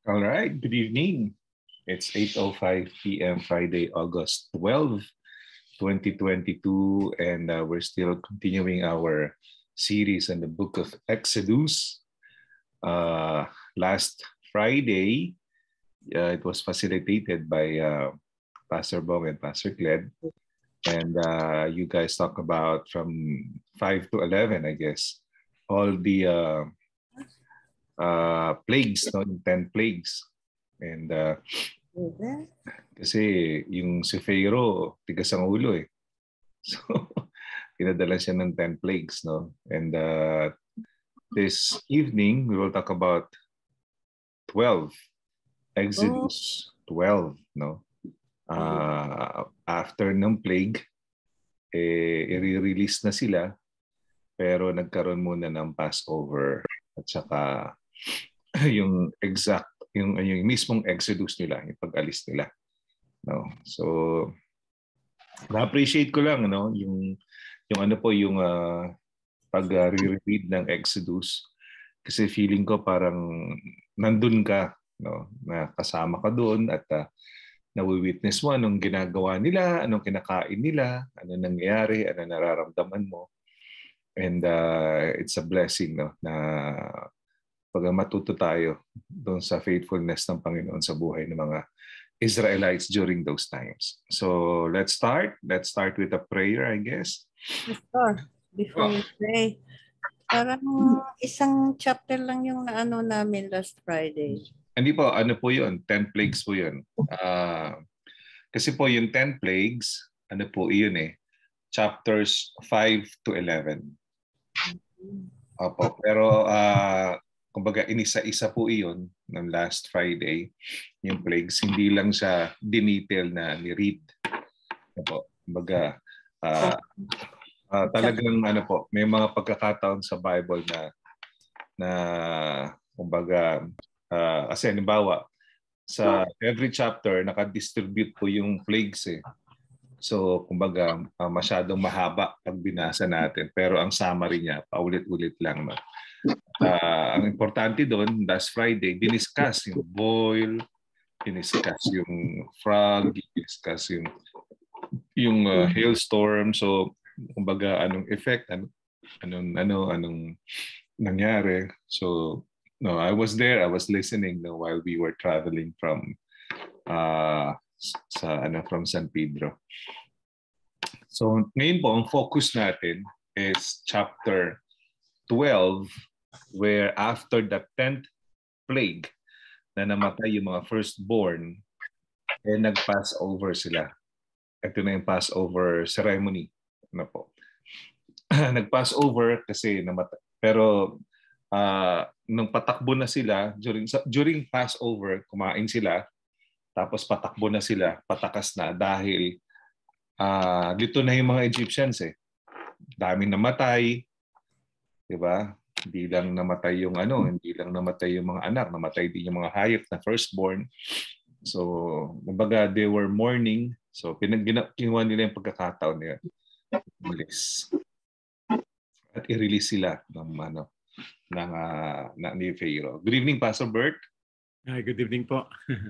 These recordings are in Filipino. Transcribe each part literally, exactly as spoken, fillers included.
All right, good evening. It's eight oh five p m Friday, August twelfth, twenty twenty-two, and uh, we're still continuing our series on the book of Exodus. Uh, last Friday, uh, it was facilitated by uh, Pastor Bong and Pastor Gled, and uh, you guys talk about from five to eleven, I guess, all the uh, uh, plagues, no? ten plagues. And uh, kasi yung si Pharaoh, tigas ang ulo eh. So, pinadala siya ng ten plagues, no? And uh, this evening, we will talk about twelve. Exodus twelve, no? Uh, after ng plague, eh, i-release na sila, pero nagkaroon muna ng Passover at saka yung exact yung yung mismong exodus nila, yung pag-alis nila, no. So na-appreciate ko lang, no, yung yung ano po yung uh, pag-reread ng Exodus, kasi feeling ko parang nandun ka, no, na kasama ka doon at uh, nawi-witness mo anong ginagawa nila, anong kinakain nila, ano nangyayari, ano nararamdaman mo. And uh, it's a blessing, no, na pag matuto tayo doon sa faithfulness ng Panginoon sa buhay ng mga Israelites during those times. So let's start. Let's start with a prayer, I guess. Pastor, before oh. we pray, parang isang chapter lang yung naano namin last Friday. Hindi po, ano po yun? Ten plagues po yun. Uh, kasi po yung ten plagues, ano po yun eh, chapters five to eleven. Opo, pero uh, kumbaga inisa-isa po iyon ng last Friday, yung plagues. Hindi lang siya dinetail na ni-read. Opo, kumbaga uh, uh, talagang ano po, may mga pagkakataon sa Bible na na kumbaga uh, kasi halimbawa sa every chapter naka-distribute po yung plagues eh. So kumbaga uh, masyadong mahaba pag binasa natin, pero ang summary niya paulit-ulit lang, no. Uh, ang importante doon, last Friday, diniscuss yung boil, diniscuss yung frog, diniscuss yung yung uh, hailstorm. So, kumbaga anong effect, ano, anong ano anong nangyari. So, no, I was there, I was listening, no, while we were traveling from uh, sa ano from San Pedro. So, ngayon po ang focus natin is chapter twelve, where after the tenth plague na namatay yung mga firstborn, eh nag-pass over sila. Ito na yung Passover ceremony. Ano po? Nag-pass over kasi namatay. Pero uh, nung patakbo na sila, during, during Passover, kumain sila, tapos patakbo na sila, patakas na dahil uh, dito na yung mga Egyptians eh. Daming namatay, di ba? Hindi lang namatay yung ano, hindi lang namatay yung mga anak, namatay din yung mga hayop na firstborn. So, kumbaga they were mourning. So, pinag-kinuha nila yung pagkakataon nila. Release. At i-release sila ng ano ng uh, na, ni Pharaoh. Good evening, Pastor Bert. Hi, good evening po.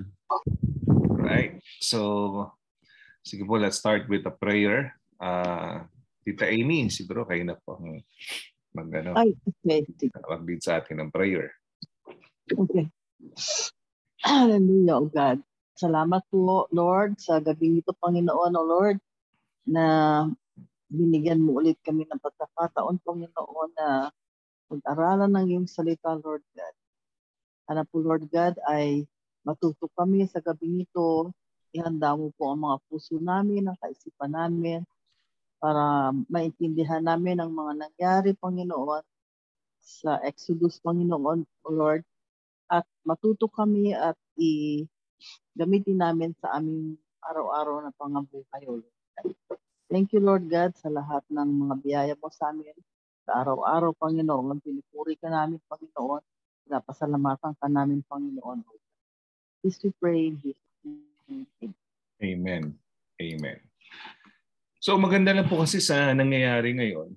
Right. So, sige po, let's start with a prayer. Uh, Tita Amy, siguro kayo na po mag ano, Ay, okay. Mag-lead sa atin ng prayer. Okay. Hallelujah, O God. Salamat po, Lord, sa gabing ito, Panginoon, O Lord, na binigyan mo ulit kami ng pagkakataon, Panginoon, na mag-aralan ng iyong salita, Lord God. Sana po, Lord God, ay matuto kami sa gabing ito. Ihanda mo po ang mga puso namin, ang kaisipan namin, para maintindihan namin ang mga nangyari, Panginoon, sa Exodus, Panginoon, O Lord, at matuto kami at i-gamitin namin sa aming araw-araw na pangabuhay, O Lord. Thank you, Lord God, sa lahat ng mga biyaya mo sa amin. Sa araw-araw, Panginoon, pinupuri ka namin, Panginoon. Napasalamatan ka namin, Panginoon. Please we pray in Jesus' name. Amen. Amen. So maganda lang po kasi sa nangyayari ngayon,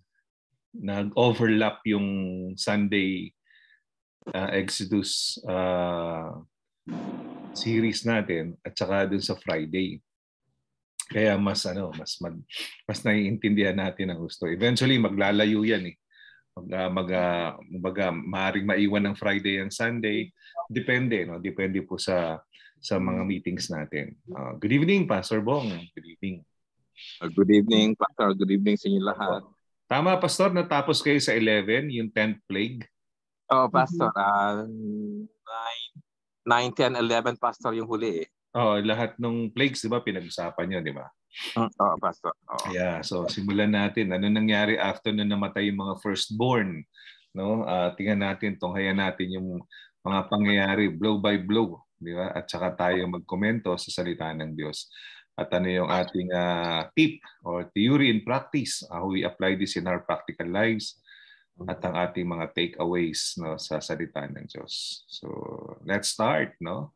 nag-overlap yung Sunday uh, Exodus uh, series natin at saka dun sa Friday. Kaya mas ano, mas mag, mas naiintindihan natin ang gusto. Eventually maglalayo yan eh. Mag uh, mag uh, baga, maaring maiwan ng Friday and Sunday. Depende, no? Depende po sa sa mga meetings natin. Uh, good evening, Pastor Bong. Good evening. Uh, good evening, Pastor. Good evening sa inyo lahat. Tama, Pastor, natapos kayo sa eleven, yung tenth plague? Oh, Pastor. Uh, nine, ten, eleven, Pastor, yung huli eh. Oh, lahat ng plagues, di ba, pinag-usapan nyo, di ba? Oo, oh, Pastor. Oh. Yeah, so simulan natin. Ano nangyari after na namatay yung mga firstborn? No? Uh, tingnan natin, tunghayan natin yung mga pangyayari blow by blow, di ba? At saka tayo magkomento sa salita ng Diyos. At ano yung ating uh, tip or theory in practice, how we apply this in our practical lives, at ang ating mga takeaways, no, sa salita ng Diyos. So, let's start, no?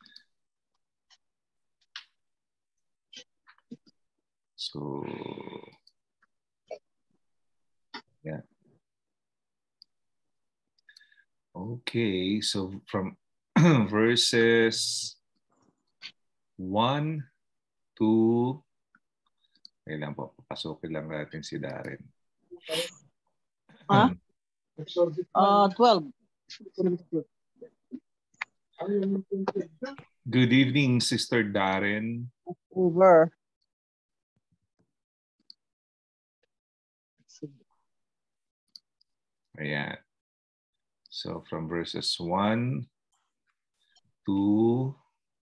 So, yeah. Okay, so from verses one to, kailan po, papasukin lang natin si Darren. Huh? Uh, twelve. Good evening, Sister Darren. Over. Ayan. So from verses one to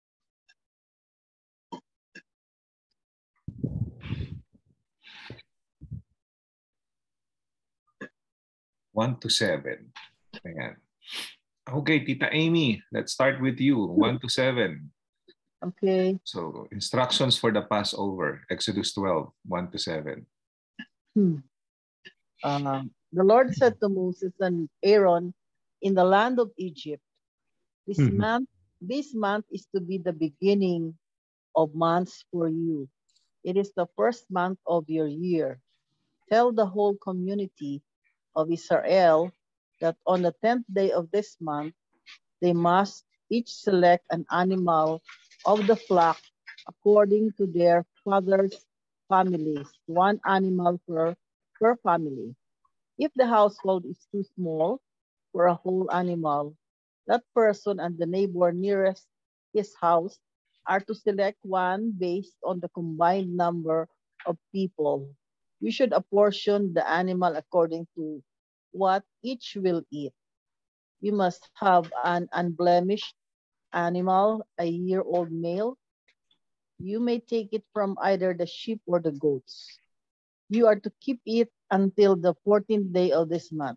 one to seven. Ayan. Okay, Tita Amy, let's start with you. One to seven. Okay. So instructions for the Passover, Exodus twelve, one to seven. Hmm. Uh, the Lord said to Moses and Aaron in the land of Egypt, this mm-hmm. month, this month is to be the beginning of months for you. It is the first month of your year. Tell the whole community of Israel that on the tenth day of this month, they must each select an animal of the flock according to their father's families, one animal per, per family. If the household is too small for a whole animal, that person and the neighbor nearest his house are to select one based on the combined number of people. You should apportion the animal according to what each will eat. You must have an unblemished animal, a year-old male. You may take it from either the sheep or the goats. You are to keep it until the fourteenth day of this month.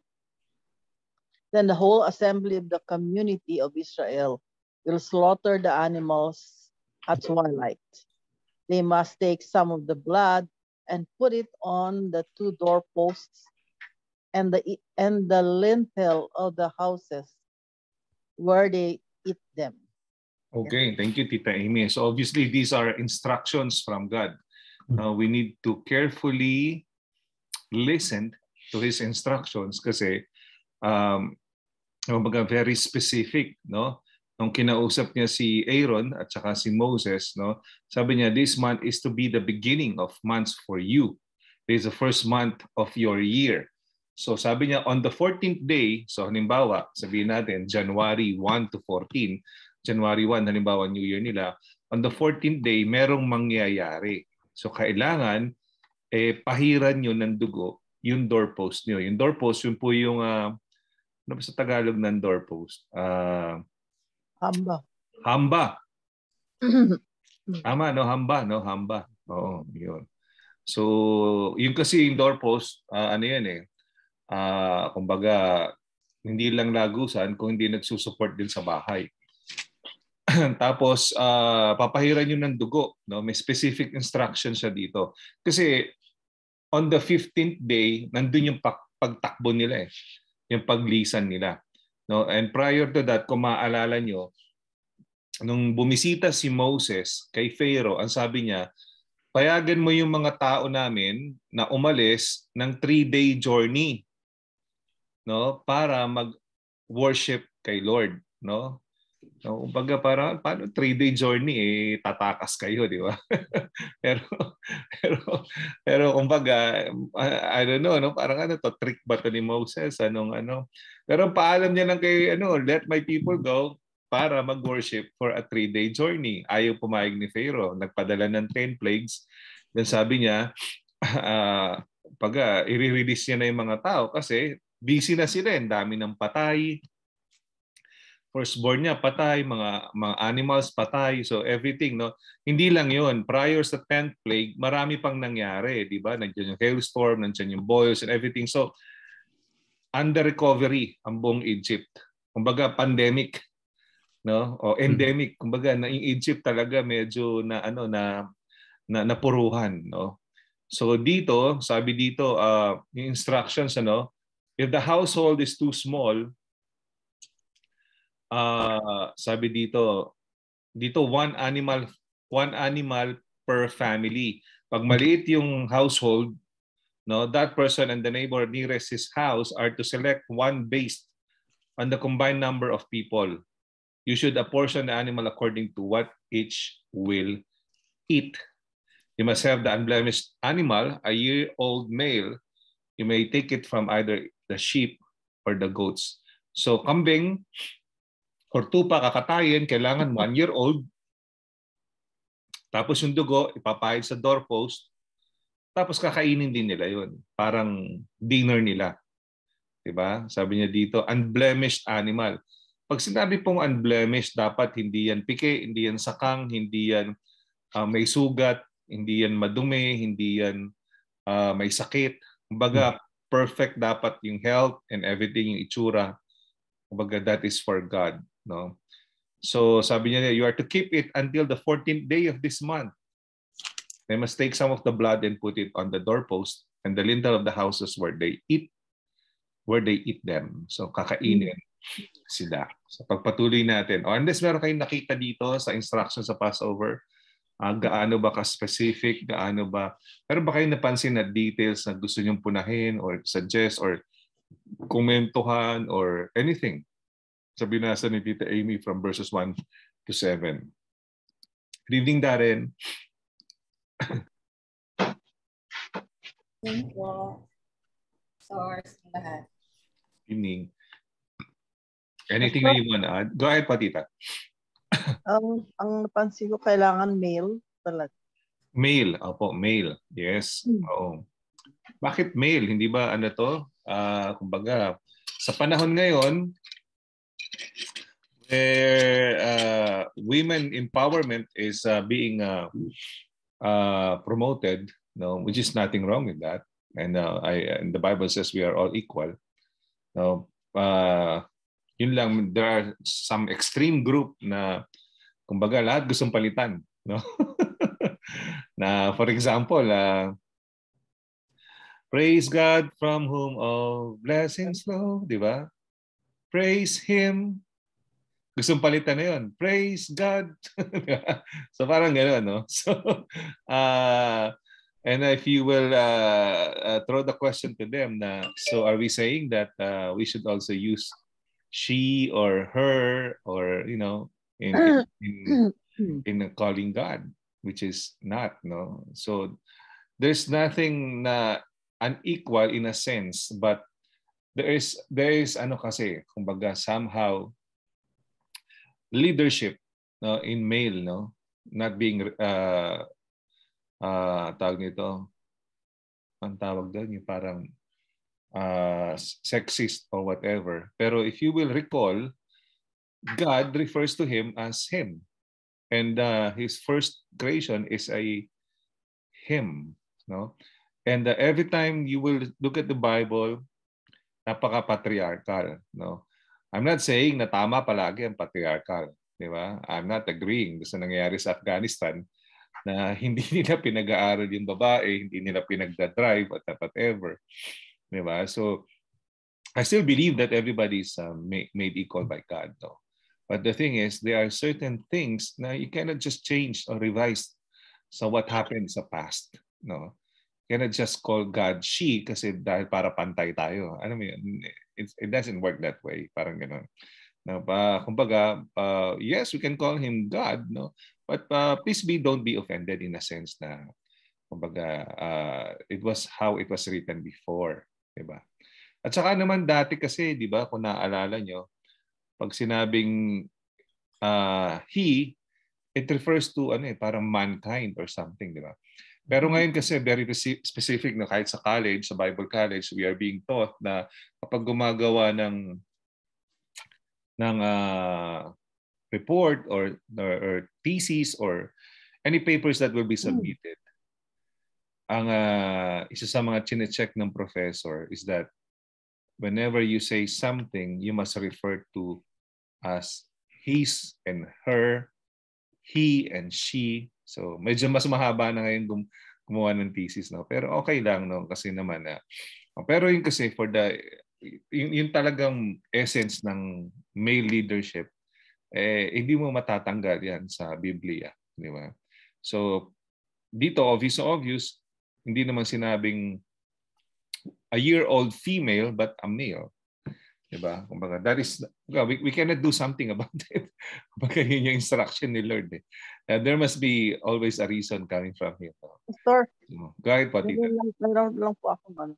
Then the whole assembly of the community of Israel will slaughter the animals at twilight. They must take some of the blood and put it on the two doorposts and the and the lintel of the houses where they eat them. Okay, thank you, Tita Amy. So obviously these are instructions from God. Uh, we need to carefully listen to His instructions kasi um, very specific, no? Nung kinausap niya si Aaron at saka si Moses, no? Sabi niya, this month is to be the beginning of months for you. This is the first month of your year. So sabi niya, on the fourteenth day, so halimbawa, sabihin natin, January one to fourteen, January one, halimbawa New Year nila, on the fourteenth day, merong mangyayari. So kailangan, eh, pahiran nyo ng dugo yung doorpost nyo. Yung doorpost, yun po yung, uh, ano ba sa Tagalog ng doorpost? Uh, hamba. Hamba. Tama, no? Hamba, no? Hamba. Oo, yun. So, yun kasi yung doorpost, uh, ano yan eh, uh, kumbaga, hindi lang lagusan kung hindi nagsusupport din sa bahay. Tapos, uh, papahiran nyo ng dugo. No? May specific instructions siya dito. Kasi, on the fifteenth day, nandun yung pagtakbo nila eh. Yung paglisan nila. No? And prior to that, kung maaalala nyo, nung bumisita si Moses kay Pharaoh, ang sabi niya, payagan mo yung mga tao namin na umalis ng three-day journey, no? Para mag-worship kay Lord. No? No, kumbaga parang paano three-day journey eh tatakas kayo, di ba? pero pero pero kumbaga I don't know, no, parang ano to, trick ba to ni Moses, anong ano. Pero paalam niya lang kay ano, let my people go para mag-worship for a three-day journey. Ayaw pumayag ni Pharaoh, nagpadala ng ten plagues. Then sabi niya, uh, pag uh, i-release niya na yung mga tao kasi busy na sila, ang dami ng patay. Firstborn niya patay, mga mga animals patay, so everything, no. Hindi lang 'yon, prior sa tenth plague, marami pang nangyari, 'di ba? Nandiyan yung hailstorm, nandiyan yung boils and everything. So under recovery ang buong Egypt. Kumbaga pandemic, no? O endemic. Kumbaga na yung Egypt talaga medyo na ano na na napuruhan, no. So dito, sabi dito, uh, yung instructions, ano, if the household is too small, Uh, sabi dito, dito one animal, one animal per family. Pag maliit yung household, no, that person and the neighbor nearest his house are to select one based on the combined number of people. You should apportion the animal according to what each will eat. You must have the unblemished animal, a year-old male. You may take it from either the sheep or the goats. So kambing or tupa kakatayin, kailangan one-year-old. Tapos yung dugo, ipapahid sa doorpost. Tapos kakainin din nila yun. Parang dinner nila. Diba? Sabi niya dito, unblemished animal. Pag sinabi pong unblemished, dapat hindi yan pike, hindi yan sakang, hindi yan uh, may sugat, hindi yan madumi, hindi yan uh, may sakit. Kumbaga, perfect dapat yung health and everything, yung itsura. Kumbaga, that is for God. No, so sabi niya, you are to keep it until the fourteenth day of this month. They must take some of the blood and put it on the doorpost and the lintel of the houses where they eat, where they eat them. So kakainin sila. So pagpatuloy natin. O unless meron kayong nakita dito sa instructions sa Passover, uh, gaano ba ka-specific, gaano ba, pero ba kayong napansin na details na gusto nyong punahin or suggest or komentuhan or anything? Sa binasa ni Tita Amy from verses one to seven. Good evening, Darren. Thank you. Source lahat. Good evening. Anything na you want to add? Go ahead, Patita. Ang ang napansin ko, kailangan male talaga. Male. Opo, male. Yes. Hmm. Oo. Bakit male? Hindi ba ano to? Uh, kumbaga, sa panahon ngayon, where uh, women empowerment is uh, being uh, uh, promoted, no, which is nothing wrong with that. And, uh, I, and the Bible says we are all equal. No, uh, yun lang, there are some extreme group na, kumbaga, lahat gustong palitan. No? Na, for example, uh, praise God from whom all blessings flow, di ba? Praise Him. Gustong palitan na yun. Praise God. So parang gano'n, no? So, uh, and if you will uh, uh, throw the question to them na, so are we saying that uh, we should also use she or her or, you know, in, in, in, in calling God, which is not, no? So there's nothing na unequal in a sense, but there is, there is ano kasi, kumbaga somehow, leadership, no, in male, no, not being uh, uh, tawag nito, ang tawag doon, yung parang uh, sexist or whatever. Pero if you will recall, God refers to him as him, and uh, his first creation is a him, no. And uh, every time you will look at the Bible, napaka-patriarchal, no. I'm not saying na tama palagi ang patriarchal, di ba? I'm not agreeing sa nangyayari sa Afghanistan na hindi nila pinag-aaral yung babae, hindi nila pinagdadrive at whatever. Di ba? So, I still believe that everybody is uh, made, made equal by God, no? But the thing is, there are certain things na you cannot just change or revise sa what happened sa past, no? You cannot just call God she kasi dahil para pantay tayo. Ano mo yun? It, it doesn't work that way. Parang gano'n. No, pa, kumbaga, uh, yes, we can call him God, no? But uh, please be, don't be offended in a sense na, kumbaga, uh, it was how it was written before, di ba? At saka naman dati kasi, di ba, kung naaalala nyo, pag sinabing uh, he, it refers to ano eh, parang mankind or something, di ba? Pero ngayon kasi very specific na kahit sa college, sa Bible college, we are being taught na kapag gumagawa ng ng uh, report or, or or thesis or any papers that will be submitted, ang uh, isa sa mga chine-check ng professor is that whenever you say something, you must refer to as his and her, he and she. So medyo mas mahaba na ngayon gum gumawa ng thesis, no? Pero okay lang, no? Kasi naman na uh, pero yun kasi for the yung, yung talagang essence ng male leadership, eh hindi mo matatanggal yan sa Biblia, di ba? So dito obvious obvious, hindi naman sinabing a year-old female but a male. Diba? Kumbaga, that is, we, we cannot do something about it. Kumbaga, yun yung instruction ni Lord. Eh. Uh, there must be always a reason coming from Him. Pastor, So, go ahead, Patita. Meron lang po ako man.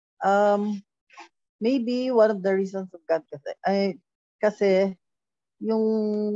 Um, maybe one of the reasons of God kasi, ay, kasi yung,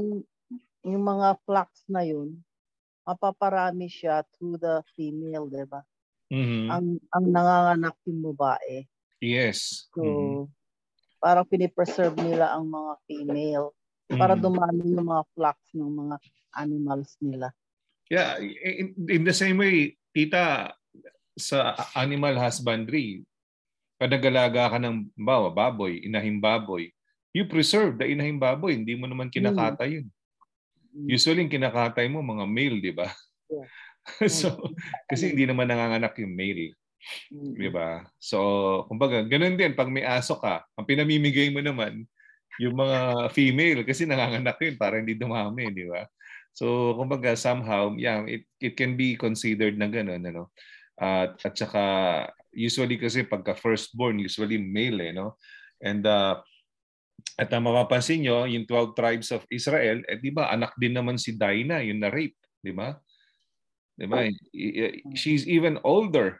yung mga flocks na yun, mapaparami siya through the female, diba? Mm-hmm. Ang, ang nanganganak yung babae. Yes. So, mm-hmm. parang pinipreserve nila ang mga female para mm-hmm. dumami yung mga flocks ng mga animals nila. Yeah, in, in the same way, tita, sa animal husbandry, kadagalaga ka ng bawa, baboy, inahing baboy, you preserve the inahing baboy, hindi mo naman kinakatay yun. Mm. Usually, kinakatay mo mga male, di ba? Yeah. So, kasi hindi naman nanganganak yung male. Mm-hmm. Di ba? So, kumbaga, ganun din, pag may aso ka, ang pinamimigay mo naman, yung mga female, kasi nanganganak yun para hindi dumami, di ba? So, kumbaga, somehow, yeah, it, it can be considered na ganun, ano? Uh, at saka, usually kasi pagka firstborn, usually male, eh, no? And, uh, at ang mapapansin nyo, yung twelve tribes of Israel, eh, di ba, anak din naman si Dinah, yung na-rape, di ba? Di ba? She's even older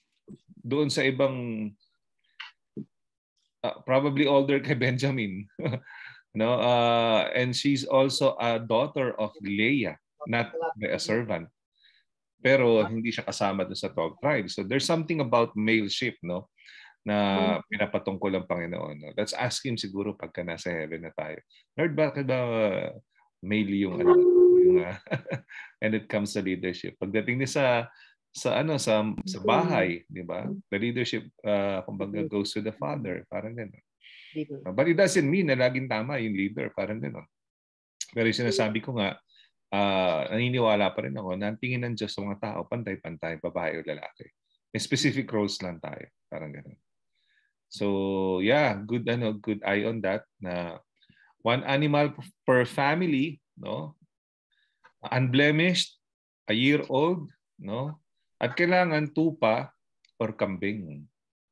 doon sa ibang uh, probably older kay Benjamin. No, uh, and she's also a daughter of Leah, not by a servant. Pero hindi siya kasama doon sa twelve tribes. So there's something about male sheep, no, na pinapatungkol ang Panginoon. No? Let's ask him siguro pagka nasa heaven na tayo. Lord, bakit ba uh, male yung ano, yung uh, and it comes to leadership. Pagdating niya sa sa ano sa sa bahay, di ba? The leadership uh, kumbaga goes to the father, parang gano'n. But it doesn't mean na laging tama yung leader, parang gano'n. Pero yung sinasabi ko nga, uh, naniniwala pa rin ako na ang tingin ng Diyos sa mga tao, pantay-pantay, babae o lalaki. May specific roles lang tayo, parang gano'n. So, yeah, good ano, good eye on that na one animal per family, no? Unblemished, a year old, no? At kailangan tupa or kambing.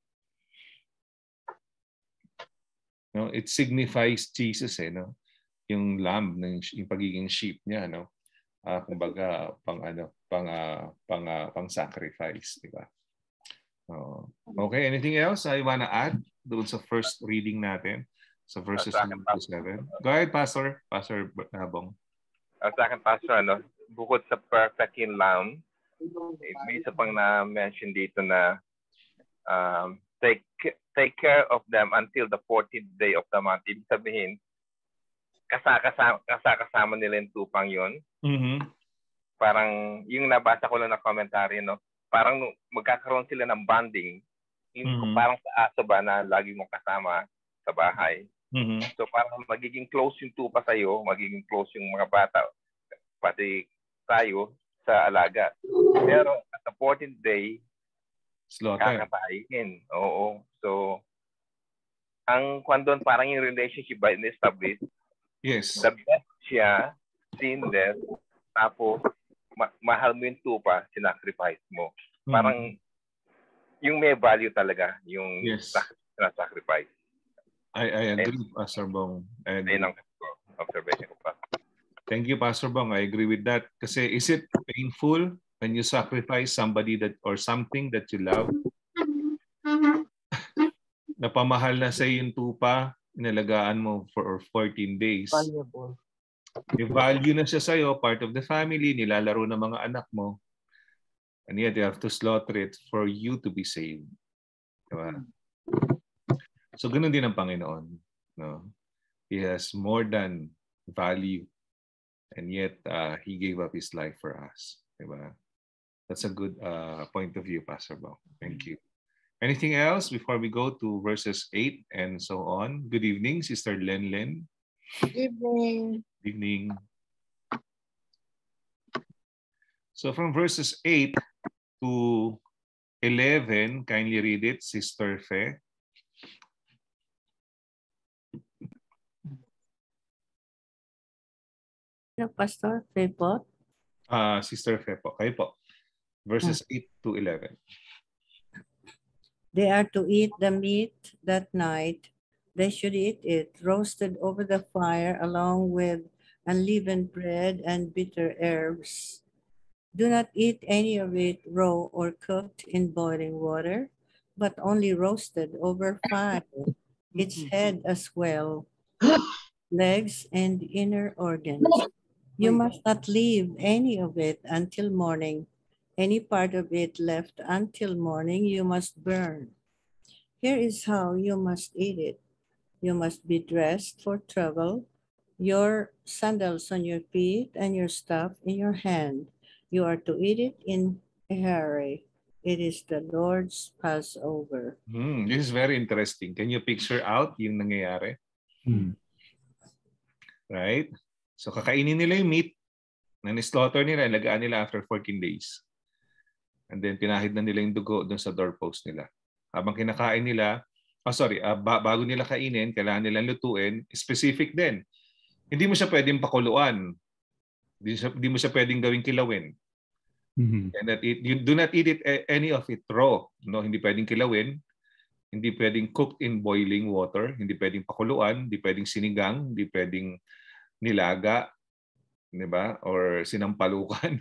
No, it signifies Jesus, eh, no? Yung lamb, yung pagiging sheep niya, no? Uh, kumbaga pang ano, pang uh, pang uh, pang sacrifice, di ba? Uh, okay, anything else I wanna add doon sa first reading natin sa verses one to seven? Go ahead, Pastor, Pastor Nabong. Ang sa akin, Pastor, ano, bukod sa perfect in lamb, may isa pang na-mention dito na um, take take care of them until the fourteenth day of the month. Ibig sabihin, kasakasama, kasakasama nila yung tupang yun. Mm-hmm. Parang, yung nabasa ko lang na commentary, no? Parang magkakaroon sila ng bonding. Yung, mm-hmm. Parang sa aso ba na lagi mong kasama sa bahay. Mm-hmm. So parang magiging close yung tupa sa'yo, magiging close yung mga bata, pati tayo, sa alaga. Pero at the fourteenth day, slaughter. Kakatayin. Oo. So, ang kwan doon, parang yung relationship ba in-establish? Yes. The best siya, sinless, tapos ma- mahal mo yung tupa, sinacrifice mo. Hmm. Parang yung may value talaga, yung yes. sacrifice. I, I agree, Pastor Bong. Ayun ang observation ko pa. Thank you, Pastor Bong. I agree with that. Kasi is it painful when you sacrifice somebody that or something that you love? Napamahal na sa yung tupa, inalagaan mo for fourteen days. Valuable. May value na siya sa'yo, part of the family, nilalaro ng mga anak mo. And yet you have to slaughter it for you to be saved. Diba? So ganun din ang Panginoon. No? He has more than value. And yet, uh, He gave up His life for us. Diba? That's a good uh, point of view, Pastor Bo. Thank you. Anything else before we go to verses eight and so on? Good evening, Sister Len Len. Good evening. Good evening. So from verses eight to eleven, kindly read it, Sister Fe. Pastor Febo. Uh, Sister Fe po. Kayo po. Verses eight to eleven. They are to eat the meat that night. They should eat it roasted over the fire along with unleavened bread and bitter herbs. Do not eat any of it raw or cooked in boiling water, but only roasted over fire, its head as well, legs and inner organs. You must not leave any of it until morning. Any part of it left until morning you must burn. Here is how you must eat it. You must be dressed for travel, your sandals on your feet and your staff in your hand. You are to eat it in a hurry. It is the Lord's Passover. Hmm, this is very interesting. Can you picture out yung nangyayari? Hmm. Right? So kakainin nila yung meat na ni-slaughter nila, ilagaan nila after fourteen days. And then pinahid na nila yung dugo dun sa doorpost nila. Habang kinakain nila, oh sorry, uh, ba- bago nila kainin, kailangan nilang lutuin, specific din. Hindi mo siya pwedeng pakuluan. Hindi, siya, hindi mo siya pwedeng gawing kilawin. Mm-hmm. And that it, you do not eat it any of it raw. No, hindi pwedeng kilawin. Hindi pwedeng cooked in boiling water. Hindi pwedeng pakuluan. Hindi pwedeng sinigang. Hindi pwedeng nilaga, di ba? Or sinampalukan.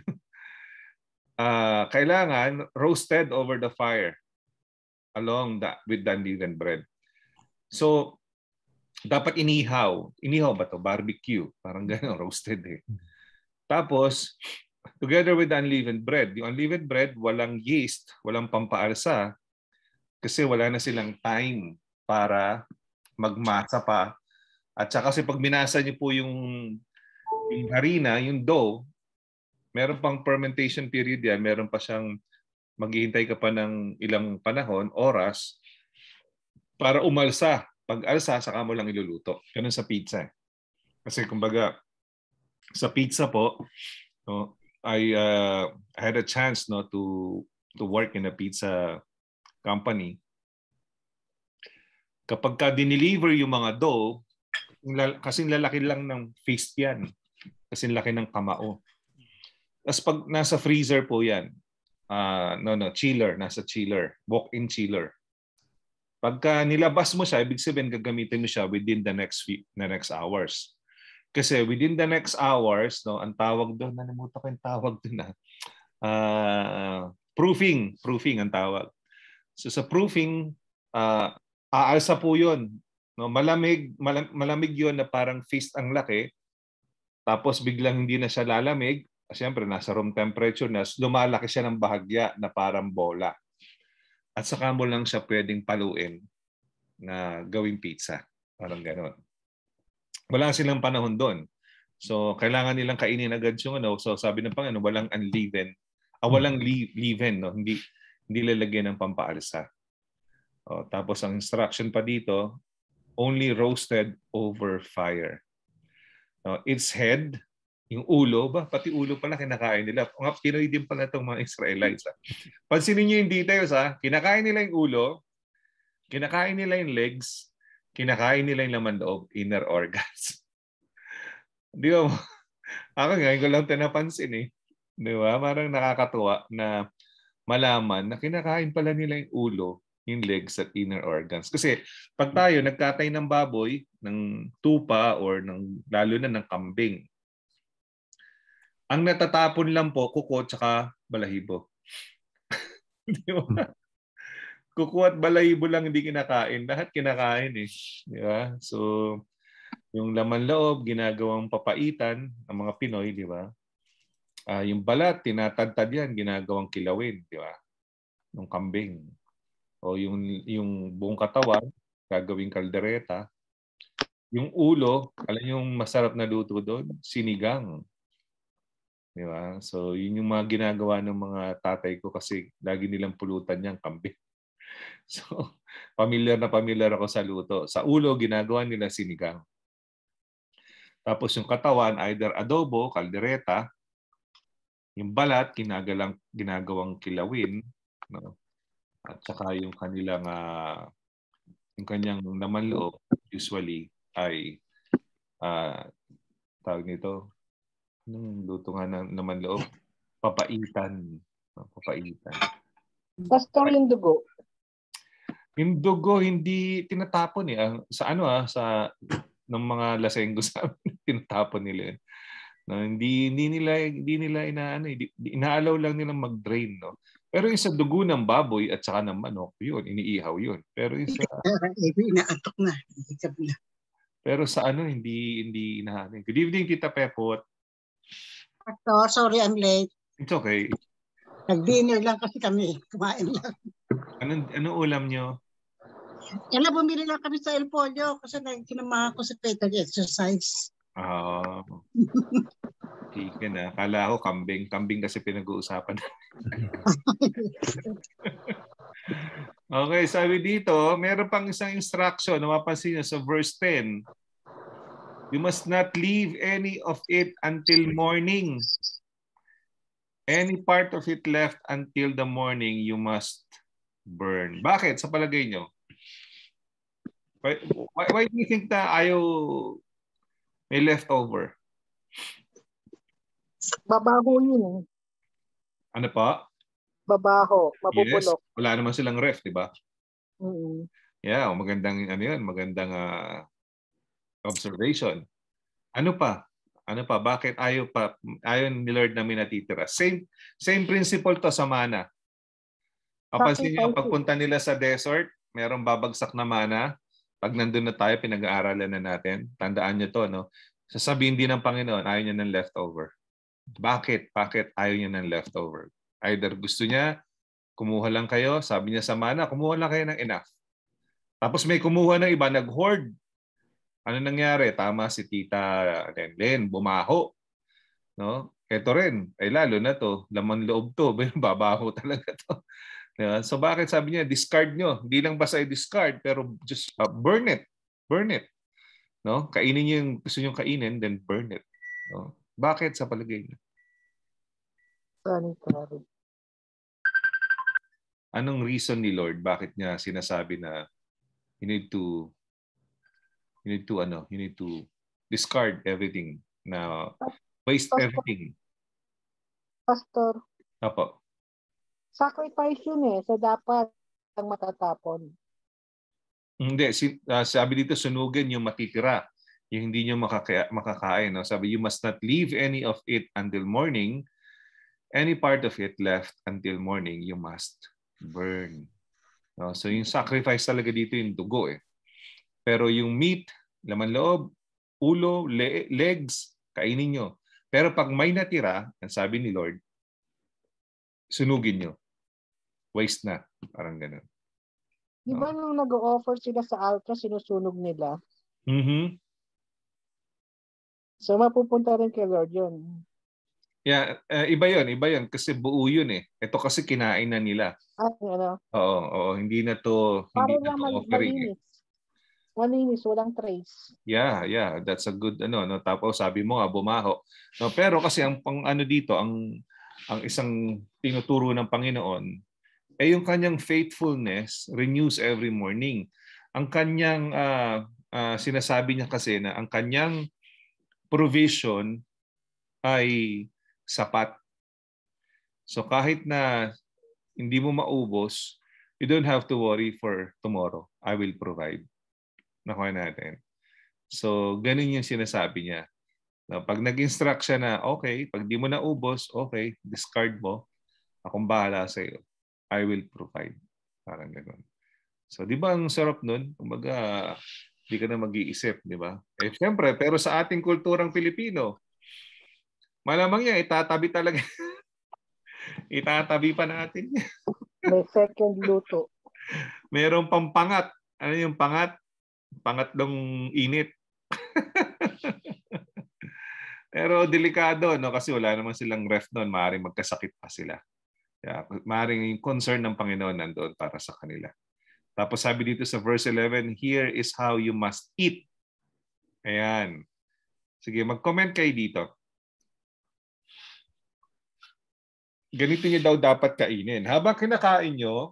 uh, kailangan roasted over the fire along the, with the unleavened bread. So, dapat inihaw. Inihaw ba to? Barbecue. Parang gano'n, roasted eh. Tapos, together with the unleavened bread. Yung unleavened bread, walang yeast, walang pampaalsa kasi wala na silang time para magmasa pa. At saka kasi pag minasa niyo po yung, yung harina, yung dough, meron pang fermentation period yan, meron pa siyang maghihintay ka pa ng ilang panahon, oras, para umalsa. Pag alsa, saka mo lang iluluto. Ganun sa pizza. Kasi kumbaga, sa pizza po, no, I, uh, I had a chance no, to, to work in a pizza company. Kapag ka dineliver yung mga dough, kasing lalaki lang ng fist yan. Kasing laki ng kamao. Tapos pag nasa freezer po yan, uh, no, no, chiller, nasa chiller, walk-in chiller. Pagka nilabas mo siya, ibig sabihin gagamitin mo siya within the next few, the next hours. Kasi within the next hours, no, ang tawag doon, nalimutan ko yung tawag doon na, uh, proofing, proofing ang tawag. So sa proofing, uh, aalsa po yun. No, malamig, malam, malamig yun na parang fist ang laki. Tapos biglang hindi na siya lalamig. Siyempre, nasa room temperature na lumalaki siya ng bahagya na parang bola. At saka mo lang siya pwedeng paluin na gawing pizza. Parang gano'n. Wala silang panahon doon. So, kailangan nilang kainin agad yung ano. So, sabi ng Panginoon, walang unleaven. Ah, walang leaven, no? Hindi, hindi lalagyan ng pampaalsa. O, tapos, ang instruction pa dito, only roasted over fire. No, its head, yung ulo, ba? Pati ulo pala kinakain nila. Mga Pinoy din pala itong mga Israelites. Ha? Pansinin nyo yung details, ha? Kinakain nila yung ulo, kinakain nila yung legs, kinakain nila yung laman loob, inner organs. Di ba? Ako ngayon ko lang ito napansin eh. Di ba? Parang nakakatuwa na malaman na kinakain pala nila yung ulo, yung legs at inner organs. Kasi pag tayo nagkatay ng baboy, ng tupa, or ng, lalo na ng kambing, ang natatapon lang po, kuko at saka balahibo. Di ba? Kuko at balahibo lang hindi kinakain. Lahat kinakain eh. Di ba? So, yung laman loob, ginagawang papaitan ng mga Pinoy, di ba? Uh, yung balat, tinatadtad yan, ginagawang kilawin, di ba? Ng kambing. O yung, yung buong katawan, gagawing kaldereta. Yung ulo, alam yung masarap na luto doon? Sinigang. Di ba? So, yun yung mga ginagawa ng mga tatay ko kasi lagi nilang pulutan niyang kambing. So, familiar na familiar ako sa luto. Sa ulo, ginagawa nila sinigang. Tapos yung katawan, either adobo, kaldereta. Yung balat, ginagalang, ginagawang kilawin. No? At saka yung kanilang, uh, yung kanyang laman loob, usually, ay, uh, tawag nito, anong luto nga na, naman loob? Papaitan. Papaitan. Pastor, yung dugo. Yung dugo, hindi tinatapon eh. Sa ano ah, sa ng mga lasenggo sa amin, tinatapon nila yun. No, hindi hindi nila hindi nila inaano, inaalaw lang nilang mag-drain, no. Pero yung sa dugo ng baboy at saka ng manok, yun, iniihaw yun. Pero yung sa inaatok na, hikap na. Pero sa ano, hindi hindi inaano. Good evening, Tita Pepot. Pastor, sorry I'm late. It's okay. Nag-dinner lang kasi kami, kumain lang. Anong anong ulam nyo? Yan lang, bumili lang kami sa El Pollo kasi kinamahan ko sa Peter exercise. Ah. Uh, Chicken ah. Kala ko kambing. Kambing kasi pinag-uusapan. Okay, sabi dito, meron pang isang instruction na mapansin nyo sa verse ten. You must not leave any of it until morning. Any part of it left until the morning, you must burn. Bakit? Sa palagay nyo? Why, why, why do you think na ayaw may leftover? Babaho yun eh. Ano pa? Babaho, mabubulok. Yes. Wala naman silang ref, di ba? Mm-hmm. Yeah, magandang ano yun, magandang uh, observation. Ano pa? Ano pa? Bakit ayaw pa ayaw ni Lord na may natitira? Same same principle to sa mana. Kapansin niyo pagpunta nila sa desert, merong babagsak na mana. Pag nandun na tayo, pinag-aaralan na natin. Tandaan niyo to, no? Sasabihin din ng Panginoon, ayaw niya ng leftover. Bakit? Bakit ayaw niya ng leftover? Either gusto niya, kumuha lang kayo, sabi niya sa mana, kumuha lang kayo ng enough. Tapos may kumuha ng iba, nag-hoard. Ano nangyari? Tama si Tita Lenlen, bumaho. No? Ito rin, ay lalo na to, laman loob to, babaho talaga to. Diba? So bakit sabi niya, discard nyo. Hindi lang basta i-discard, pero just uh, burn it. Burn it. No? Kainin niyo yung gusto nyo kainin, then burn it. No? Bakit sa palagay niyo? Sanitary. Anong reason ni Lord? Bakit niya sinasabi na you need to you need to ano, you need to discard everything, na waste Pastor, everything. Pastor. Apo. Sacrifice yun eh, so dapat ang matatapon. Hindi, si, uh, sabi dito sunugin yung matitira, yung hindi nyo makaka makakain. No? Sabi, you must not leave any of it until morning. Any part of it left until morning, you must burn. No? So yung sacrifice talaga dito yung dugo eh. Pero yung meat, laman loob, ulo, le legs, kainin nyo. Pero pag may natira, ang sabi ni Lord, sunugin nyo. Waste na. Parang ganun. Di ba nung nag-o-offer sila sa altar, sinusunog nila? Mm-hmm. So mapupunta rin kay Lord yun. Yeah, uh, iba yun, iba yun. Kasi buo yun eh. Ito kasi kinain na nila. Ah, ano? Oo, oo. Hindi na to, hindi Para na to mal offering malinis. eh. Malinis, walang trace. Yeah, yeah. That's a good ano. No? Tapos sabi mo nga, bumaho. No, pero kasi ang pang ano dito, ang ang isang tinuturo ng Panginoon, eh yung kanyang faithfulness renews every morning. Ang kanyang uh, uh, sinasabi niya kasi na ang kanyang provision ay sapat. So kahit na hindi mo maubos, You don't have to worry for tomorrow. I will provide. Nakuha natin. So, ganun yung sinasabi niya. Na pag nag-instruct siya na, okay, pag di mo na ubos, okay, discard mo. Akong bahala sa iyo. I will provide. Parang ganun. So, di ba ang sarap nun? Kumbaga, di ka na mag-iisip, di ba? Eh, siyempre, pero sa ating kulturang Pilipino, malamang yan, itatabi talaga. Itatabi pa natin. May second luto. Merong pampangat. Ano yung pangat? Pangatlong init. Pero delikado, no? Kasi wala naman silang ref noon. Maaaring magkasakit pa sila. Yeah, maaaring yung concern ng Panginoon nandoon para sa kanila. Tapos sabi dito sa verse eleven, here is how you must eat. Ayan. Sige, mag-comment kayo dito. Ganito niyo daw dapat kainin. Habang kinakain nyo,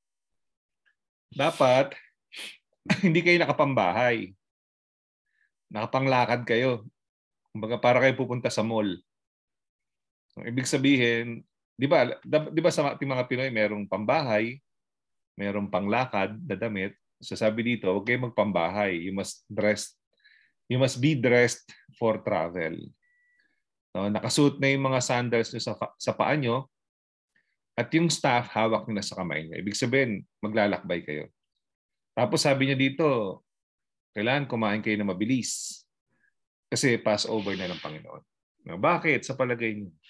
dapat hindi kayo nakapambahay. Nakapanglakad kayo. Kumbaga para kayo pupunta sa mall. So, ibig sabihin, di ba, di ba sa ating mga Pinoy merong pambahay, merong panglakad na damit. So sabi dito, huwag kayo magpambahay. You must dress, you must be dressed for travel. No, nakasuot na yung mga sandals nyo sa, sa paa nyo at yung staff hawak nyo na sa kamay nyo. Ibig sabihin, maglalakbay kayo. Tapos sabi niya dito, kailangan kumain kayo na mabilis. Kasi Passover na ng Panginoon. No, bakit? Sa palagay niyo?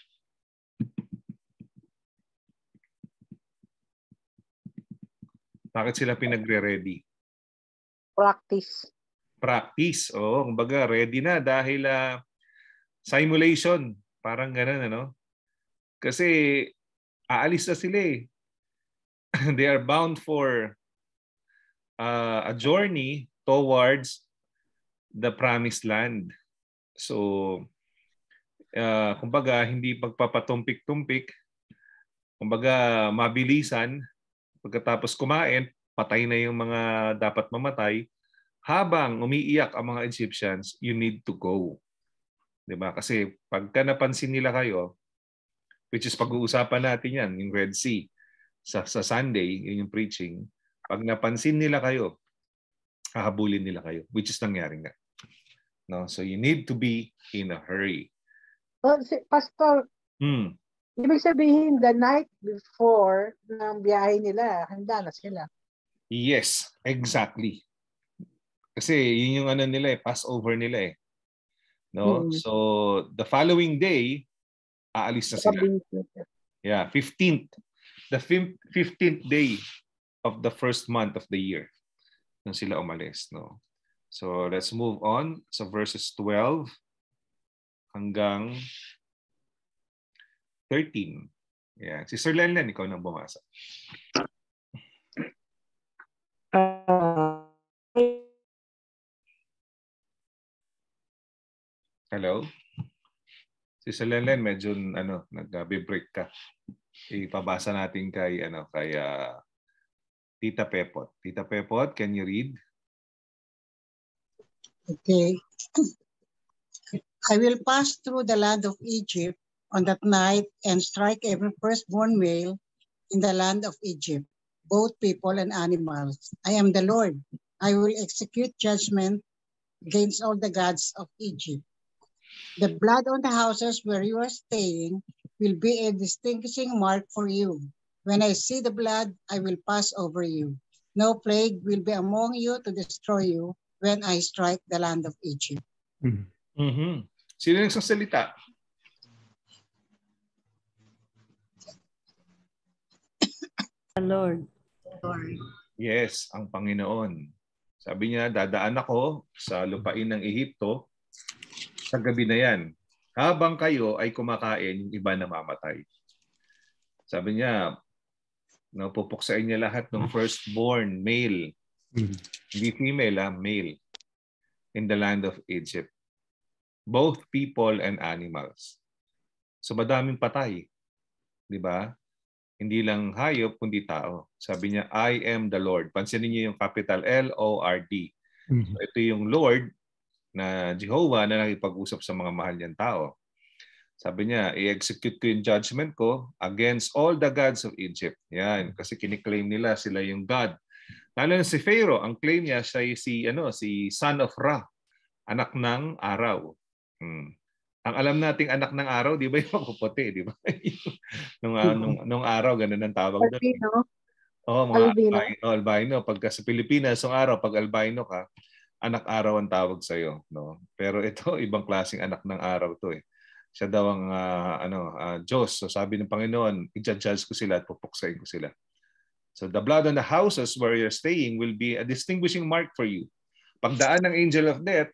Bakit sila pinagre-ready? Practice. Practice. Oo, kumbaga ready na dahil uh, simulation. Parang ganun, ano? Kasi aalis na sila eh. They are bound for uh, a journey towards the promised land. So, uh, kumbaga, hindi pagpapatumpik-tumpik. Kumbaga, mabilisan. Pagkatapos kumain, patay na yung mga dapat mamatay. Habang umiiyak ang mga Egyptians, you need to go. Diba? Kasi pagka napansin nila kayo, which is pag-uusapan natin yan, yung Red Sea, sa, sa Sunday, yun yung preaching, pag napansin nila kayo, hahabulin nila kayo, which is nangyari nga. No? So you need to be in a hurry. Oh, si Pastor, Hmm. ibig sabihin, the night before ng biyahe nila, handa na sila. Yes, exactly. Kasi yun yung ano nila eh, Passover nila eh. No? Hmm. So the following day, aalis na sila. Yeah, fifteenth. The fifteenth day of the first month of the year nung sila umalis, no? So let's move on sa verses twelve hanggang thirteen. Yeah, si Sir Lenlen, ikaw nang bumasa. Uh, Hello? Si Sir Lenlen, medyo ano, nag-break ka. Ipabasa natin kay ano, kay uh, Tita Pepot. Tita Pepot, can you read? Okay. I will pass through the land of Egypt on that night and strike every firstborn male in the land of Egypt, both people and animals. I am the Lord. I will execute judgment against all the gods of Egypt. The blood on the houses where you are staying will be a distinguishing mark for you. When I see the blood, I will pass over you. No plague will be among you to destroy you when I strike the land of Egypt. Mm-hmm. Sino nagsasalita? The Lord. Lord. Yes, ang Panginoon. Sabi niya, dadaan ako sa lupain ng Ehipto sa gabi na yan. Habang kayo ay kumakain, yung iba namamatay. Sabi niya, napupuksain niya lahat ng firstborn, male. Mm-hmm. Hindi female, ha? Male. In the land of Egypt. Both people and animals. So madaming patay. Di ba? Hindi lang hayop, kundi tao. Sabi niya, I am the Lord. Pansinin niyo yung capital L O R D. Mm-hmm. So ito yung Lord na Jehovah na nakipag-usap sa mga mahal niyang tao. Sabi niya, i-execute ko yung judgment ko against all the gods of Egypt. Yan, kasi kiniklaim nila sila yung God. Lalo na si Pharaoh, ang claim niya siya si ano, si son of Ra, anak ng araw. Hmm. Ang alam nating anak ng araw, di ba yung mapuputi, di ba? nung, uh, nung, nung araw, ganun ang tawag doon. Albino. Oo, mga Albino. albino. albino. Pagka sa Pilipinas, yung araw, pag albino ka, anak araw ang tawag sa'yo. No? Pero ito, ibang klaseng anak ng araw to eh. Siya daw ang uh, ano, uh, Diyos. So sabi ng Panginoon, i-judge ko sila at pupuksain ko sila. So the blood on the houses where you're staying will be a distinguishing mark for you. Pagdaan ng angel of death,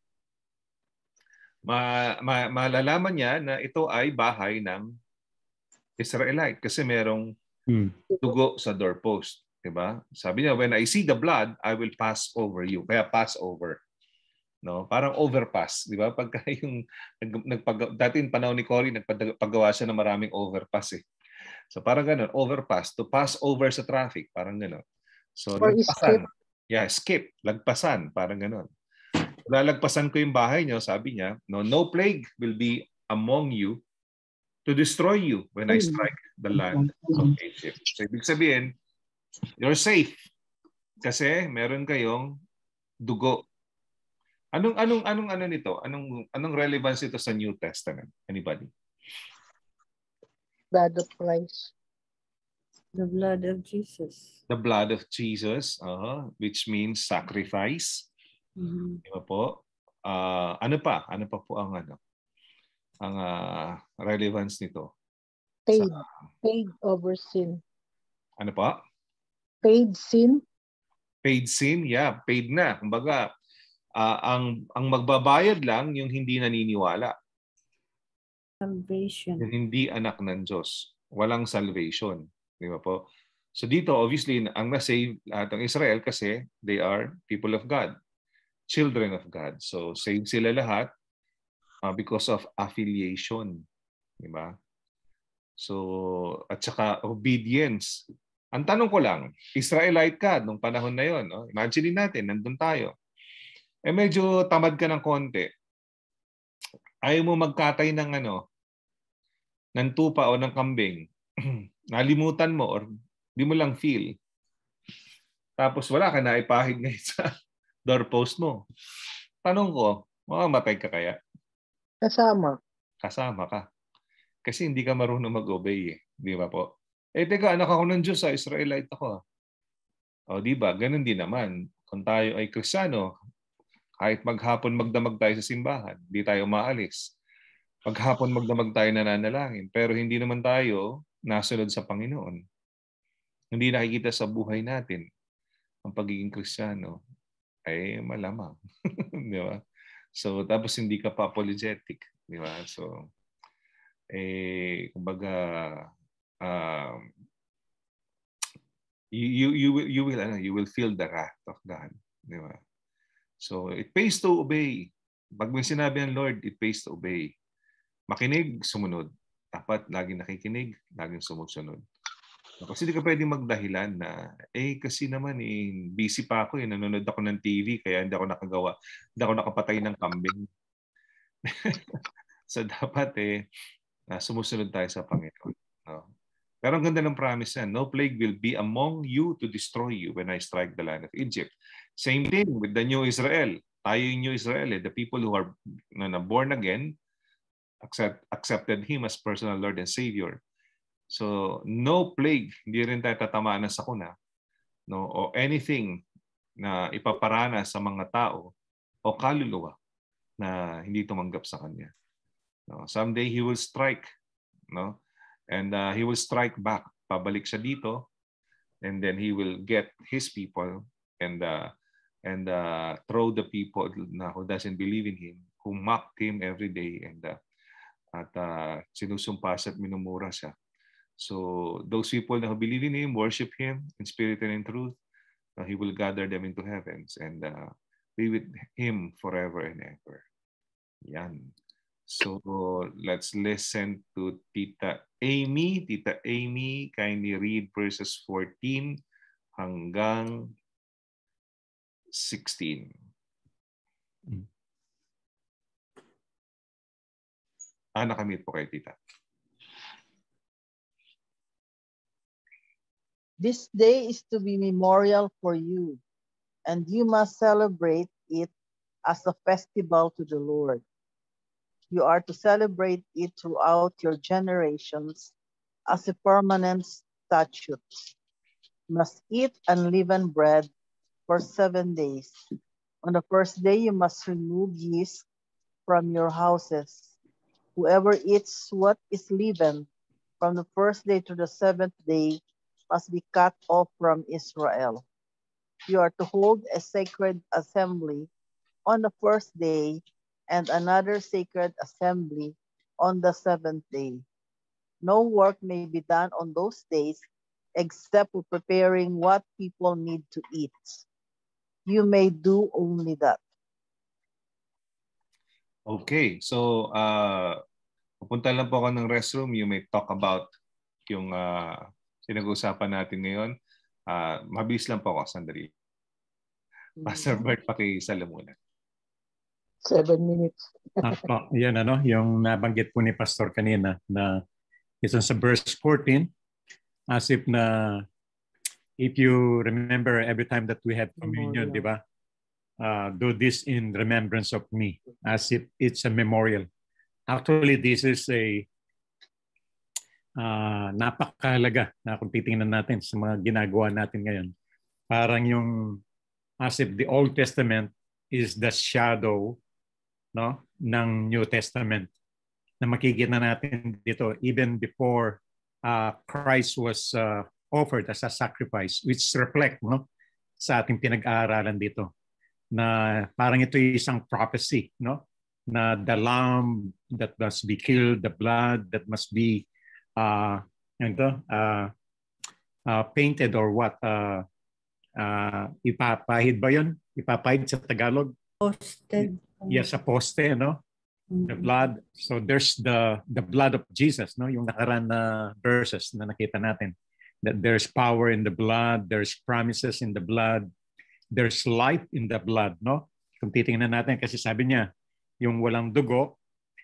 ma ma malalaman niya na ito ay bahay ng Israelite kasi merong Hmm. dugo sa doorpost. Diba? Sabi niya, when I see the blood, I will pass over you. Kaya pass over. No, parang overpass, di ba? Pagka yung nagpag dati in panahon ni Cory nagpagawa siya ng maraming overpass eh. So parang ganoon, overpass to pass over sa traffic, parang ganoon. So Or lagpasan. skip. Yeah, skip, lagpasan, parang ganoon. Lalagpasan ko yung bahay niyo, sabi niya, no, no plague will be among you to destroy you when I strike the land of Egypt. So ibig sabihin, you're safe kasi meron kayong dugo. Anong anong anong ano nito? Anong anong relevance ito sa New Testament? Anybody? Blood of Christ. The blood of Jesus. The blood of Jesus, uh, which means sacrifice. Mm-hmm. Di ba po? Uh, ano pa? Ano pa po ang ano? Ang uh, relevance nito? Paid. Sa, paid over sin. ano pa? Paid sin. Paid sin, yeah, paid na. Kumbaga, Uh, ang ang magbabayad lang yung hindi naniniwala. Salvation. Yung hindi anak ng Diyos. Walang salvation. Di ba po? So dito, obviously, ang na-save lahat ng Israel kasi they are people of God. Children of God. So save sila lahat uh, because of affiliation. Di ba? So, at saka obedience. Ang tanong ko lang, Israelite ka nung panahon na yon. No? Imagine natin, nandun tayo. Eh medyo tamad ka ng konti. Ayaw mo magkatay ng ano, ng tupa o ng kambing. Nalimutan mo or di mo lang feel. Tapos wala ka na ipahid ngayon sa doorpost mo. Tanong ko, mamamatay ka kaya? Kasama. Kasama ka. Kasi hindi ka marunong mag-obey eh. Di ba po? Eh teka, anak ako ng Diyos, sa Israelite ako. O di ba? Ganun din naman. Kung tayo ay Kristiyano, kahit maghapon magdamag tayo sa simbahan, hindi tayo maalis. Paghapon magdamag tayo nananalangin, pero hindi naman tayo nasunod sa Panginoon. Hindi nakikita sa buhay natin ang pagiging Kristiyano, ay malamang. Di ba? So, tapos hindi ka pa apologetic. Di ba? So, eh, kumbaga, um, you, you, you, will, you, will, ano, you will feel the wrath of God. Di ba? So, it pays to obey. Pag may sinabi ang Lord, it pays to obey. Makinig, sumunod. Dapat laging nakikinig, laging sumusunod. Kasi hindi ka pwedeng magdahilan na, eh kasi naman eh, busy pa ako eh, nanonood ako ng T V, kaya hindi ako nakagawa, hindi ako nakapatay ng kambing. So dapat eh, sumusunod tayo sa Panginoon. No? Pero ang ganda ng promise yan, no plague will be among you to destroy you when I strike the land of Egypt. Same thing with the New Israel. Tayo yung New Israel, eh, the people who are na, na born again, accept, accepted Him as personal Lord and Savior. So, no plague, hindi rin tayo tatamaan ng sakuna, no, o anything na ipaparana sa mga tao o kaluluwa na hindi tumanggap sa Kanya. No, someday He will strike, no? And uh, He will strike back. Pabalik siya dito, and then He will get His people and uh, and uh, throw the people na who doesn't believe in Him, who mocked Him every day, and uh, at uh, sinusumpas at minumura siya. So those people who believe in Him, worship Him in spirit and in truth, uh, He will gather them into heavens and uh, be with Him forever and ever. Yan. So let's listen to Tita Amy. Tita Amy, kindly read verses fourteen hanggang sixteen. Ah, nakamute po kayo, tita. This day is to be memorial for you, and you must celebrate it as a festival to the Lord. You are to celebrate it throughout your generations as a permanent statute. You must eat unleavened bread for seven days. On the first day, you must remove yeast from your houses. Whoever eats what is leavened from the first day to the seventh day must be cut off from Israel. You are to hold a sacred assembly on the first day and another sacred assembly on the seventh day. No work may be done on those days except for preparing what people need to eat. You may do only that. Okay, so uh, pupunta lang po ako ng restroom. You may talk about yung uh, sinag-usapan natin ngayon. Uh, mabilis lang po ako, sandali. Pastor Bert, pakisala muna. Seven minutes. Ah, po, yan ano, yung nabanggit po ni Pastor kanina na isa sa verse fourteen, as if na if you remember every time that we have communion, di ba? Uh, do this in remembrance of me, as if it's a memorial. Actually, this is a uh, napakahalaga na kung titingnan natin sa mga ginagawa natin ngayon. Parang yung as if the Old Testament is the shadow, no, ng New Testament na makikita natin dito even before uh, Christ was uh, offered as a sacrifice, which reflect, no, sa ating pinag-aaralan dito na parang ito yung isang prophecy, no, na the lamb that must be killed, the blood that must be uh, ito, uh, uh, painted or what, uh, uh, ipapahid ba yun? Ipapahid sa Tagalog? Posted. Yes, sa poste, no? The blood. So there's the the blood of Jesus, no? Yung nakaraan na verses na nakita natin. That there's power in the blood, there's promises in the blood, there's life in the blood, no? Kung titingnan natin, kasi sabi niya, yung walang dugo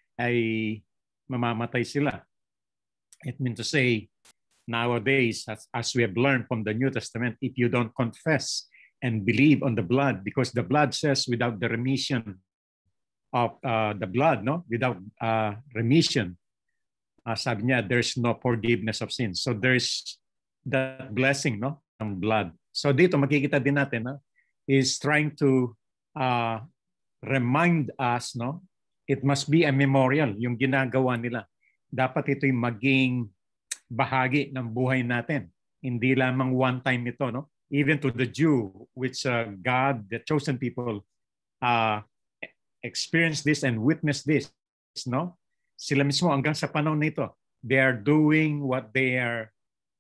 ay mamamatay sila. It means to say, nowadays, as, as we have learned from the New Testament, if you don't confess and believe on the blood, because the blood says without the remission of uh, the blood, no, without uh, remission, uh, sabi niya, there's no forgiveness of sins. So there's that blessing, no, ng blood. So dito makikita din natin, no, is trying to uh, remind us, no, it must be a memorial yung ginagawa nila. Dapat ito'y maging bahagi ng buhay natin. Hindi lamang one time ito, no? Even to the Jew, which uh, God, the chosen people, uh, experience this and witness this, no? Sila mismo hanggang sa panahon nito, they are doing what they are,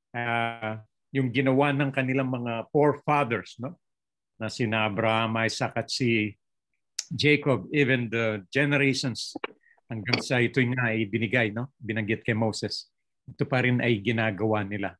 uh, yung ginawa ng kanilang mga forefathers, no? Na sina Abraham, Isaac at si Jacob, even the generations hanggang sa ito nga ay binigay, no? Binanggit kay Moses. Ito pa rin ay ginagawa nila.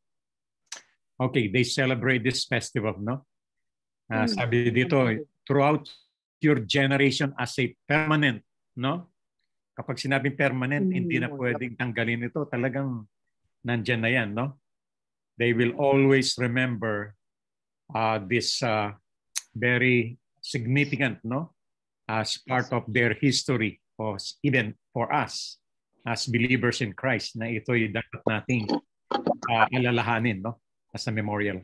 Okay, they celebrate this festival, no? Uh, sabi dito, throughout your generation as a permanent, no? Kapag sinabing permanent, mm-hmm. hindi na pwedeng tanggalin ito. Talagang nandyan na yan, no? They will always remember uh, this uh, very significant, no? As part of their history, or even for us as believers in Christ, na ito'y dapat nating uh, alalahanin, no? As a memorial.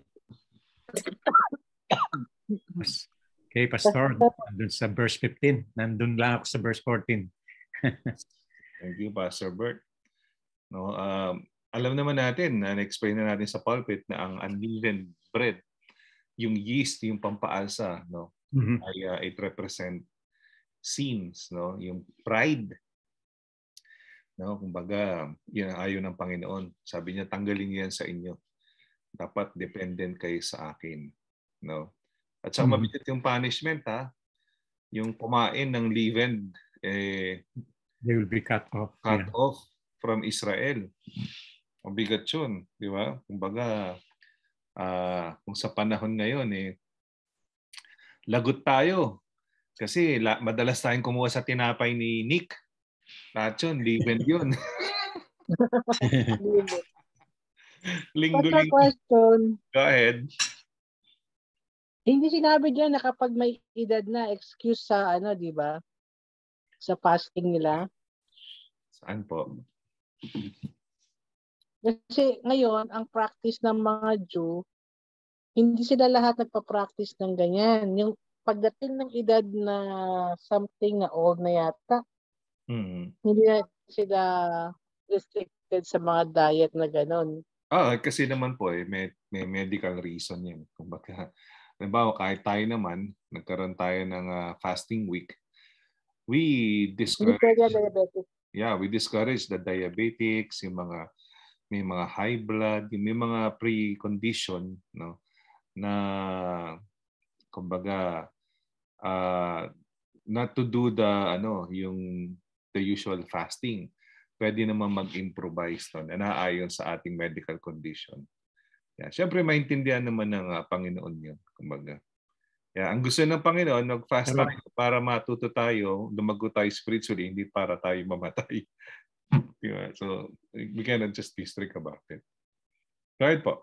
Okay, Pastor, nandun sa verse fifteen. Nandun lang ako sa verse fourteen. Thank you, Pastor Bert. No, um, alam naman natin, na-explain na natin sa pulpit na ang unleavened bread, yung yeast, yung pampaasa, no, mm-hmm. ay uh, it represent sins, no, yung pride. No, kumbaga, yun ang ayaw ng Panginoon. Sabi niya, tanggalin niyo yan sa inyo. Dapat dependent kayo sa akin, no? At saka mm-hmm. mabigat yung punishment, ha? Yung kumain ng leavened, eh, they will be cut off. Cut yeah. off from Israel. Mabigat yun, di ba? Kumbaga, uh, kung sa panahon ngayon, eh, lagot tayo. Kasi la, madalas tayong kumuha sa tinapay ni Nick. Lachon, liwen yun. Libo. Linggo, Pastor, linggo. question. Go ahead. Hindi sinabi diyan na kapag may edad na, excuse sa ano, di ba? Sa fasting nila. Saan po? Kasi ngayon, ang practice ng mga Jew, hindi sila lahat nagpa-practice ng ganyan. Yung pagdating ng edad na something na old na yata, Mm-hmm. hindi na sila restricted sa mga diet na gano'n. Ah, kasi naman po eh, may, may medical reason yun. Kumbaga, halimbawa, kahit tayo naman, nagkaroon tayo ng uh, fasting week, we discourage, yeah, we discourage the diabetics, yung mga, may mga high blood, may mga pre-condition, no, na, kumbaga, uh, not to do the, ano, yung, the usual fasting. Pwede naman mag-improvise doon na naayon sa ating medical condition. Yeah, siyempre, maintindihan naman ng uh, Panginoon yun. Kumbaga. Yeah, ang gusto ng Panginoon, nag-fast tayo para matuto tayo, lumago tayo spiritually, hindi para tayo mamatay. Diba? So, we cannot just be strict about it. Right po.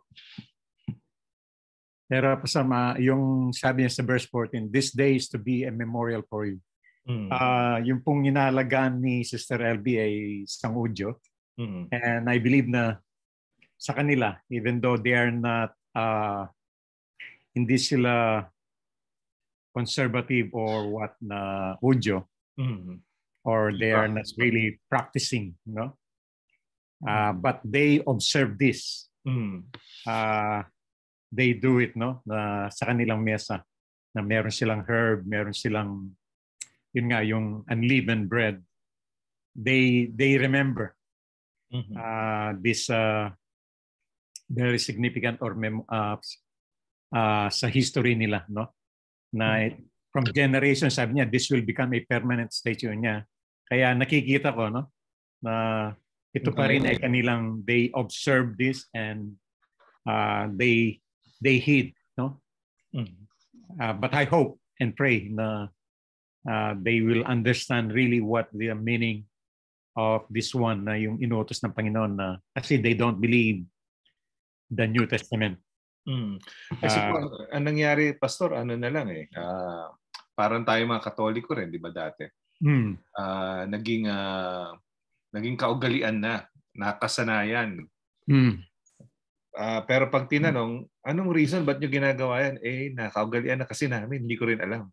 Pero pasama, yung sabi niya sa verse fourteen, this day is to be a memorial for you. Mm-hmm. Uh, yung pong inalagaan ni Sister L B ay isang udyo. Mm-hmm. And I believe na sa kanila, even though they are not, uh, hindi sila conservative or what na udyo, mm-hmm. or they are not really practicing, no? Uh, but they observe this. Mm-hmm. Uh, they do it, no? Na sa kanilang mesa, na meron silang herb, meron silang yun nga, yung unleavened bread, they they remember mm-hmm. uh, this uh, very significant or mem- uh, uh, sa history nila, no? Na mm-hmm. from generation, sabi niya, this will become a permanent statue niya. Kaya nakikita ko, no? Na ito pa rin ay kanilang, they observe this and uh, they they heed, no? Mm-hmm. Uh, but I hope and pray na Uh, they will understand really what the meaning of this one na yung inutos ng Panginoon na kasi they don't believe the New Testament. Mm. Kasi uh, po, ang nangyari, Pastor, ano na lang eh, uh, parang tayo mga Katoliko rin, di ba dati? Mm. Uh, naging, uh, naging kaugalian na, nakasanayan. Mm. Uh, pero pag tinanong, anong reason ba't nyo ginagawa yan? Eh, nakaugalian na kasi namin, hindi ko rin alam.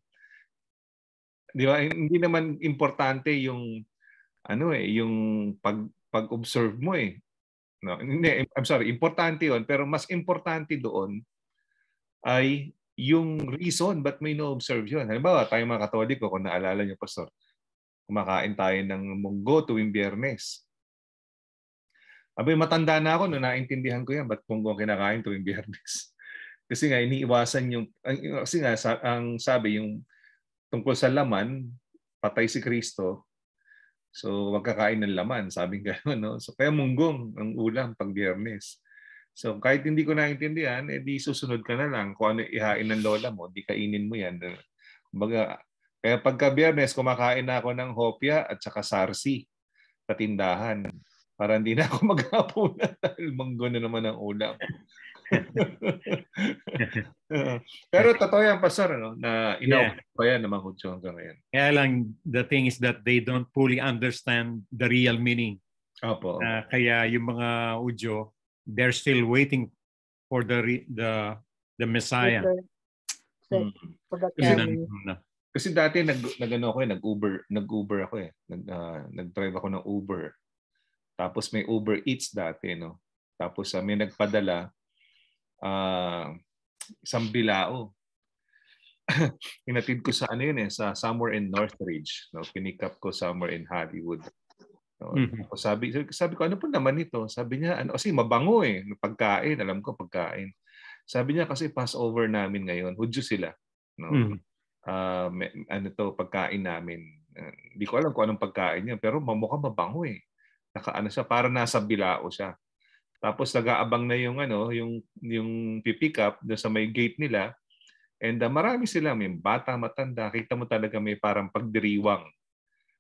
Di ba? Hindi naman importante yung ano eh, yung pag pag-observe mo eh. No, hindi, I'm sorry, importante 'yon, pero mas importante doon ay yung reason ba't may no-observe 'yon. Halimbawa, tayo mga Katoliko, kung naalala niyo, Pastor, kumakain tayo ng munggo tuwing Biyernes. Abay, matanda na ako no, naintindihan ko yan, ba't munggo kinakain tuwing Biyernes? Kasi nga, iniiwasan yung, kasi nga, ang sabi, yung tungkol sa laman, patay si Kristo. So, wag kakain ng laman, sabing gano'n, no? So, kaya munggong ang ulam pag Biyernes. So, kahit hindi ko naintindihan, eh di susunod ka na lang. Kung ano ihain ng lola mo, di kainin mo yan. Kumbaga, kaya pagka Biyernes, kumakain na ako ng hopya at saka sarsi sa tindahan. Para hindi na ako maghapunan dahil munggo na naman ang ulam. Pero totoo yan, Pastor, ano, na ina-open pa yan naman Hudyo hanggang ngayon. Kaya lang, the thing is that they don't fully understand the real meaning. Opo. Uh, kaya yung mga Hudyo, they're still waiting for the the the Messiah. Hmm. Kasi, kasi dati nag nagano ako eh, nag-Uber, nag-Uber ako eh. Nag uh, nag-drive ako ng Uber. Tapos may Uber Eats dati, no. Tapos uh, may nagpadala Uh, isang bilao. Inatid ko sa ano yun eh, sa somewhere in Northridge. No? Pinick up ko somewhere in Hollywood. No? Mm-hmm. Sabi, sabi ko, ano po naman ito? Sabi niya, ano, kasi mabango eh, pagkain, alam ko pagkain. Sabi niya kasi Passover namin ngayon, Hudyo sila. No? Mm-hmm. Uh, may, ano to, pagkain namin. Uh, hindi ko alam kung anong pagkain niya, pero mamukha mabango eh. Naka, ano siya, para nasa bilao siya. Tapos nag-aabang na yung ano, yung yung pipick up doon sa may gate nila. And uh, marami sila, may bata, matanda, kita mo talaga may parang pagdiriwang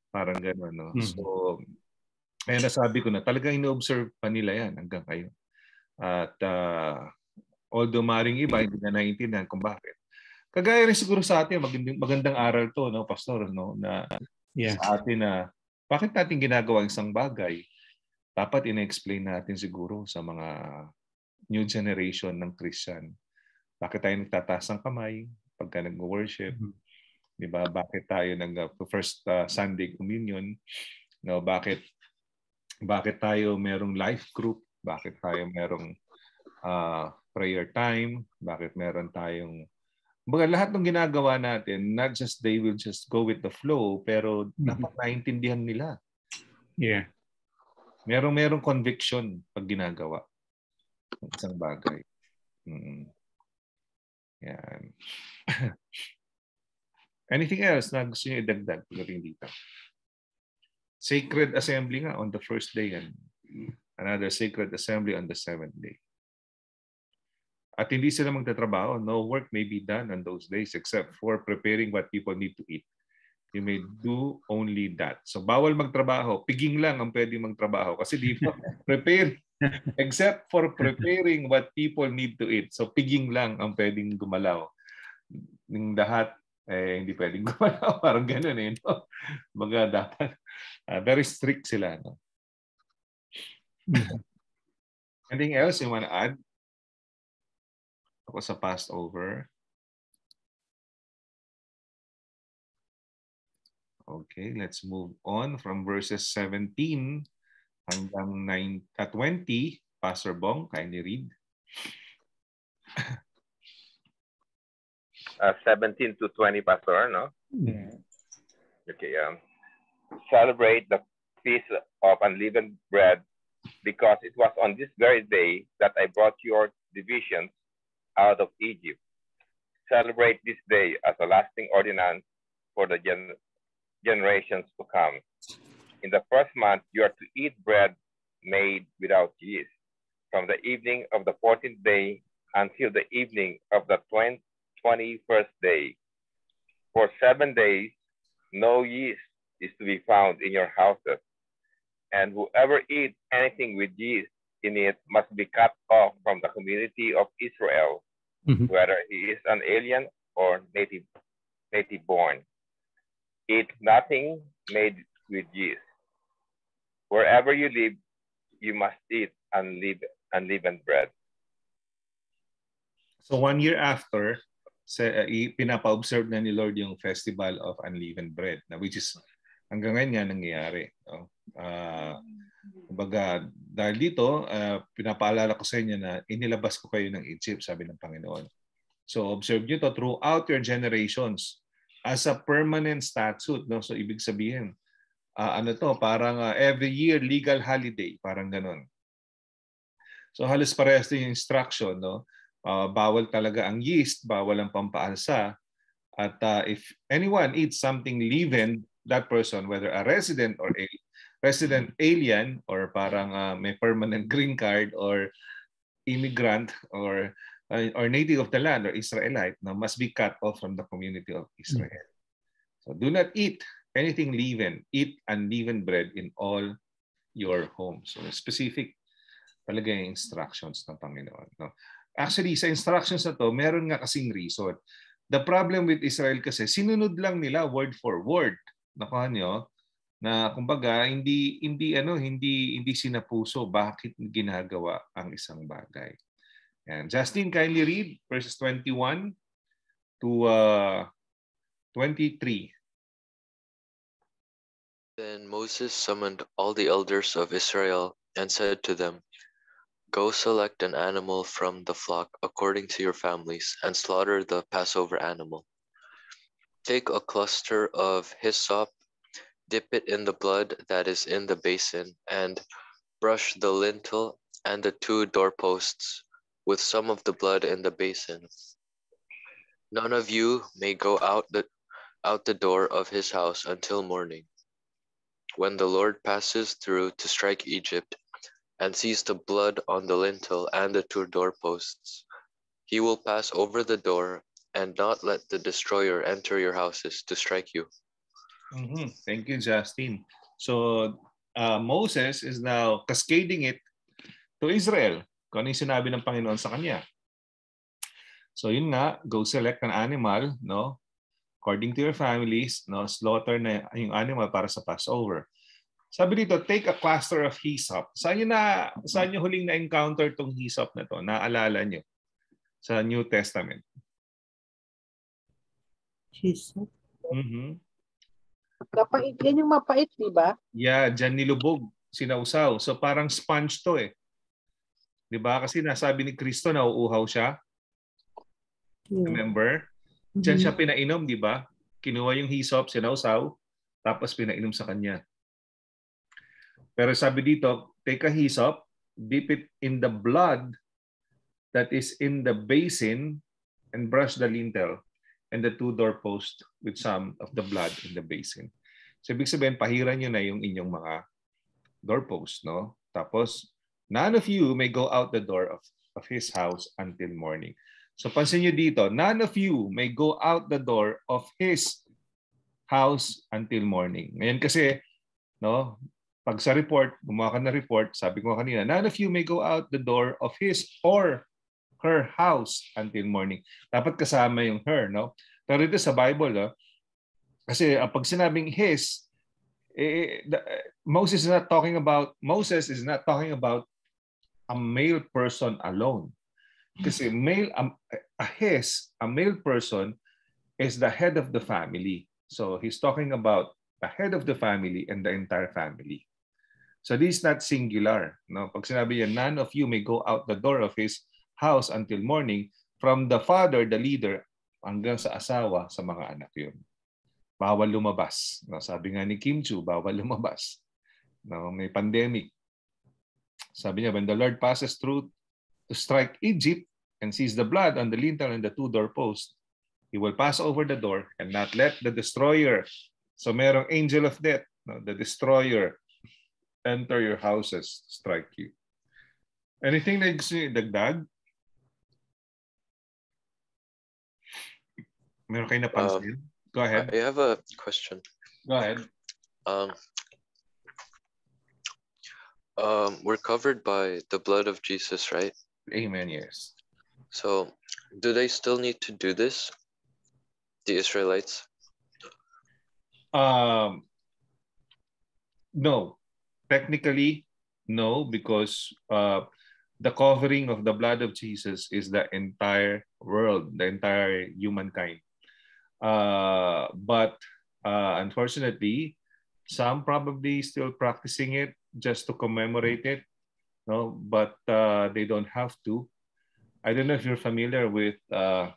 Parang gano'n, no? Mhm. So, kaya nasabi ko na, talagang ino-observe pa nila yan hanggang kayo. At uh, although maring iba, hindi na naiintindihan kung bakit. Kagaya rin siguro sa atin, magandang, magandang aral to, no, Pastor, no, na Yeah. sa atin na bakit natin ginagawa isang bagay, dapat ina-explain natin siguro sa mga new generation ng Christian. Bakit tayo nagtataas ng kamay pagka nag-worship? Mhm. Di ba? Bakit tayo nag uh, first uh, Sunday communion? No, bakit bakit tayo merong life group? Bakit tayo merong uh, prayer time? Bakit meron tayong baga lahat ng ginagawa natin, not just they will just go with the flow, pero Mhm. dapat naintindihan nila. Yeah. Merong merong conviction pag ginagawa ng isang bagay. Mm. Yan. Anything else na gusto niyo idagdag pagdating dito? Sacred assembly nga on the first day and another sacred assembly on the seventh day. At hindi sila magtatrabaho. No work may be done on those days except for preparing what people need to eat. You may do only that. So bawal magtrabaho. Piging lang ang pwedeng magtrabaho kasi di ba prepare except for preparing what people need to eat. So piging lang ang pwedeng gumalaw. Yung lahat eh hindi pwedeng gumalaw. Parang gano'n eh. No? Mga dapat uh, very strict sila. No? Anything else you want to add? Ako sa Passover. Okay, let's move on from verses seventeen hanggang nine, uh, twenty. Pastor Bong, kindly read. Uh, seventeen to twenty, Pastor, no? Yeah. Okay. Um, celebrate the feast of unleavened bread, because it was on this very day that I brought your divisions out of Egypt. Celebrate this day as a lasting ordinance for the gen generations to come. In the first month, you are to eat bread made without yeast, from the evening of the fourteenth day until the evening of the twenty-first day. For seven days, no yeast is to be found in your houses, and whoever eats anything with yeast in it must be cut off from the community of Israel, Mhm. whether he is an alien or native, native born. Eat nothing made with yeast. Wherever you live, you must eat unleavened, unleavened bread. So one year after, sa, uh, pinapa-observe na ni Lord yung Festival of Unleavened Bread, na which is hanggang ngayon yan nangyayari. No? Uh, kumbaga, dahil dito, uh, pinapaalala ko sa inyo na inilabas ko kayo ng Egypt, sabi ng Panginoon. So observe nyo to throughout your generations as a permanent statute. No? So ibig sabihin, uh, ano to, parang uh, every year legal holiday, parang ganun. So halos parehas din yung instruction, no? Uh, bawal talaga ang yeast, bawal ang pampaalsa. At uh, if anyone eats something leavened, that person, whether a resident or a resident alien or parang uh, may permanent green card or immigrant or uh, or native of the land or Israelite, no, must be cut off from the community of Israel. So do not eat anything leavened. Eat unleavened bread in all your homes. So specific talaga yung instructions ng Panginoon. No? Actually, sa instructions na to, meron nga kasing reason. The problem with Israel kasi, sinunod lang nila word for word. Nakuha nyo? Na kumbaga, hindi, hindi, ano, hindi, hindi sinapuso bakit ginagawa ang isang bagay. And Justin, kindly read verses twenty-one to uh, twenty-three. Then Moses summoned all the elders of Israel and said to them, "Go select an animal from the flock according to your families and slaughter the Passover animal. Take a cluster of hyssop, dip it in the blood that is in the basin, and brush the lintel and the two doorposts with some of the blood in the basin. None of you may go out the, out the door of his house until morning. When the Lord passes through to strike Egypt, and sees the blood on the lintel and the two doorposts, he will pass over the door and not let the destroyer enter your houses to strike you. Mm-hmm. Thank you, Justin. So uh, Moses is now cascading it to Israel. Kung ano yung sinabi ng Panginoon sa kanya. So yun nga, go select an animal, no? According to your families, no? Slaughter na yung animal para sa Passover. Sabi dito, take a cluster of hyssop. Saan nyo, na, saan nyo huling na-encounter tong hyssop na to? Naalala nyo sa New Testament? Hyssop? Mm-hmm. Kapait, yan yung mapait, di ba? Yeah, dyan nilubog, sinausaw. So parang sponge to eh. Di ba? Kasi nasabi ni Kristo na uuhaw siya. Yeah. Remember? Diyan siya pinainom, di ba? Kinuha yung hyssop, sinausaw, tapos pinainom sa kanya. Pero sabi dito, take a hyssop, dip it in the blood that is in the basin, and brush the lintel and the two doorposts with some of the blood in the basin. So ibig sabihin, pahiran nyo na yung inyong mga doorposts, no? Tapos, none of you may go out the door of, of his house until morning. So pansin nyo dito, none of you may go out the door of his house until morning. Ngayon kasi, no, pag sa report, gumawa ka na report, sabi ko kanina, none of you may go out the door of his or her house until morning. Dapat kasama yung her, no? Pero ito sa Bible, no? Kasi uh, pag sinabing his, eh, the, uh, Moses is not talking about, Moses is not talking about a male person alone. Kasi male, um, a his, a male person is the head of the family. So he's talking about the head of the family and the entire family. So this is not singular. No? Pag sinabi yan, none of you may go out the door of his house until morning, from the father, the leader, hanggang sa asawa, sa mga anak yun. Bawal lumabas. No? Sabi nga ni Kim Chu, bawal lumabas. No? May pandemic. Sabi niya, when the Lord passes through to strike Egypt and sees the blood on the lintel and the two doorposts, he will pass over the door and not let the destroyer, so merong angel of death, no, the destroyer, enter your houses, strike you. Anything na gusto niyo idagdag? Meron kayo napansin? Um, Go ahead. I have a question. Go ahead. Um, um, we're covered by the blood of Jesus, right? Amen, yes. So, do they still need to do this, the Israelites? Um, no. Technically, no, because uh, the covering of the blood of Jesus is the entire world, the entire humankind. Uh, but uh, unfortunately, some probably still practicing it just to commemorate it, no? But uh, they don't have to. I don't know if you're familiar with uh,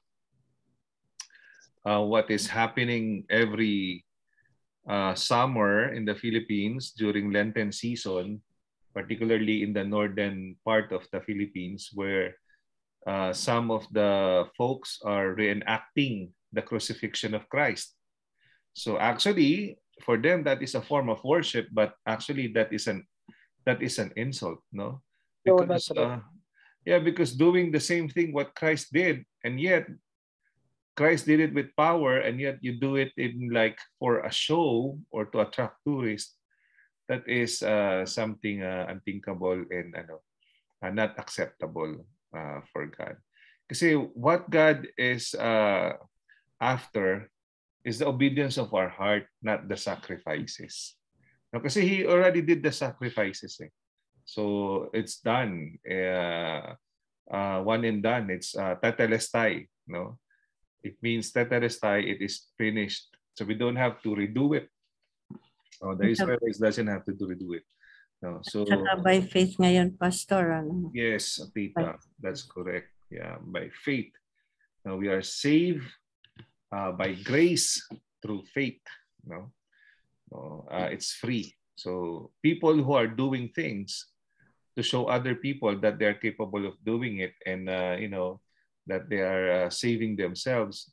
uh, what is happening every uh, summer in the Philippines during Lenten season, particularly in the northern part of the Philippines, where uh, some of the folks are reenacting the crucifixion of Christ. So actually, for them, that is a form of worship, but actually that is an that is an insult, no? Because uh, yeah, because doing the same thing what Christ did, and yet Christ did it with power, and yet you do it in like for a show or to attract tourists. That is uh, something uh, unthinkable and ano, uh, not acceptable uh, for God. Kasi what God is uh, after is the obedience of our heart, not the sacrifices. No, kasi He already did the sacrifices. Eh. So it's done. Uh, uh, one and done. It's uh, tetelestai. No? It means tetelestai, it is finished. So we don't have to redo it. Oh, the Israelites doesn't have to do redo it. No. So saka by faith ngayon, Pastor. Ano? Yes, Tita, that's correct. Yeah, by faith. Now we are saved uh, by grace through faith. No, no uh, it's free. So people who are doing things to show other people that they are capable of doing it, and uh, you know, that they are uh, saving themselves.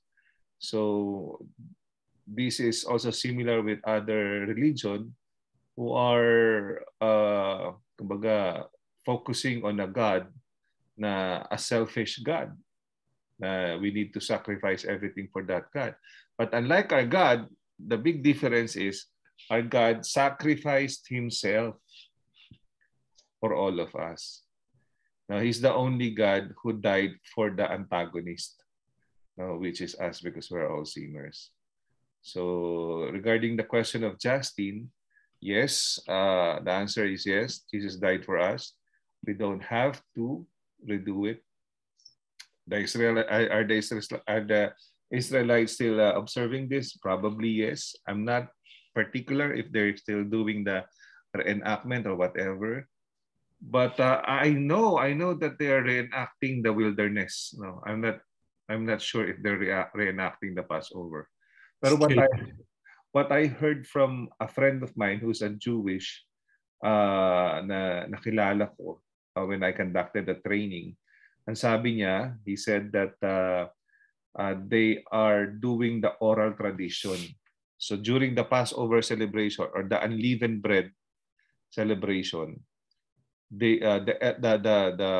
So this is also similar with other religion who are uh, kumbaga, focusing on a God na a selfish God. Uh, we need to sacrifice everything for that God. But unlike our God, the big difference is our God sacrificed himself for all of us. Now, he's the only God who died for the antagonist, no, which is us, because we're all sinners. So regarding the question of Justin, yes, uh, the answer is yes. Jesus died for us. We don't have to redo it. The Israel are the Israelites, are the Israelites still uh, observing this? Probably yes. I'm not particular if they're still doing the reenactment or whatever. But uh, I know, I know that they are reenacting the wilderness. No, I'm not, I'm not sure if they're re- reenacting the Passover. But what I, what I heard from a friend of mine who's a Jewish, uh, na nakilala ko uh, when I conducted the training, ang sabi niya, he said that uh, uh, they are doing the oral tradition. So during the Passover celebration or the unleavened bread celebration, The, uh, the the the the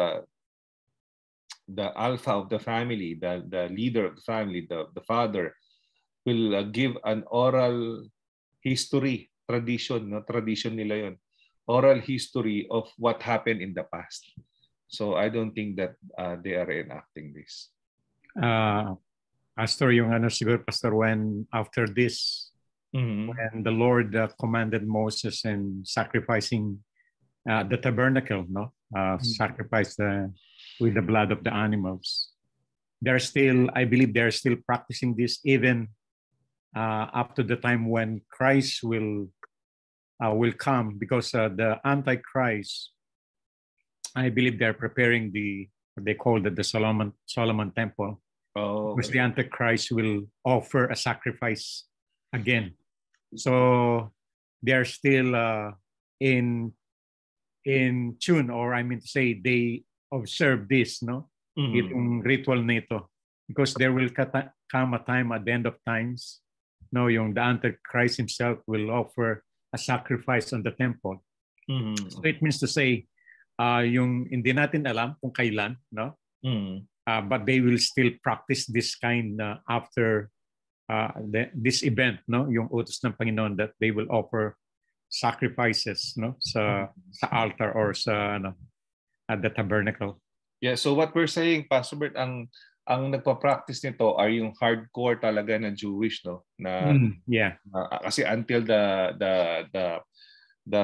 the alpha of the family, the the leader of the family, the the father, will uh, give an oral history, tradition, no tradition nila yon, oral history of what happened in the past. So I don't think that uh, they are enacting this. Uh, Pastor, yung ano siguro, Pastor, when after this, mm-hmm. when the Lord uh, commanded Moses and sacrificing Uh, the tabernacle, no, uh, mm-hmm. sacrifice uh, with the blood of the animals. They're still, I believe, they're still practicing this even uh, up to the time when Christ will uh, will come, because uh, the Antichrist, I believe, they're preparing the what they call the, the Solomon Solomon Temple, oh, because okay. the Antichrist will offer a sacrifice again. So they're still uh, in. in tune, or I mean to say, they observe this, no? Mm-hmm. Itong ritual nito. Because there will come a time at the end of times, no, yung the Antichrist himself will offer a sacrifice on the temple. Mm-hmm. So it means to say, uh, yung hindi natin alam kung kailan, no? Mm-hmm. Uh, but they will still practice this kind uh, after uh, the, this event, no? Yung utos ng Panginoon that they will offer sacrifices, no, sa sa altar or sa ano, at the tabernacle. Yeah, so what we're saying, Pastor Bert, ang ang nagpa-practice nito are yung hardcore talaga na Jewish, no, na mm, yeah, uh, kasi until the the the the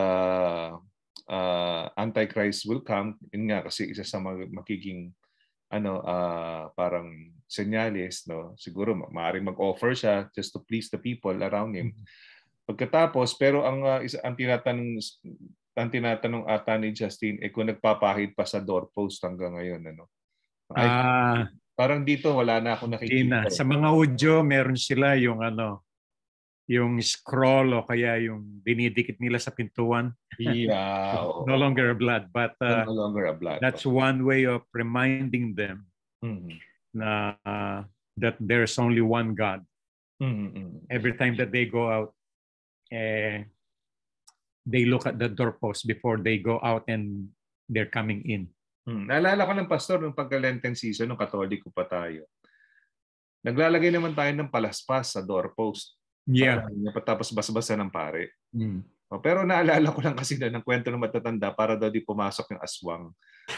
uh, Antichrist will come, yun nga kasi isa sa mga makiging ano uh, parang senyales, no, siguro maaaring mag-offer siya just to please the people around him. Mm-hmm. Pagkatapos, pero ang uh, isa ang tinatanong ang tinatanong ata ni Justin eh kung nagpapahid pa sa doorpost hanggang ngayon, ano. Ay, uh, parang dito wala na ako nakikita. Sa mga Hudyo, meron sila yung ano, yung scroll o kaya yung dinidikit nila sa pintuan. Yeah. No longer a blood, but uh, no longer a blood. That's one way of reminding them mm-hmm. na uh, that there's only one God. Mm-hmm. Every time that they go out, Eh, they look at the doorpost before they go out and they're coming in. Hmm. Naalala ko ng pastor nung pagka-Lenten season, nung Katoliko pa tayo. Naglalagay naman tayo ng palaspas sa doorpost. Yeah. Tapos bas-basa ng pare. Hmm. Oh, pero naalala ko lang kasi na ng kwento ng matatanda para daw di pumasok yung aswang.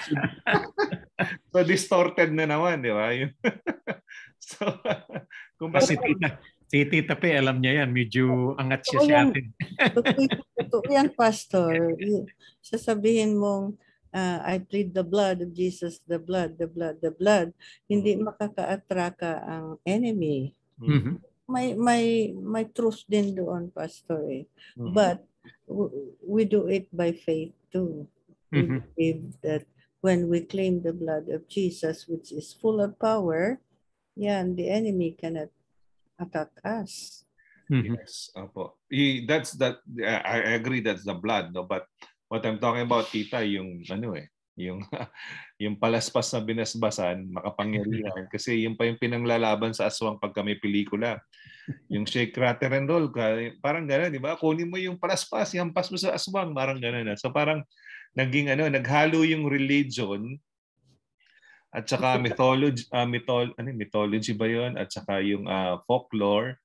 So distorted na naman, di ba? So, kung kasi tita, si Tita Pe, alam niya yan, medyo angat siya sa atin. Totoo yan, Pastor. Sasabihin mong, uh, I plead the blood of Jesus, the blood, the blood, the blood. Hindi makaka-atraka ang enemy. Mm-hmm. May may may truth din doon, Pastor. Eh. Mm-hmm. But we do it by faith too. We mm-hmm. believe that when we claim the blood of Jesus, which is full of power, yeah, the enemy cannot attack us. Mm-hmm. Yes, opo. That's that. I agree. That's the blood, no. But what I'm talking about, Tita, yung ano eh, yung yung palaspas na binasbasan, makapangyarihan. Kasi yung pa yung pinanglalaban sa aswang pagka may pelikula. Yung shake, rattle, and roll, parang gano'n, di ba? Kunin mo yung palaspas, hampas mo sa aswang, parang gano'n. So parang naging ano, naghalo yung religion at saka mythology, uh, mythol, ano, mythology ba yun? At saka yung uh, folklore.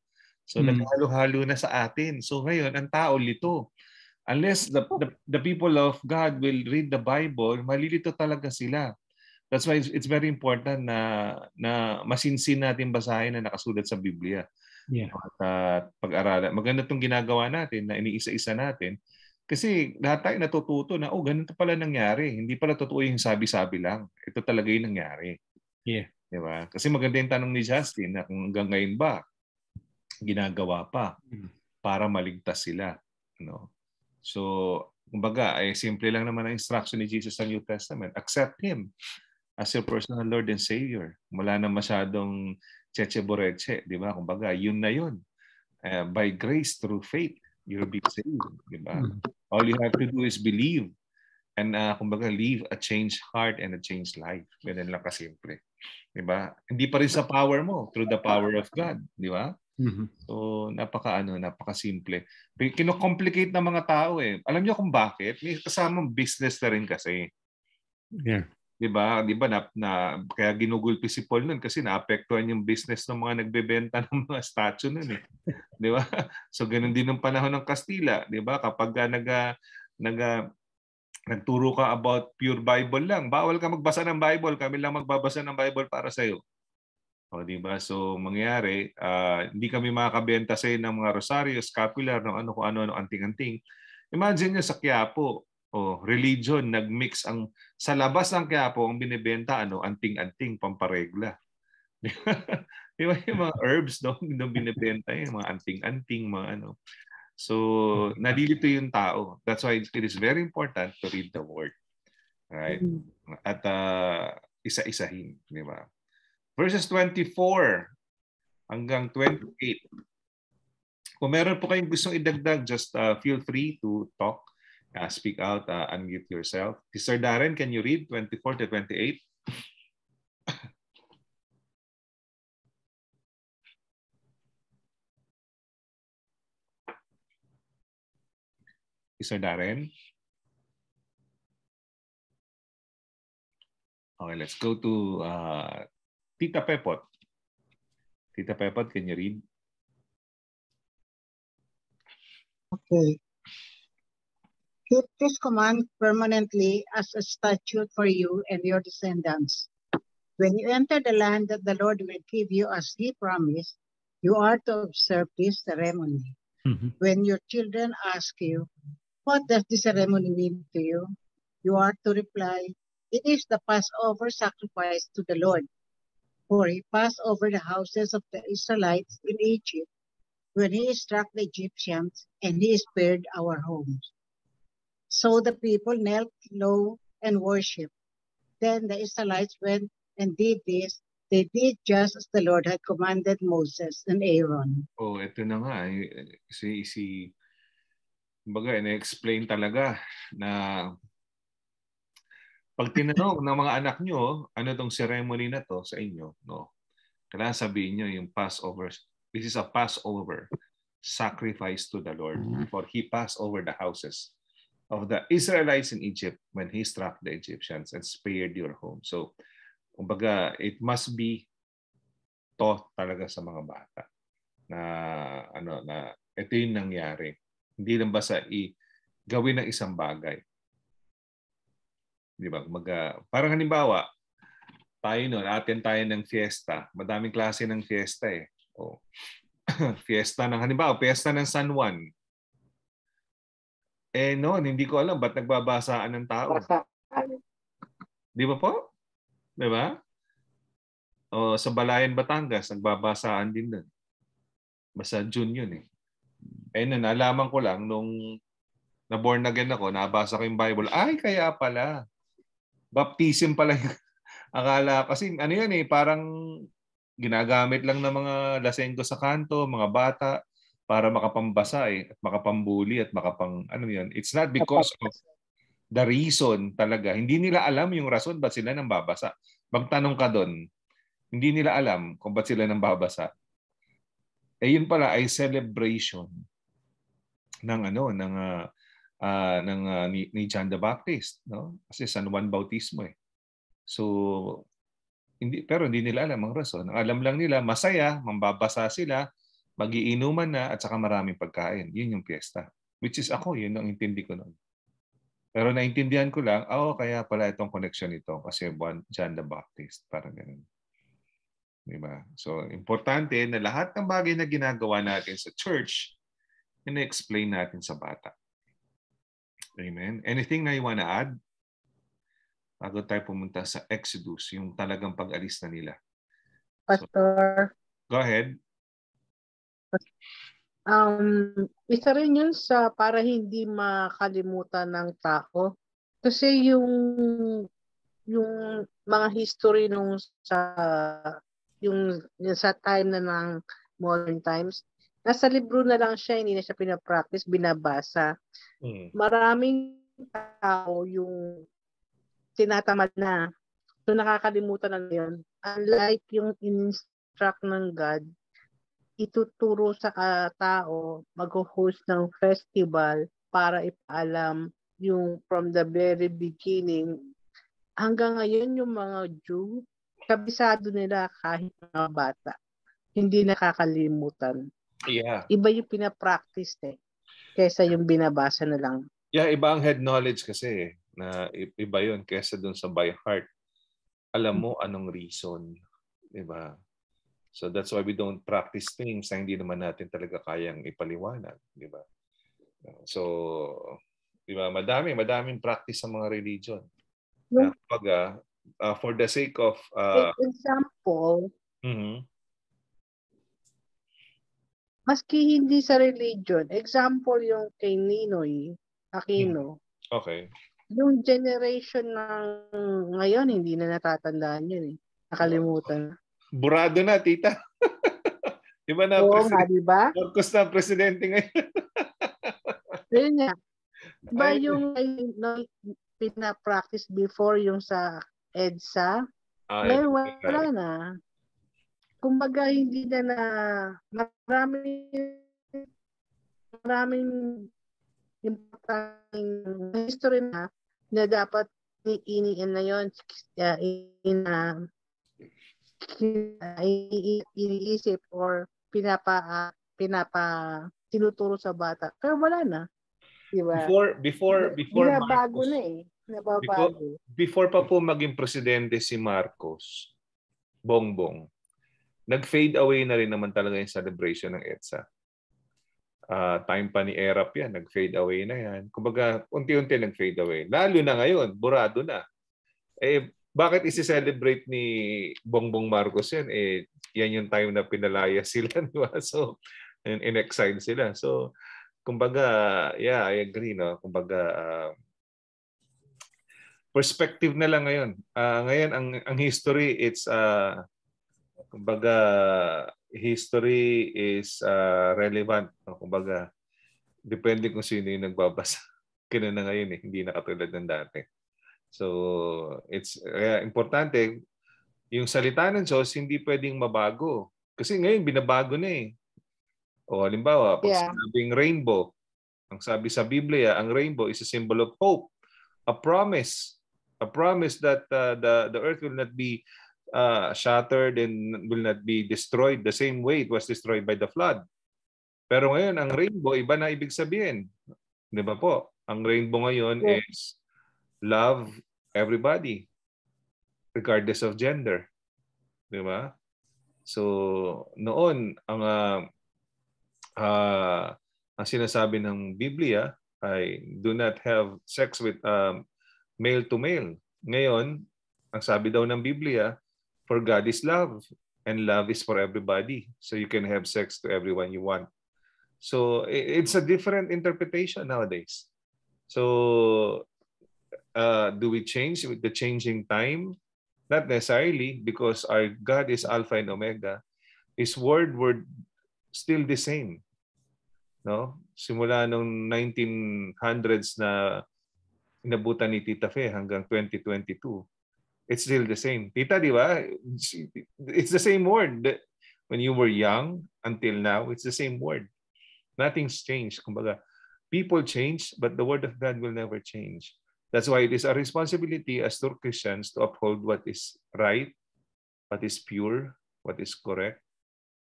So Mm. naghalo-halo na sa atin. So ngayon, ang tao lito. Unless the, the, the people of God will read the Bible, malilito talaga sila. That's why it's, it's very important na na masinsin natin basahin na nakasulat sa Biblia. Yeah. At uh, pag-aralan. Maganda itong ginagawa natin na iniisa-isa natin. Kasi lahat tayo natututo na, oh, ganito pala nangyari. Hindi pala totoo yung sabi-sabi lang. Ito talaga yung nangyari. Yeah. Diba? Kasi maganda yung tanong ni Justin na kung hanggang ngayon ba ginagawa pa para maligtas sila. No? So, kumbaga, ay simple lang naman ang instruction ni Jesus sa New Testament. Accept Him as your personal Lord and Savior. Wala na masyadong cheche-boreche. Di ba? Kumbaga, yun na yun. Uh, by grace, through faith, you'll be saved. Di ba? All you have to do is believe and uh, kumbaga, live a changed heart and a changed life. Ganun lang kasimple. Diba? Hindi pa rin sa power mo, through the power of God, di ba? Mm-hmm. So napaka ano, napaka-simple. Kino-complicate ng mga tao eh. Alam niyo kung bakit? May kasamang business na rin kasi. Yeah. Di ba? Di ba na, na kaya ginugulpi si Paul noon kasi naapektuhan yung business ng mga nagbebenta ng mga statue noon eh. Di ba? So ganun din ng panahon ng Kastila, di ba? Kapag uh, naga naga nagturo ka about pure Bible lang. Bawal ka magbasa ng Bible. Kami lang magbabasa ng Bible para sa iyo. O, di ba? So, mangyayari, uh, hindi kami makakabenta sa ng mga rosaryo, scapular, ng ano kung ano, ano, anting-anting. Imagine nyo sa Quiapo, o religion, nagmix ang, sa labas ng Quiapo, ang binibenta, ano, anting-anting, pamparegla. Di ba yung mga herbs, no? Yung binibenta, yung mga anting-anting, mga ano. So, nalilito yung tao. That's why it is very important to read the Word. Right? At uh, isa-isahin. Di ba? Verses twenty-four hanggang twenty-eight. Kung meron po kayong gustong idagdag, just uh, feel free to talk, uh, speak out, uh, unmute yourself. Sister Darren, can you read twenty-four to twenty-eight? Sister Darren? Okay, let's go to uh, Tita Pepot. Tita Pepot, can you read? Okay. Keep this command permanently as a statute for you and your descendants. When you enter the land that the Lord will give you as He promised, you are to observe this ceremony. Mm-hmm. When your children ask you, what does this ceremony mean to you? You are to reply, it is the Passover sacrifice to the Lord. For He passed over the houses of the Israelites in Egypt when He struck the Egyptians and He spared our homes. So the people knelt low and worshiped. Then the Israelites went and did this. They did just as the Lord had commanded Moses and Aaron. Oh, ito na nga. Si, si, kumbaga, ina-explain talaga na pag tinanong ng mga anak nyo, ano tong ceremony na to sa inyo, no? Kailangan sabihin nyo yung Passover. This is a Passover sacrifice to the Lord. For He passed over the houses of the Israelites in Egypt when He struck the Egyptians and spared your home. So, kumbaga, it must be to talaga sa mga bata na ano na ito yung nangyari. Hindi lang basta i gawin ng isang bagay. Di ba? Kumbaga, parang halimbawa, tayo noon, atin tayo ng fiesta. Madaming klase ng fiesta eh. O, fiesta ng, halimbawa, fiesta ng San Juan. Eh noon, hindi ko alam ba't nagbabasaan ng tao. Di ba po? Di ba? O sa Balayan, Batangas, nagbabasaan din doon. Basta June yun eh. Eh noon, nalaman ko lang nung na-born again ako, nabasa ko yung Bible, ay kaya pala. Baptism pala yung akala. Kasi ano yan eh, parang ginagamit lang ng mga lasenggo sa kanto, mga bata, para makapambasa eh, at makapambuli at makapang, ano yun. It's not because of the reason talaga. Hindi nila alam yung rason ba't sila nang babasa. Magtanong ka doon, hindi nila alam kung ba't sila nang babasa. Eh yun pala ay celebration ng ano, ng uh, uh, ng uh, ni, ni John the Baptist, no? Kasi San Juan Bautismo eh. So hindi, pero hindi nila alam ang rason. Ang alam lang nila, masaya, mambabasa sila, Magiinuman na at saka maraming pagkain. Yun yung piyesta. Which is ako, yun ang intindi ko nun. Pero naintindihan ko lang, oh, kaya pala itong connection ito kasi John the Baptist. Parang ganun. Diba? So, importante na lahat ng bagay na ginagawa natin sa church, ina-explain natin sa bata. Amen? Anything na you wanna add? Bago tayo pumunta sa Exodus, yung talagang pag-alis na nila. Pastor. So, go ahead. Um, isa rin yun sa para hindi makalimutan ng tao. Kasi yung yung mga history nung sa yung, yung sa time na ng modern times, nasa libro na lang siya, hindi na siya pinapractice, binabasa. Hmm. Maraming tao yung tinatamad na. So nakakalimutan na yun. Unlike yung in-instruct ng God, ituturo sa uh, tao, mag-host ng festival para ipaalam yung from the very beginning. Hanggang ngayon yung mga Jew, kabisado nila kahit mga bata. Hindi nakakalimutan. Yeah. Iba yung pinapractice eh, kaysa yung binabasa na lang. Yeah, iba ang head knowledge kasi eh, na iba yun kaysa dun sa by heart. Alam mo anong reason, di ba? So that's why we don't practice things na hindi naman natin talaga kayang ipaliwanag, di ba? So, di ba, madami, madaming practice sa mga religion. Yeah. Pag, uh, for the sake of... Uh, example, mm-hmm. maski hindi sa religion, example yung kay Ninoy Aquino. Okay. Yung generation ng ngayon, hindi na natatandaan yun eh. Nakalimutan na. Burado na, tita. Iba na, oo nga, diba? Marcos na presidente ngayon. Yun nga. Diba yung no, pina-practice before yung sa EDSA? Ah, ngayon, wala na. Kumbaga, hindi na na maraming maraming importanteng history na na dapat iniin na yun uh, in uh, iniisip or pinapa uh, pinapa tinuturo sa bata. Pero wala na. Diba? Before before before Marcos, na eh. Before, before pa po maging presidente si Marcos, Bongbong, nag-fade away na rin naman talaga yung celebration ng EDSA. Uh, time pa ni Erap yan, nag-fade away na yan. Kumbaga, unti-unti nag-fade away. Lalo na ngayon, burado na. Eh, bakit isi-celebrate ni Bongbong Marcos yan? Eh, yan yung time na pinalaya sila, di ba? So, in-exile sila. So, kumbaga, yeah, I agree, no? Kumbaga, uh, perspective na lang ngayon. Uh, ngayon, ang, ang history, it's, uh, kumbaga, history is uh, relevant. No? Kumbaga, depende kung sino yung nagbabasa. Kaya na ngayon, eh, hindi na katulad ng dati. So, it's uh, importante, yung salita ng Diyos, hindi pwedeng mabago. Kasi ngayon, binabago na eh. O halimbawa, pag yeah. sinabing rainbow, ang sabi sa Biblia, ang rainbow is a symbol of hope, a promise, a promise that uh, the, the earth will not be uh, shattered and will not be destroyed the same way it was destroyed by the flood. Pero ngayon, ang rainbow, iba na ibig sabihin. Di ba po? Ang rainbow ngayon yeah. is love everybody, regardless of gender. Di ba? So, noon, ang uh, uh, ang sinasabi ng Biblia ay do not have sex with um, male to male. Ngayon, ang sabi daw ng Biblia, for God is love, and love is for everybody. So you can have sex to everyone you want. So it's a different interpretation nowadays. So uh, do we change with the changing time? Not necessarily, because our God is Alpha and Omega. His word were still the same. No? Simula nung nineteen hundreds na inabutan ni Tita Fe hanggang twenty twenty-two. It's still the same. Tita, di ba? It's the same word. When you were young until now, it's the same word. Nothing's changed. Kumbaga, people change, but the word of God will never change. That's why it is a responsibility as true Christians to uphold what is right, what is pure, what is correct,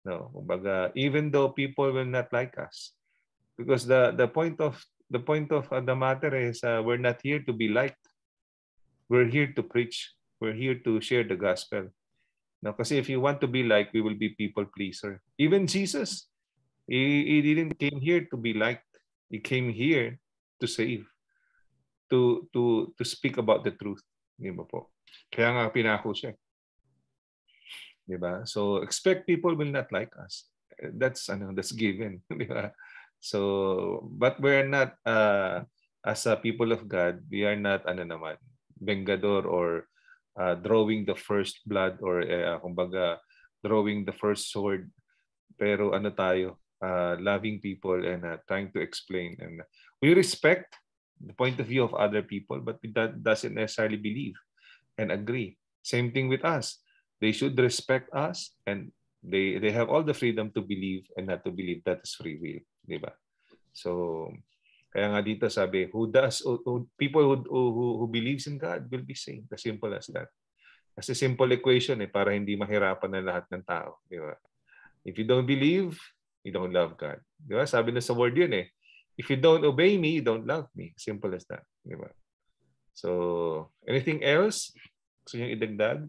No, kumbaga, even though people will not like us, because the the point of the point of uh, the matter is uh, we're not here to be liked. We're here to preach. We're here to share the gospel. No, kasi if you want to be liked, we will be people pleaser. Even Jesus, he, he didn't came here to be liked. He came here to save, to to to speak about the truth. Di ba po? Kaya nga pinako siya. Di ba? So expect people will not like us. That's ano, that's given. Di ba? So but we're not uh, as a people of God, we are not ano naman, vengador or uh, drawing the first blood or uh, kumbaga drawing the first sword. Pero ano tayo, uh, loving people and uh, trying to explain, and we respect the point of view of other people, but that doesn't necessarily believe and agree. Same thing with us. They should respect us, and they they have all the freedom to believe and not to believe. That is free will, di ba? So kaya nga dito sabi, who does who, who, people who, who who believes in God will be saved. As simple as that. Kasi simple equation eh, para hindi mahirapan na lahat ng tao, di ba? If you don't believe, you don't love God. Di ba? Sabi na sa word yun eh. If you don't obey me, you don't love me. Simple as that. Di ba? So, anything else? Gusto nyo idagdag?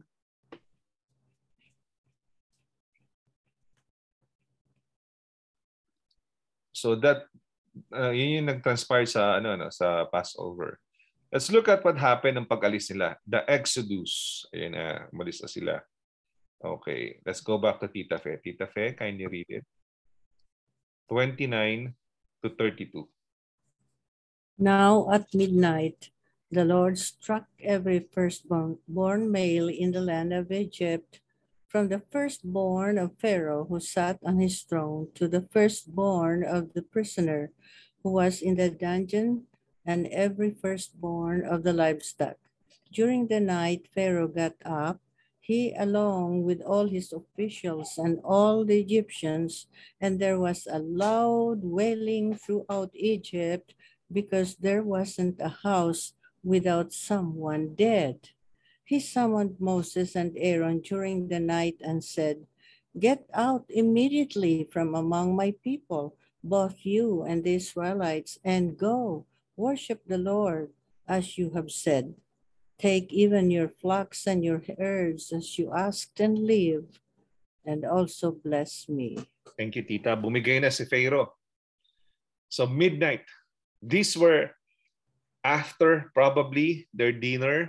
So that, uh, yun yung nag-transpire sa, ano, ano, sa Passover. Let's look at what happened ng pag-alis nila. The Exodus. Ayun na, umalis na sila. Okay, let's go back to Tita Fe. Tita Fe, kindly read it. twenty-nine to thirty-two. Now at midnight, the Lord struck every firstborn born male in the land of Egypt, from the firstborn of Pharaoh who sat on his throne to the firstborn of the prisoner who was in the dungeon, and every firstborn of the livestock. During the night, Pharaoh got up, he along with all his officials and all the Egyptians, and there was a loud wailing throughout Egypt because there wasn't a house without someone dead. He summoned Moses and Aaron during the night and said, "Get out immediately from among my people, both you and the Israelites, and go, worship the Lord, as you have said. Take even your flocks and your herds as you asked, and live, and also bless me." Thank you, Tita. Bumigay na si Pharaoh. So midnight. These were after probably their dinner,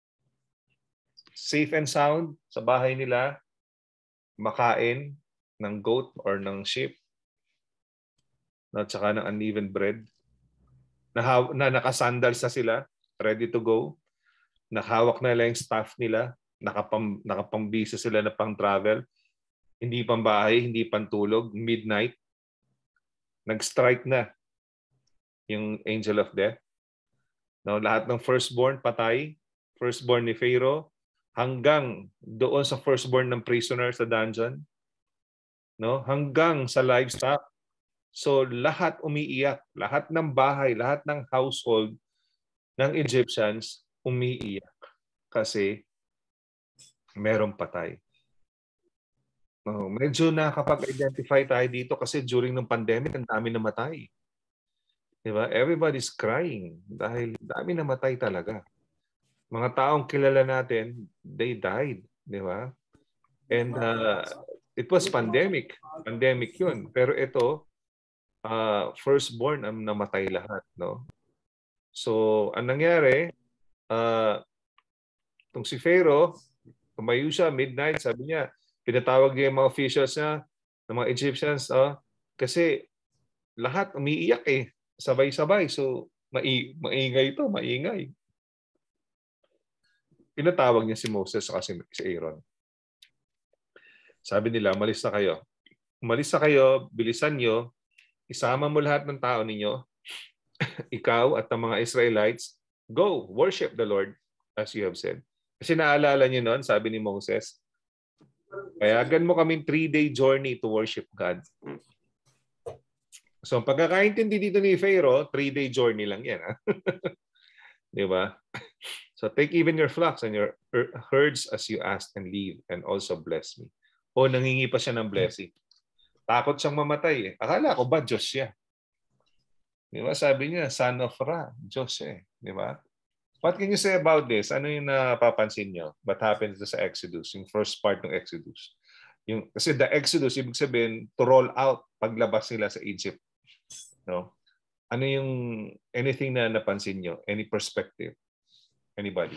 safe and sound sa bahay nila, makain ng goat or ng sheep, at saka ng unleavened bread, na, na nakasandals na sila, ready to go, nakahawak na lang yung staff nila, nakapam, nakapambisa sila na pang travel, hindi pang bahay, hindi pang tulog, midnight, nag-strike na yung angel of death. No, lahat ng firstborn patay, firstborn ni Pharaoh, hanggang doon sa firstborn ng prisoner sa dungeon, no, hanggang sa livestock. So lahat umiiyak, lahat ng bahay, lahat ng household ng Egyptians umiiyak kasi merong patay. No, medyo nakapag-identify tayo dito kasi during ng pandemic ang dami namatay. Diba? Everybody's crying dahil dami namatay talaga. Mga taong kilala natin, they died, di ba? And uh, it was pandemic. Pandemic yun. Pero ito, uh, firstborn ang namatay lahat, no? So, ang nangyari, uh, itong si Pharaoh, tumayo siya, midnight, sabi niya, pinatawag niya yung mga officials niya, ng mga Egyptians, uh, kasi lahat umiiyak eh, sabay-sabay. So, mai maingay ito, maingay. Pinatawag niya si Moses at si Aaron. Sabi nila, umalis na kayo. Umalis na kayo, bilisan nyo, isama mo lahat ng tao ninyo, ikaw at ang mga Israelites, go, worship the Lord as you have said. Kasi naalala niyo noon, sabi ni Moses, payagan mo kaming three-day journey to worship God. So, pagkakaintindi dito ni Pharaoh, three-day journey lang yan. Ha? Di ba? So take even your flocks and your herds as you asked, and leave, and also bless me. O nangingi pa siya ng blessing. Takot siyang mamatay eh. Akala ko ba Diyos siya? Di ba? Sabi niya, son of Ra, Diyos eh. Di ba? What can you say about this? Ano yung napapansin niyo? What happens sa Exodus? Yung first part ng Exodus. Yung, kasi the Exodus, ibig sabihin, to roll out paglabas nila sa Egypt. No? Ano yung anything na napansin niyo? Any perspective? Anybody?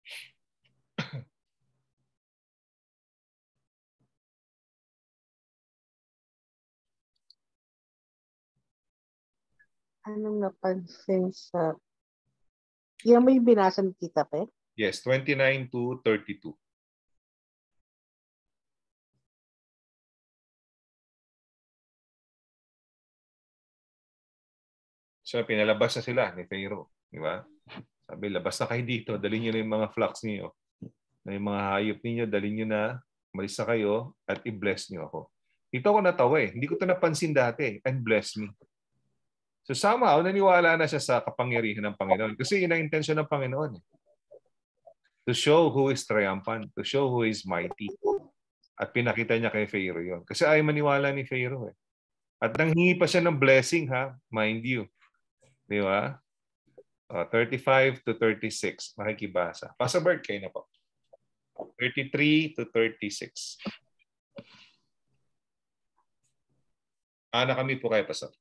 Anong napansin sa... Yan mo yung binasa ni Tita Pe? Yes, twenty-nine to thirty-two. So, pinalabas na sila ni Pharaoh. Di ba? Sabi, labas na kayo dito. Dalhin nyo na yung mga flocks niyo. Na yung mga hayop ninyo, dalhin nyo na. Malis na kayo at i-bless nyo ako. Dito ako natawa eh. Hindi ko ito napansin dati. And bless me. So somehow, naniwala na siya sa kapangyarihan ng Panginoon. Kasi yun ang intensyon ng Panginoon. Eh. To show who is triumphant. To show who is mighty. At pinakita niya kay Pharaoh yun. Kasi ay maniwala ni Pharaoh eh. At nanghingi pa siya ng blessing ha. Mind you. Di ba? Uh, thirty-five to thirty-six. Makikibasa. Pastor Bert, kayo na po. thirty-three to thirty-six. Ana kami po kayo, Pastor.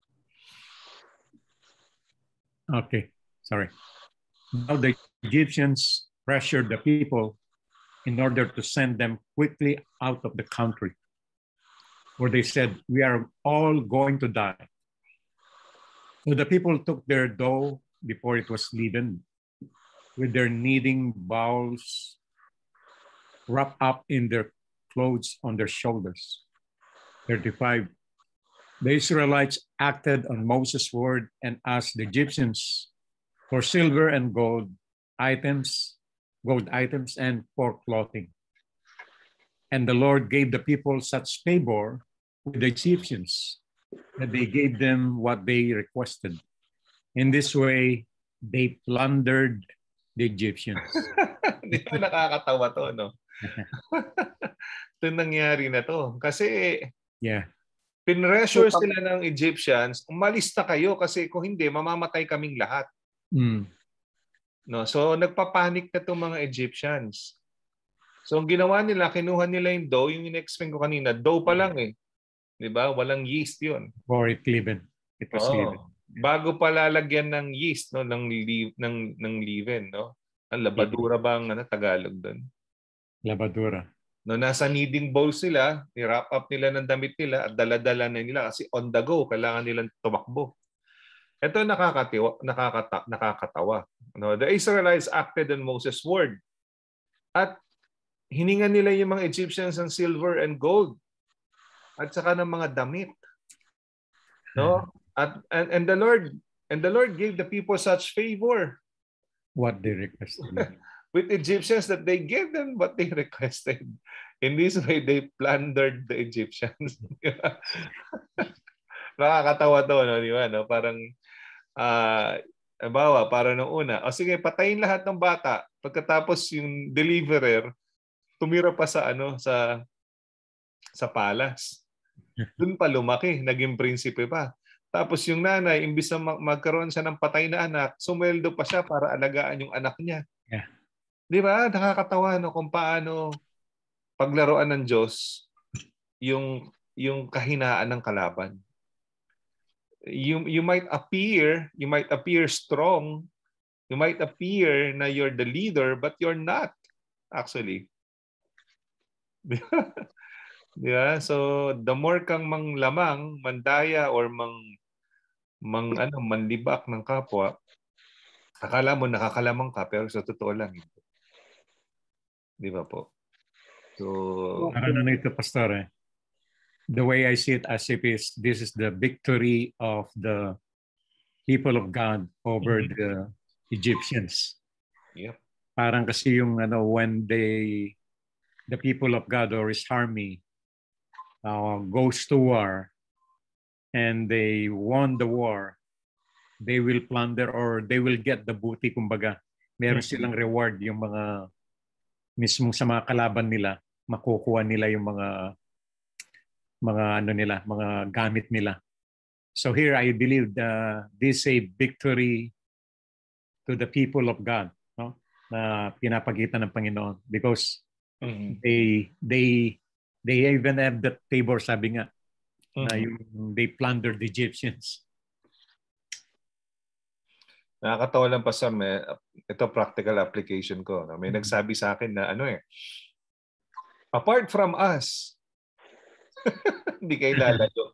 Okay, sorry. Now the Egyptians pressured the people in order to send them quickly out of the country, where they said, we are all going to die. So the people took their dough before it was leavened, with their kneading bowls wrapped up in their clothes on their shoulders. thirty-five. The Israelites acted on Moses' word and asked the Egyptians for silver and gold items, gold items and for clothing. And the Lord gave the people such favor with the Egyptians that they gave them what they requested. In this way, they plundered the Egyptians. Di ba nakakatawa to, no? Ito nangyari na to. Kasi, yeah. pinressure sila ng Egyptians, umalis na kayo kasi kung hindi, mamamatay kaming lahat. Mm. No, so nagpapanik na itong mga Egyptians. So ang ginawa nila, kinuha nila yung dough, yung in-explain ko kanina, dough pa lang eh. 'Di ba? Walang yeast 'yun. Or it leaven. It was oh, leaven. Bago pa lalagyan ng yeast, no, ng li- ng ng leaven, no. Ang labadura ba ang ano, Tagalog doon? Labadura. No, nasa kneading bowl sila, i-wrap up nila ng damit nila at dala-dala na nila kasi on the go, kailangan nilang tumakbo. Ito nakakatiwa, nakakata, nakakatawa. No, the Israelites acted on Moses' word. At hiningan nila yung mga Egyptians ng silver and gold at saka ng mga damit. No? At and, and the Lord and the Lord gave the people such favor. What they requested. With Egyptians that they gave them what they requested. In this way, they plundered the Egyptians. Nakakatawa to, no? Di ba? No? Parang, uh, bawa, para nung una, o sige, patayin lahat ng bata. Pagkatapos yung deliverer, tumira pa sa, ano, sa, sa palace. Doon pa lumaki, naging prinsipe pa. Tapos yung nanay, imbis na magkaroon siya ng patay na anak, sumweldo pa siya para alagaan yung anak niya. Yeah. Di ba? Nakakatawa no kung paano paglaruan ng Diyos yung yung kahinaan ng kalaban. You you might appear, you might appear strong, you might appear na you're the leader but you're not actually. Di ba? Di ba? So the more kang manglamang, mandaya or mang mang ano manlibak ng kapwa, akala mo nakakalamang ka pero sa totoo lang hindi. Di ba po? So, ano na ito, Pastor, eh? The way I see it as if is this is the victory of the people of God over mm-hmm. the Egyptians. Yep. Parang kasi yung ano when they the people of God or his army uh, goes to war and they won the war, they will plunder or they will get the booty, kumbaga. Meron mm-hmm. silang reward yung mga mismo sa mga kalaban nila, makukuha nila yung mga mga ano nila, mga gamit nila. So here I believe uh, this is a victory to the people of God, no? Na pinapakita ng Panginoon because Mhm. they they they even have that favor, sabi nga, na Mhm. yung they plundered the Egyptians. Nakakatawa lang, Pastor, may, ito practical application ko. May Mhm. nagsabi sa akin na ano eh, apart from us, hindi kayo lalayo.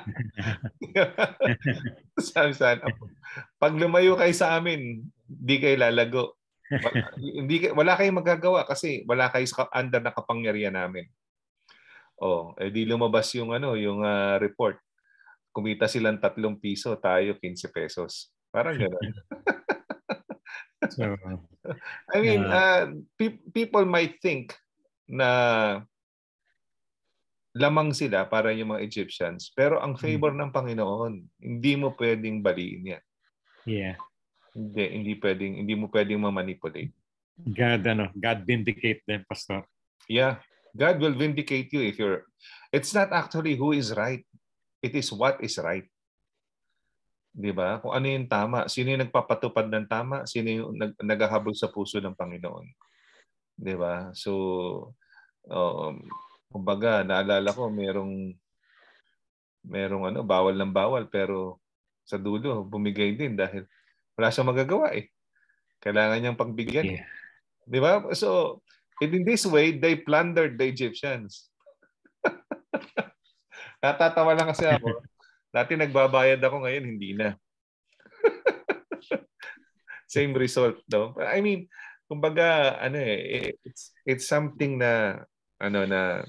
Sabi sa pag lumayo kayo sa amin, hindi kayo lalago. Wala, hindi, wala kayong magagawa kasi wala kayo sa under na kapangyarihan namin. Oh, eh di lumabas yung ano, yung uh, report. Kumita silang tatlong piso, tayo quince pesos. Parang gano'n. So, I mean, uh, uh, pe- people might think na lamang sila para yung mga Egyptians, pero ang favor ng Panginoon, hindi mo pwedeng baliin yan. yeah. Hindi, hindi pwedeng, hindi mo pwedeng ma-manipulate. God, ano, God vindicate them, Pastor. Yeah, God will vindicate you if you're. It's not actually who is right. It is what is right. Di ba? Kung ano yung tama. Sino yung nagpapatupad ng tama? Sino yung nag naghahabol sa puso ng Panginoon? Di ba? So, um, kumbaga, naalala ko, merong, merong ano, bawal ng bawal, pero sa dulo, bumigay din dahil wala siyang magagawa eh. Kailangan niyang pagbigyan. Yeah. Di ba? So, in this way, they plundered the Egyptians. Natatawa lang kasi ako. Dati nagbabayad ako, ngayon hindi na. Same result daw. I mean, kumbaga, ano eh, it's, it's something na, ano na,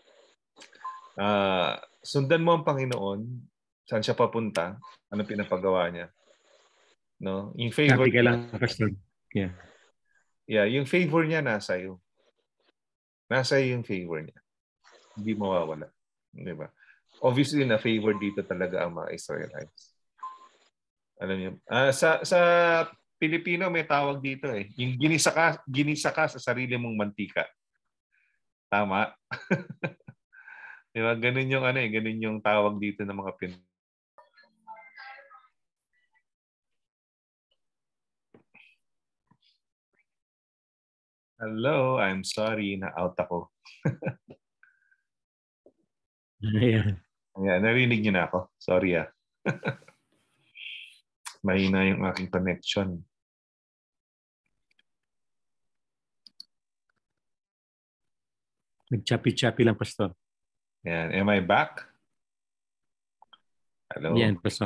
uh, sundan mo ang Panginoon, saan siya papunta, ano pinapagawa niya. No? Yung favor Happy ka niya, lang, Pastor. Yeah. yeah, yung favor niya nasa iyo. Nasa iyo yung favor niya. Hindi mawawala. Di ba? Obviously, na favor dito talaga ang mga Israelites. Alam niyo, uh, sa sa Pilipino may tawag dito eh. Yung ginisa ka, ginisa ka sa sarili mong mantika. Tama? Di ba? Ganun yung ano eh, ganun yung tawag dito ng mga Pin. Hello, I'm sorry, na-out ako. Yeah. Yeah, narinig niyo na ako. Sorry ah. Mahina yung aking connection. Nag-chappy-chappy lang, Pastor. Yan. Am I back? Hello? Yan, Pastor.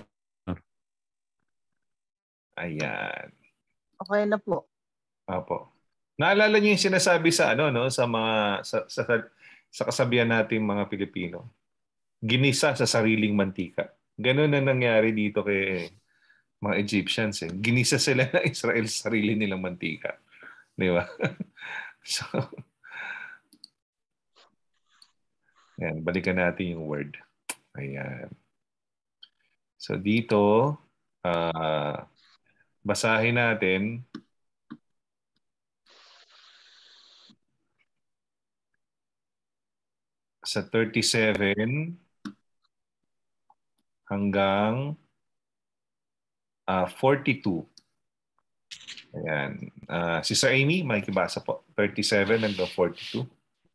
Ayan. Okay na po. Apo. Naalala niyo yung sinasabi sa ano no sa mga sa sa, sa kasabihan nating mga Pilipino. Ginisa sa sariling mantika. Ganun na nangyari dito kay mga Egyptians eh. Ginisa sila ng Israel sa sarili nilang mantika. Di ba? So, yan, balikan natin yung word. Ayan. So dito, uh, basahin natin sa thirty-seven hanggang uh, forty-two. Ayan. Uh, Sister Amy, makikibasa po. thirty-seven hanggang forty-two.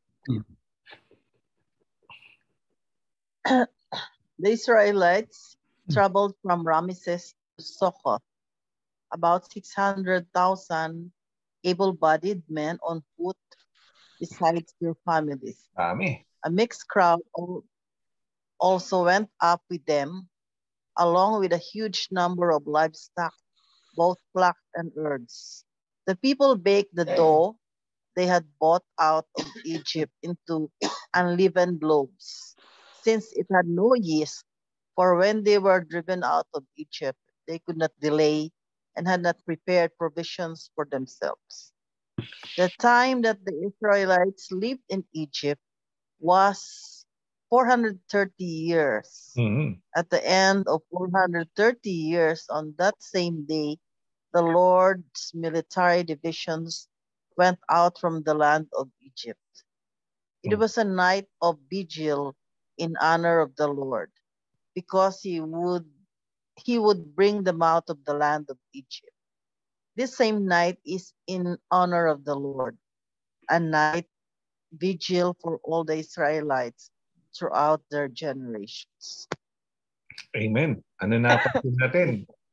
The Israelites traveled from Ramesses to Succoth, about six hundred thousand able-bodied men on foot besides their families. Dami. A mixed crowd also went up with them, along with a huge number of livestock, both flocks and herds. The people baked the dough they had bought out of Egypt into unleavened loaves, since it had no yeast, for when they were driven out of Egypt, they could not delay and had not prepared provisions for themselves. The time that the Israelites lived in Egypt was four hundred thirty years. Mm-hmm. At the end of four hundred thirty years, on that same day, the Lord's military divisions went out from the land of Egypt. It was a night of vigil in honor of the Lord, because he would he would bring them out of the land of Egypt. This same night is in honor of the Lord, a night vigil for all the Israelites throughout their generations. Amen. Ano napansin natin?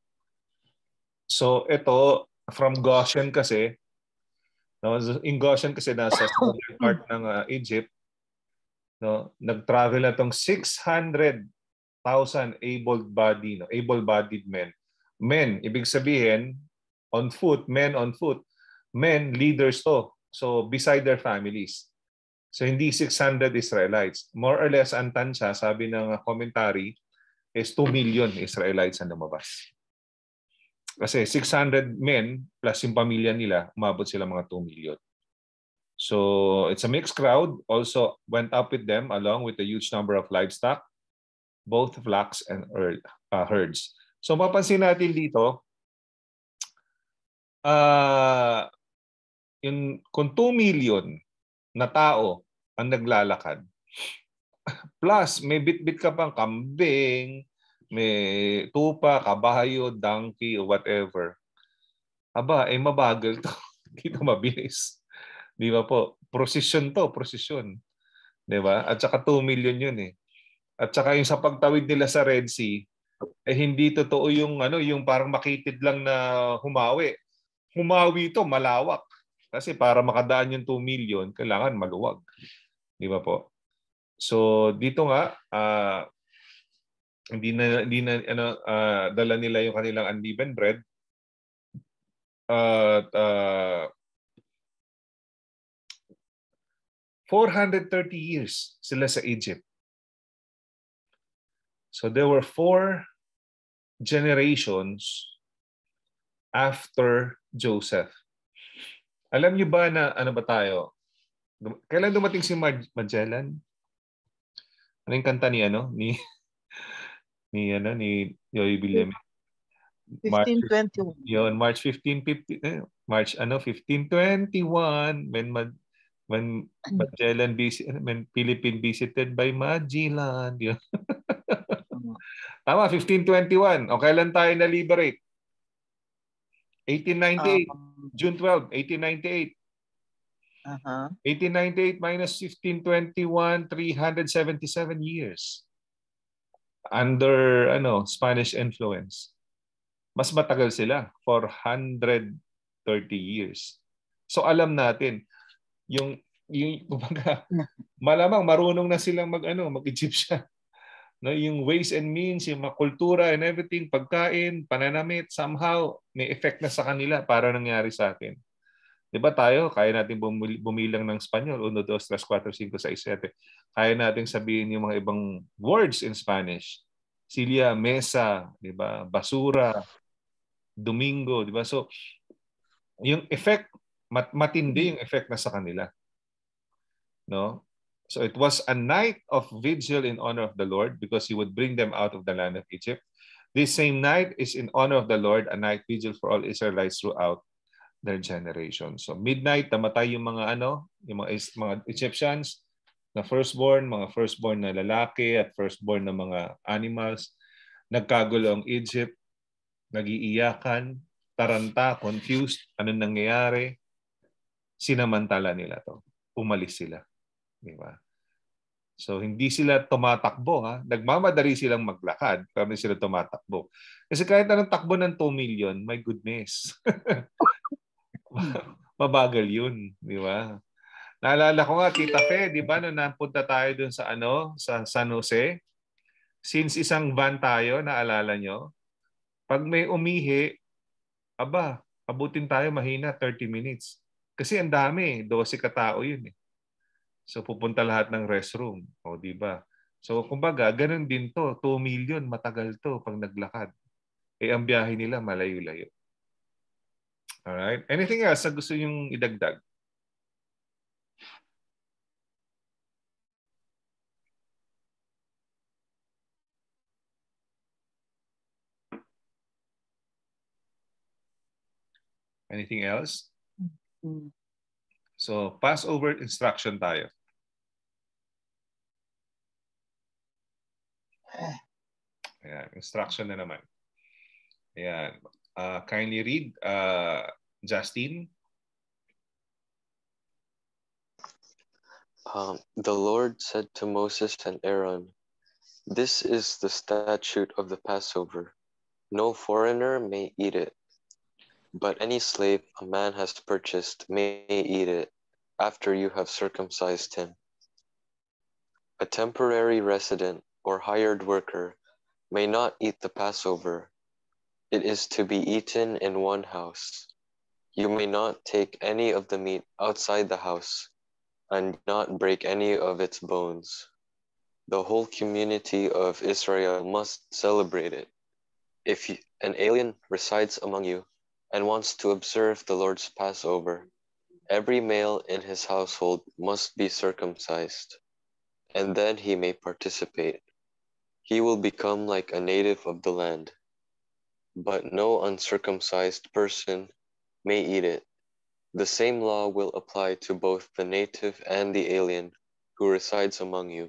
So ito, from Goshen kasi, no, in Goshen kasi nasa southern part ng uh, Egypt, no, nag-travel na tong six hundred thousand able-bodied, no, able-bodied men. Men, ibig sabihin, on foot, men on foot. Men, leaders to. So, beside their families. So, hindi six hundred Israelites. More or less, ang tansya, sabi ng commentary, is two million Israelites ang lumabas. Kasi six hundred men plus yung pamilya nila, umabot sila mga two million. So, it's a mixed crowd. Also went up with them along with a huge number of livestock, both flocks and uh, herds. So, mapansin natin dito, uh, yung, kung two million na tao ang naglalakad, plus may bit-bit ka pang kambing, may tupa, kabayo, donkey, or whatever. Aba, eh mabagal to. Hindi to mabilis. Di ba po? Procession to, procession. Di ba? At saka two million yun eh. At saka yung sa pagtawid nila sa Red Sea, eh hindi totoo yung ano, yung parang makitid lang na humawi. Humawi to, malawak. Kasi para makadaan yung two million, kailangan maluwag. Di ba po? So dito nga, uh, hindi na hindi na ano, uh, dala nila yung kanilang unleavened bread. At uh, uh, four hundred thirty years sila sa Egypt. So there were four generations after Joseph. Alam niyo ba na ano ba tayo? Kailan dumating si Magellan? Ano yung kanta ni ano ni ni ano ni Yoy Villeme? fifteen twenty-one. Yon, March fifteen fifty eh, March ano fifteen twenty-one when Mag, when Magellan visit, when Philippine visited by Magellan. Yun. Tama, fifteen twenty-one. O kailan tayo na-liberate? eighteen ninety-eight. Um, June twelfth, eighteen ninety-eight. Uh-huh. eighteen ninety-eight minus fifteen twenty-one, three hundred seventy-seven years under ano Spanish influence. Mas matagal sila, four hundred thirty years. So alam natin yung yung kumbaga, malamang marunong na silang mag ano, mag-Egyptian. No, yung ways and means, yung mga kultura and everything, pagkain, pananamit, somehow may effect na sa kanila para nangyari sa atin. 'Di ba tayo, kaya natin bumilang ng Espanyol, uno, dos, tres, cuatro, cinco, seis, siete. Kaya nating sabihin yung mga ibang words in Spanish. Silla, mesa, 'di ba? Basura, domingo, 'di ba? So yung effect mat matindi yung effect na sa kanila. No? So it was a night of vigil in honor of the Lord because he would bring them out of the land of Egypt. This same night is in honor of the Lord, a night vigil for all Israelites throughout their generation. So midnight, namatay yung mga ano, yung mga, mga Egyptians na firstborn, mga firstborn na lalaki at firstborn na mga animals. Nagkagulo ang Egypt, nagiiyakan, taranta, confused, anong nangyayari. Sinamantala nila to. Umalis sila. Diba? So hindi sila tumatakbo, ha. Nagmamadali silang maglakad, pero hindi sila tumatakbo. Kasi kahit anong takbo ng two million, my goodness. Mabagal yun, di ba? Naalala ko nga, Tita Fe, di ba, nung napunta tayo dun sa ano, sa San Jose, since isang van tayo, naalala nyo, pag may umihi, aba, abutin tayo mahina thirty minutes. Kasi ang dami, twelve katao yun eh. So pupunta lahat ng restroom, o di ba? So kumbaga, ganun din to, two million, matagal to pag naglakad. Eh ang biyahe nila malayo-layo. Alright? Anything else na gusto yung idagdag? Anything else? Mm-hmm. So Passover instruction tayo. Ayan, instruction na naman. Ayan. Uh, kindly read, uh, Justin. Um, the Lord said to Moses and Aaron, "This is the statute of the Passover. No foreigner may eat it, but any slave a man has purchased may eat it after you have circumcised him. A temporary resident or hired worker may not eat the Passover. It is to be eaten in one house. You may not take any of the meat outside the house and not break any of its bones. The whole community of Israel must celebrate it. If you, an alien resides among you and wants to observe the Lord's Passover, every male in his household must be circumcised, and then he may participate. He will become like a native of the land. But no uncircumcised person may eat it. The same law will apply to both the native and the alien who resides among you."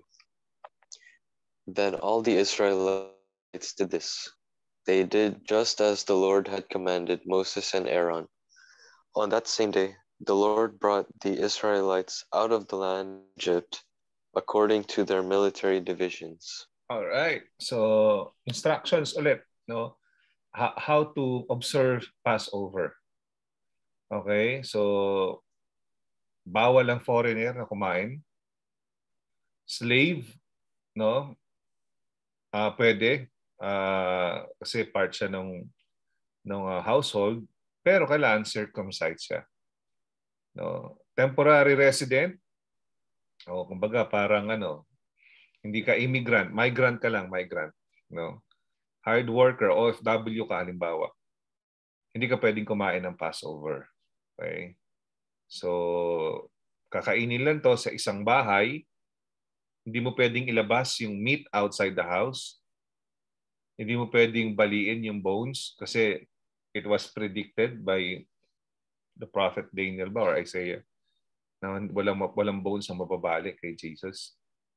Then all the Israelites did this. They did just as the Lord had commanded Moses and Aaron. On that same day, the Lord brought the Israelites out of the land of Egypt according to their military divisions. All right. So, instructions ulit, no? How, how to observe Passover. Okay? So, bawal ang foreigner na kumain. Slave, no? Uh, pwede. Uh, kasi part siya ng, ng uh, household. Pero kailangan circumcised siya. No? Temporary resident. O, kumbaga parang ano, hindi ka immigrant. Migrant ka lang, migrant. No? Hard worker, O F W ka, halimbawa. Hindi ka pwedeng kumain ng Passover. Okay? So, kakainin lang to sa isang bahay. Hindi mo pwedeng ilabas yung meat outside the house. Hindi mo pwedeng baliin yung bones kasi it was predicted by the prophet Daniel ba or Isaiah na walang, walang bones ang mababalik kay Jesus.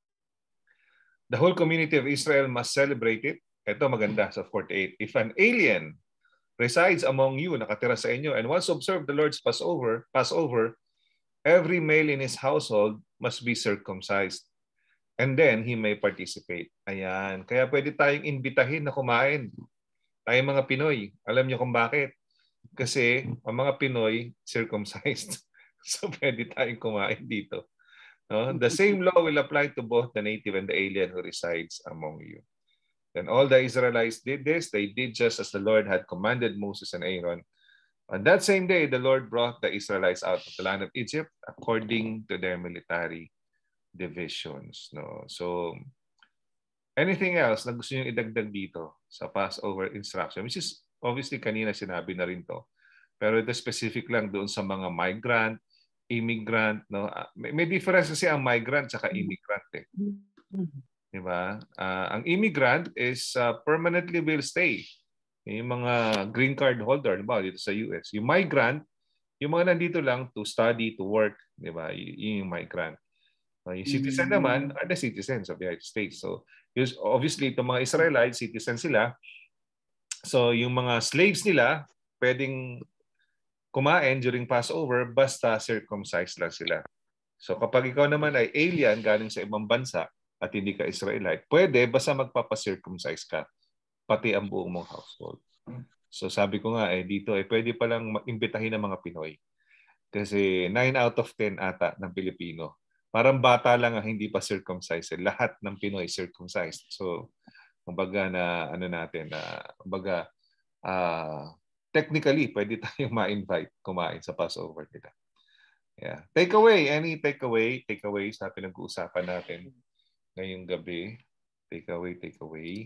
The whole community of Israel must celebrate it. Ito maganda sa forty-eight. If an alien resides among you, nakatira sa inyo, and wants to observe the Lord's Passover, Passover, every male in his household must be circumcised. And then he may participate. Ayan. Kaya pwede tayong imbitahin na kumain. Tayong mga Pinoy. Alam niyo kung bakit? Kasi ang mga Pinoy circumcised. So pwede tayong kumain dito. No? The same law will apply to both the native and the alien who resides among you. Then all the Israelites did this. They did just as the Lord had commanded Moses and Aaron. On that same day, the Lord brought the Israelites out of the land of Egypt according to their military divisions. No? So, anything else na gusto nyo idagdag dito sa Passover instruction? Which is, obviously, kanina sinabi na rin to. Pero ito specific lang doon sa mga migrant, immigrant. No? May, may difference kasi ang migrant at immigrant. Eh. Diba? Uh, ang immigrant is uh, permanently will stay. Yung mga green card holder, diba, dito sa U S. Yung migrant, yung mga nandito lang to study, to work, diba? Y- yung migrant. Uh, yung citizen naman are the citizens of the United States. So, obviously, itong mga Israelites, citizen sila. So, yung mga slaves nila, pwedeng kumain during Passover, basta circumcised lang sila. So, kapag ikaw naman ay alien galing sa ibang bansa, at hindi ka Israelite, pwede basta magpapacircumcise ka, pati ang buong mong household. So sabi ko nga, eh, dito eh, pwede palang imbitahin ng mga Pinoy. Kasi nine out of ten ata ng Pilipino. Parang bata lang ang hindi pa circumcised. Lahat ng Pinoy circumcised. So, kumbaga na, ano natin, na, kumbaga, uh, technically, pwede tayong ma-invite kumain sa Passover nila. Yeah. Takeaway, any takeaway, takeaway sa pinag-uusapan natin ngayong gabi. Take away, take away.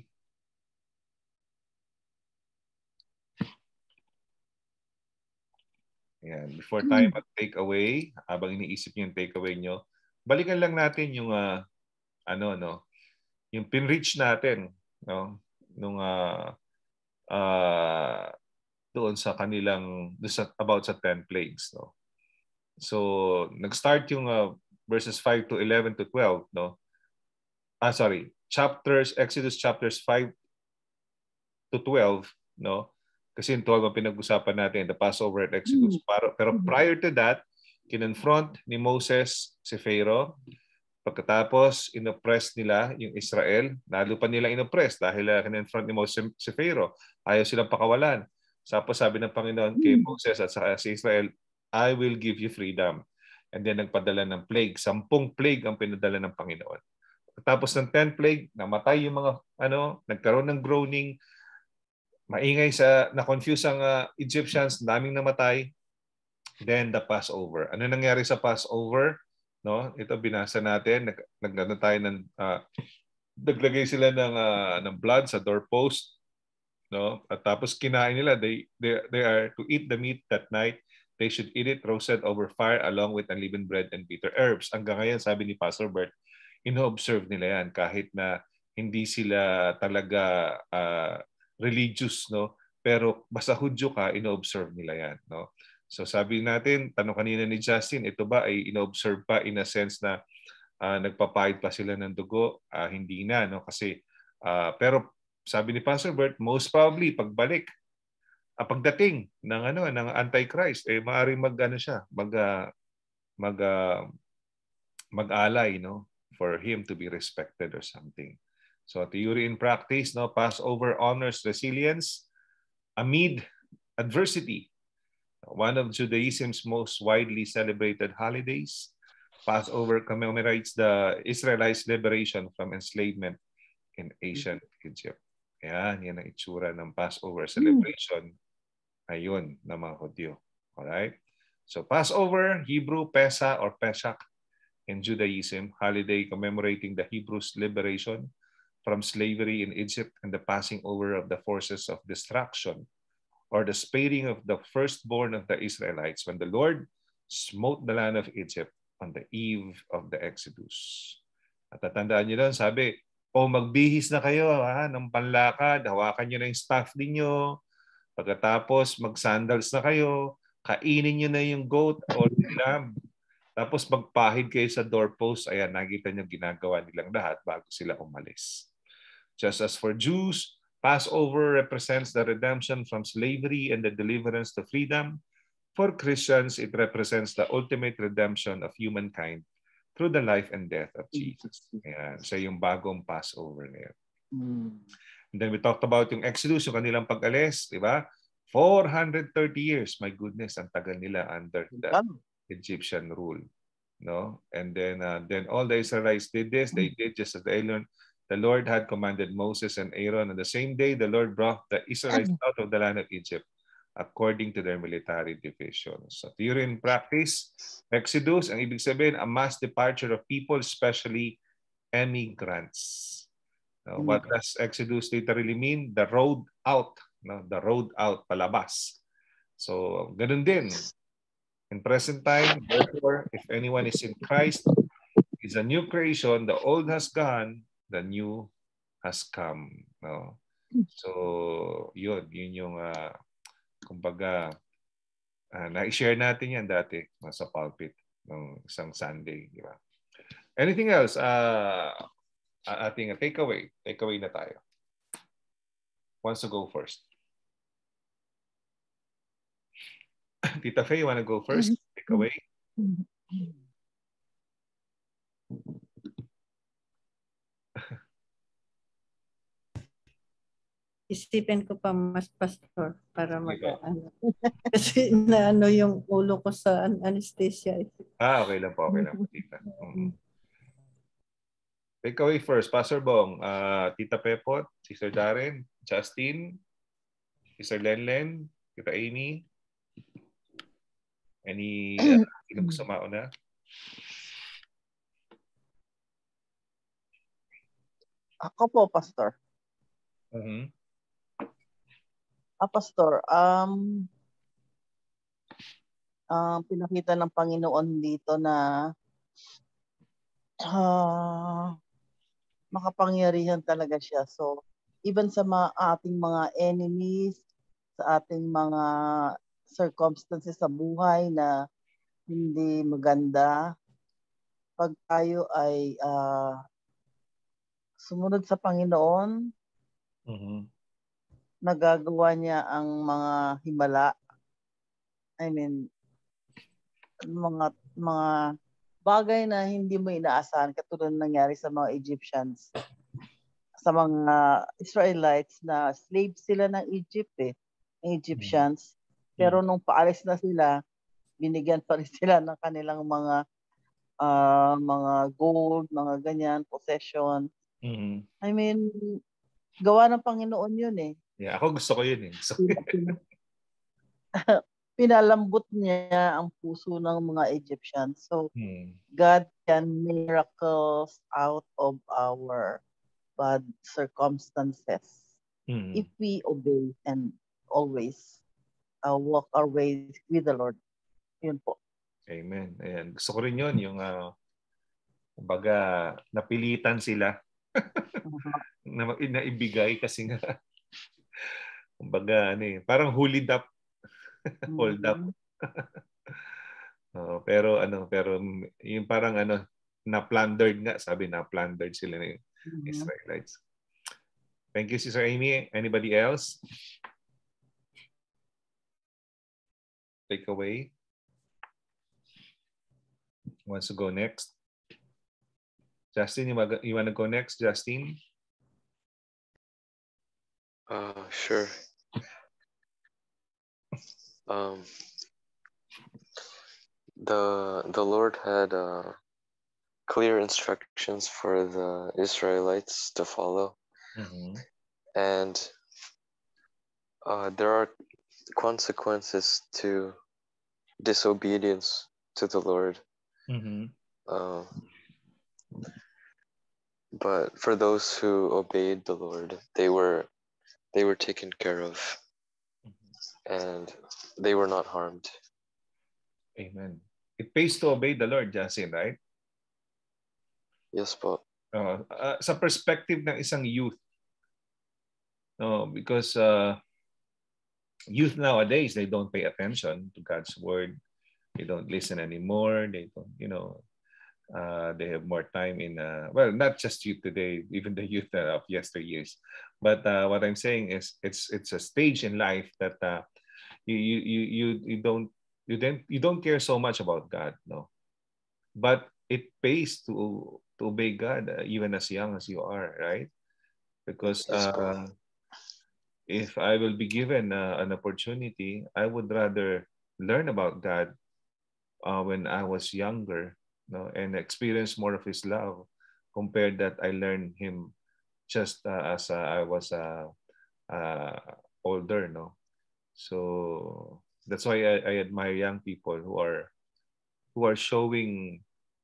Ayan. Before tayo mag-take away, habang iniisip niyo yung take away nyo, balikan lang natin yung uh, ano, no, yung pin-reach natin, no, nung uh, uh, doon sa kanilang, doon sa, about sa ten plagues, no. So, nag-start yung uh, verses five to eleven to twelve, no. Ah, sorry. Chapters, Exodus chapters five to twelve, no? Kasi yung twelve ang pinag-usapan natin, the Passover at Exodus. Pero, pero prior to that, kinonfront ni Moses si Pharaoh. Pagkatapos, inoppress nila yung Israel. Lalo pa nila inoppress dahil uh, kinonfront ni Moses si Pharaoh. Ayaw silang pakawalan. Tapos sabi ng Panginoon kay Moses at sa si Israel, I will give you freedom. And then nagpadala ng plague. Sampung plague ang pinadala ng Panginoon. Tapos ng tenth plague, namatay yung mga, ano, nagkaroon ng groaning, maingay sa, na-confuse ang uh, Egyptians, daming namatay. Then the Passover. Ano nangyari sa Passover? No? Ito binasa natin, nag, nag tayo ng, uh, naglagay sila ng, uh, ng blood sa doorpost. No? At tapos kinain nila, they, they, they are to eat the meat that night. They should eat it roasted over fire along with unleavened bread and bitter herbs. Hanggang ngayon, sabi ni Pastor Bert, ino-observe nila yan kahit na hindi sila talaga uh, religious, no? Pero basta Hudyo ka, ino-observe nila yan, no? So sabi natin, tanong kanina ni Justin, ito ba ay ino-observe pa in a sense na uh, nagpapahid pa sila ng dugo? Uh, hindi na, no? Kasi uh, pero sabi ni Pastor Bert, most probably pagbalik, uh, pagdating ng ano ng Antichrist, eh maaring mag ano siya, mag uh, mag uh, mag-alay, no? For him to be respected or something. So theory in practice, no, Passover honors resilience amid adversity. One of Judaism's most widely celebrated holidays, Passover commemorates the Israelites' liberation from enslavement in ancient Egypt. Yan, yan ang itsura ng Passover celebration. Ayun, ng mga Hudyo. Alright? So Passover, Hebrew, Pesach or Pesach, in Judaism, holiday commemorating the Hebrews' liberation from slavery in Egypt and the passing over of the forces of destruction, or the sparing of the firstborn of the Israelites when the Lord smote the land of Egypt on the eve of the Exodus. At tatandaan nyo doon, sabi, o magbihis na kayo ha, ng panlakad, hawakan nyo na yung staff ninyo, pagkatapos mag-sandals na kayo, kainin nyo na yung goat or lamb. Tapos magpahid kayo sa doorpost. Ayan, nakita niyo ginagawa nilang lahat bago sila umalis. Just as for Jews, Passover represents the redemption from slavery and the deliverance to freedom. For Christians, it represents the ultimate redemption of humankind through the life and death of Jesus. Ayan, siya yung bagong Passover na yan. And then we talked about yung Exodus, yung kanilang pag-alis, di ba? four hundred thirty years. My goodness, ang tagal nila under the Egyptian rule, no? And then, uh, then all the Israelites did this. They did just as the Lord, the Lord had commanded Moses and Aaron. On the same day, the Lord brought the Israelites out of the land of Egypt, according to their military divisions. So, theory and practice, Exodus, ang ibig sabihin, a mass departure of people, especially emigrants. Now, what does Exodus literally mean? The road out, no? The road out, palabas. So, ganun din. In present time, therefore, if anyone is in Christ, is a new creation. The old has gone, the new has come. No? So, yun, yun yung, uh, kumbaga, uh, na-share natin yan dati sa pulpit ng isang Sunday. Di ba? Anything else? Uh, ating takeaway. Takeaway na tayo. Wants to go first? Tita Faye, you want to go first? Take away. Isipin ko pa mas, Pastor, para mag-ano. Kasi naano yung ulo ko sa anesthesia. Ah, okay lang po. Okay lang po, Tita. Mm-hmm. Take away first. Pastor Bong, uh, Tita Pepot, Sister Darren, Justin, Sister Lenlen, Tita Amy. Any uh, sino gusto mauna? Ako po, Pastor. Mm-hmm. Ah, Pastor, um, uh, pinakita ng Panginoon dito na uh, makapangyarihan talaga siya. So, even sa mga ating mga enemies, sa ating mga circumstances sa buhay na hindi maganda, pag tayo ay uh, sumunod sa Panginoon, mm-hmm. nagagawa niya ang mga himala. I mean, mga mga bagay na hindi mo inaasahan katulad ng nangyari sa mga Egyptians, sa mga Israelites na slave sila ng Egypt eh, ng Egyptians. Pero nung paalis na sila, binigyan pa rin sila ng kanilang mga uh, mga gold, mga ganyan, possession. Mm-hmm. I mean, gawa ng Panginoon yun eh. Yeah, ako gusto ko yun eh. So, pinalambot niya ang puso ng mga Egyptians. So, hmm. God can miracles out of our bad circumstances hmm. if we obey and always uh, walk our way with the Lord. Yun po. Amen. Ayan. Gusto ko rin yun, yung uh, kumbaga, napilitan sila uh-huh. na, na ibigay kasi nga kumbaga, ano eh, parang hulid up. Hold up. uh, pero ano, pero yung parang ano, na-plundered nga, sabi na-plundered sila ng mm-hmm. Israelites. Thank you, Sister Amy. Anybody else? Take away. Wants to go next? Justin, you, mag- you want to go next, Justin? Uh, sure. Um, the the Lord had uh, clear instructions for the Israelites to follow, mm-hmm. and uh, there are consequences to disobedience to the Lord. Mm-hmm. Uh, but for those who obeyed the Lord, they were they were taken care of, and they were not harmed. Amen. It pays to obey the Lord, Justin, right? Yes, po. Uh, uh, sa perspective ng isang youth, no, because uh, youth nowadays, they don't pay attention to God's word. They don't listen anymore. They don't, you know, uh, they have more time in, uh, well, not just youth today, even the youth of yesteryears. But uh, what I'm saying is, it's it's a stage in life that uh, you you you you you don't you don't you don't care so much about God, no. But it pays to to obey God uh, even as young as you are, right? Because uh, if I will be given uh, an opportunity, I would rather learn about God uh, when I was younger, no, and experience more of His love, compared that I learned Him just uh, as uh, I was uh, uh, older, no. So that's why I, I admire young people who are who are showing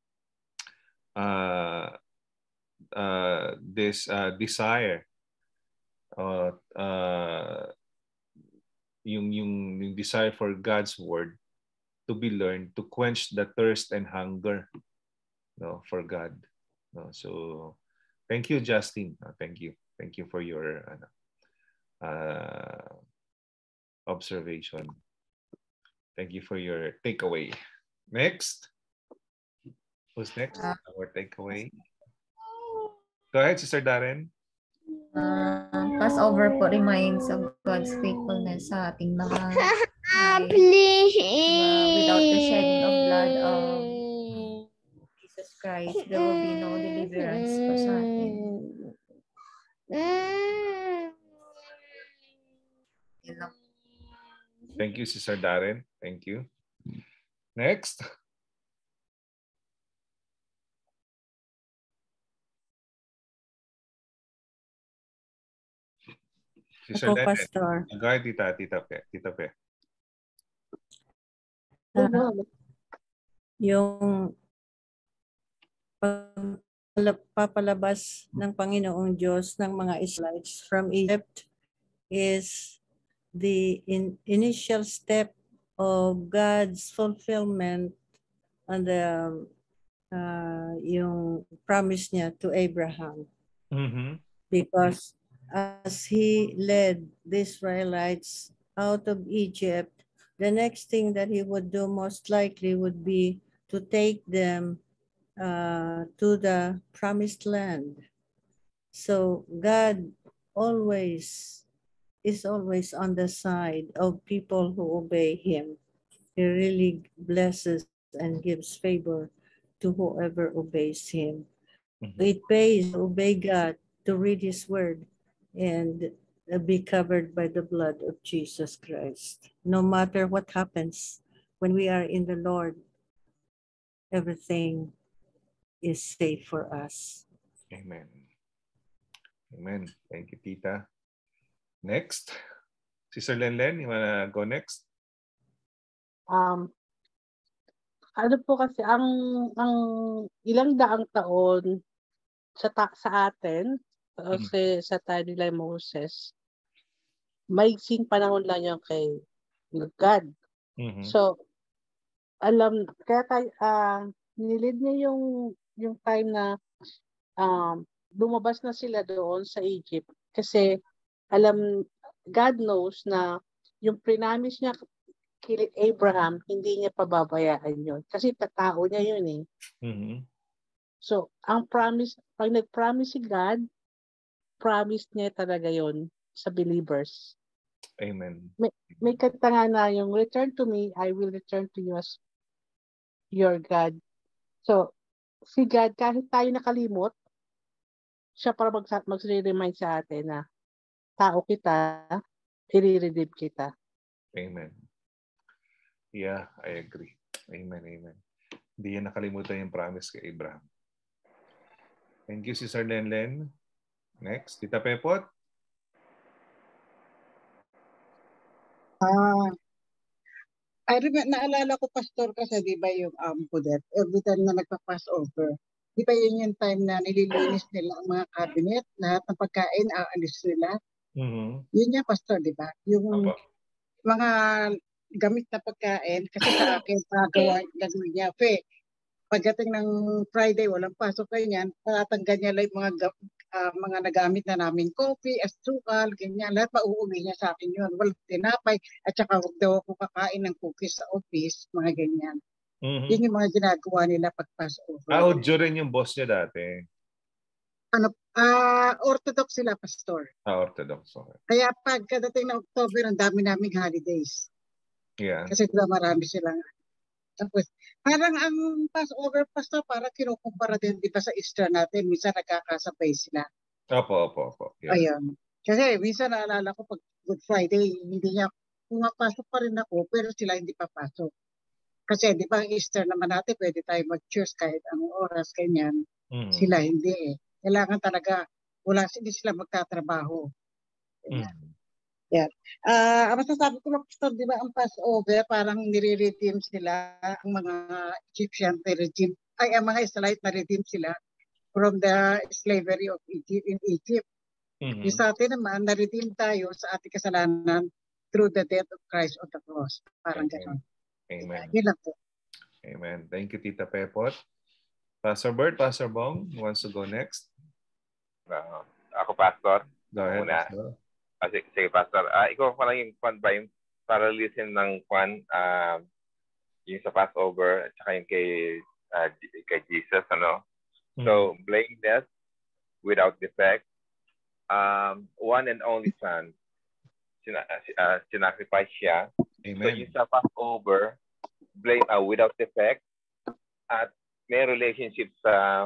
uh, uh, this uh, desire, uh, uh, yung, yung yung desire for God's word to be learned, to quench the thirst and hunger, no, for God. No, so thank you, Justin. Uh, thank you, thank you for your uh, uh, observation. Thank you for your takeaway. Next. Who's next? Uh, Our takeaway. Go ahead, Sister Darren. Uh, Passover po reminds of God's faithfulness sa ating mga lives. Uh, without the shedding of blood of Jesus Christ, there will be no deliverance po sa atin. Thank you, Sister Darren. Thank you. Next. Sister Ako, Pastor. Go ahead, Tita, Tita Pe. Tita Pe. Uh, yung papalabas ng Panginoong Diyos ng mga Israelites from Egypt is the in, initial step of God's fulfillment on the uh, yung promise niya to Abraham. Mm-hmm. Because as he led the Israelites out of Egypt, the next thing that he would do most likely would be to take them uh, to the promised land. So God always is always on the side of people who obey him. He really blesses and gives favor to whoever obeys him. Mhm. It pays to obey God, to read his word, and be covered by the blood of Jesus Christ. No matter what happens, when we are in the Lord, everything is safe for us. Amen. Amen. Thank you, Tita. Next. Sister Lenlen, you wanna go next? Um, ano po kasi ang ang ilang daang taon sa ta, sa atin kasi Mhm. sa tayo nila Moses, maiksing panahon lang yung kay God. Mhm. So, alam, kaya tayo, ah, nilid niya yung, yung time na um, lumabas na sila doon sa Egypt. Kasi, alam, God knows na yung prinamis niya kay Abraham, hindi niya pababayaan yun. Kasi tatao niya yun eh. Mhm. So, ang promise, pag nag-promise si God, promise niya talaga yun sa believers. Amen. May, may kanta nga na yung return to me, I will return to you as your God. So, si God, kahit tayo nakalimot, siya para mag, mag-remind sa atin na tao kita, i-redeem kita. Amen. Yeah, I agree. Amen, amen. Hindi niya nakalimutan yung promise kay Abraham. Thank you, Sister Lenlen. Next, Tita Pepot. Ah, I remember, naalala ko, Pastor, kasi di ba yung um, Pudet, every time na nagpa-pass over, di ba yun yung time na nililinis nila ang mga cabinet, lahat ng pagkain, aalis nila. Mhm. Yun yung Pastor, di ba? Yung Opo. mga gamit na pagkain, kasi sa akin, pagawa gagawin niya. Fe, pagdating ng Friday, walang pasok ganyan, tatanggal niya lang yung mga, ga- ah, mga nagamit na namin coffee, asukal, ganyan. Lahat mauuwi niya sa akin yun. Walang tinapay, at saka huwag daw ako kakain ng cookies sa office, mga ganyan. Mhm. Yun yung mga ginagawa nila pag pass over. Ah, Udyo rin yung boss niya dati. Ano, ah, orthodox sila, Pastor. Ah, Orthodox. Okay. Kaya pagkadating ng October, ang dami naming holidays. Yeah. Kasi diba marami silang. Tapos, parang ang Passover, Pastor, parang kinukumpara din, di ba, sa Easter natin, minsan nagkakasabay sila. Opo, opo, opo. Yeah. Ayun. Kasi minsan naalala ko pag Good Friday, hindi niya, pumapasok pa rin ako, pero sila hindi papasok. Kasi di ba, ang Easter naman natin, pwede tayo mag-church kahit anong oras, ganyan. Mhm. Sila hindi eh. Kailangan talaga, wala, hindi sila magtatrabaho. Ganyan. Mhm. Yan. Ah, ang masasabi ko lang, Pastor, di ba, ang Passover, parang nire-redeem sila, ang mga Egyptian regime, ay, ang mga Israelite na redeem sila from the slavery of Egypt in Egypt. Mhm. Yung sa atin naman, na-redeem tayo sa ating kasalanan through the death of Christ on the cross. Parang Amen. gano'n. Amen. Yun lang po. Amen. Thank you, Tita Pepot. Pastor Bert, Pastor Bong, who wants to go next? Uh, ako, Pastor. Go ahead, Una. Pastor. Ah, sige, sige, Pastor. Ah, ikaw pa lang yung kwan ba yung parallelism ng kwan, ah, yung sa Passover at saka yung kay, ah, kay Jesus, ano? So, blameless, without defect, um, one and only Son, sina, uh, sinacrifice siya. Amen. So, yung sa Passover, blame, uh, without defect, at may relationship sa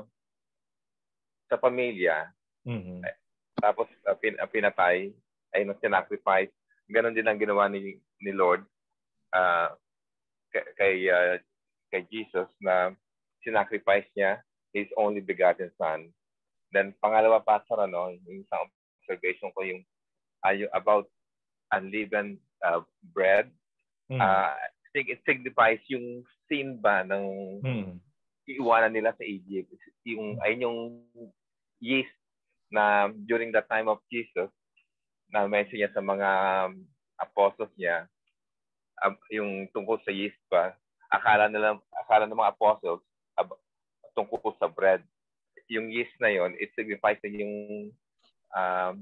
sa pamilya. Mhm. Tapos, uh, pin, uh, pinatay, ay no, sinacrifice. Ganon din ang ginawa ni, ni Lord uh, kay, kay, uh, kay Jesus na sinacrifice niya His only begotten Son. Then, pangalawa, Pastor, ano, yung isang observation ko yung, uh, yung about unleavened uh, bread. Mhm. Uh, I think it signifies yung sin ba ng Mhm. iiwanan nila sa Egypt. Yung, ayun yung yeast na during the time of Jesus, na mention niya sa mga um, apostles niya, um, yung tungkol sa yeast pa, akala nila, akala ng mga apostles uh, tungkol sa bread. Yung yeast na yon, it signifies yung um,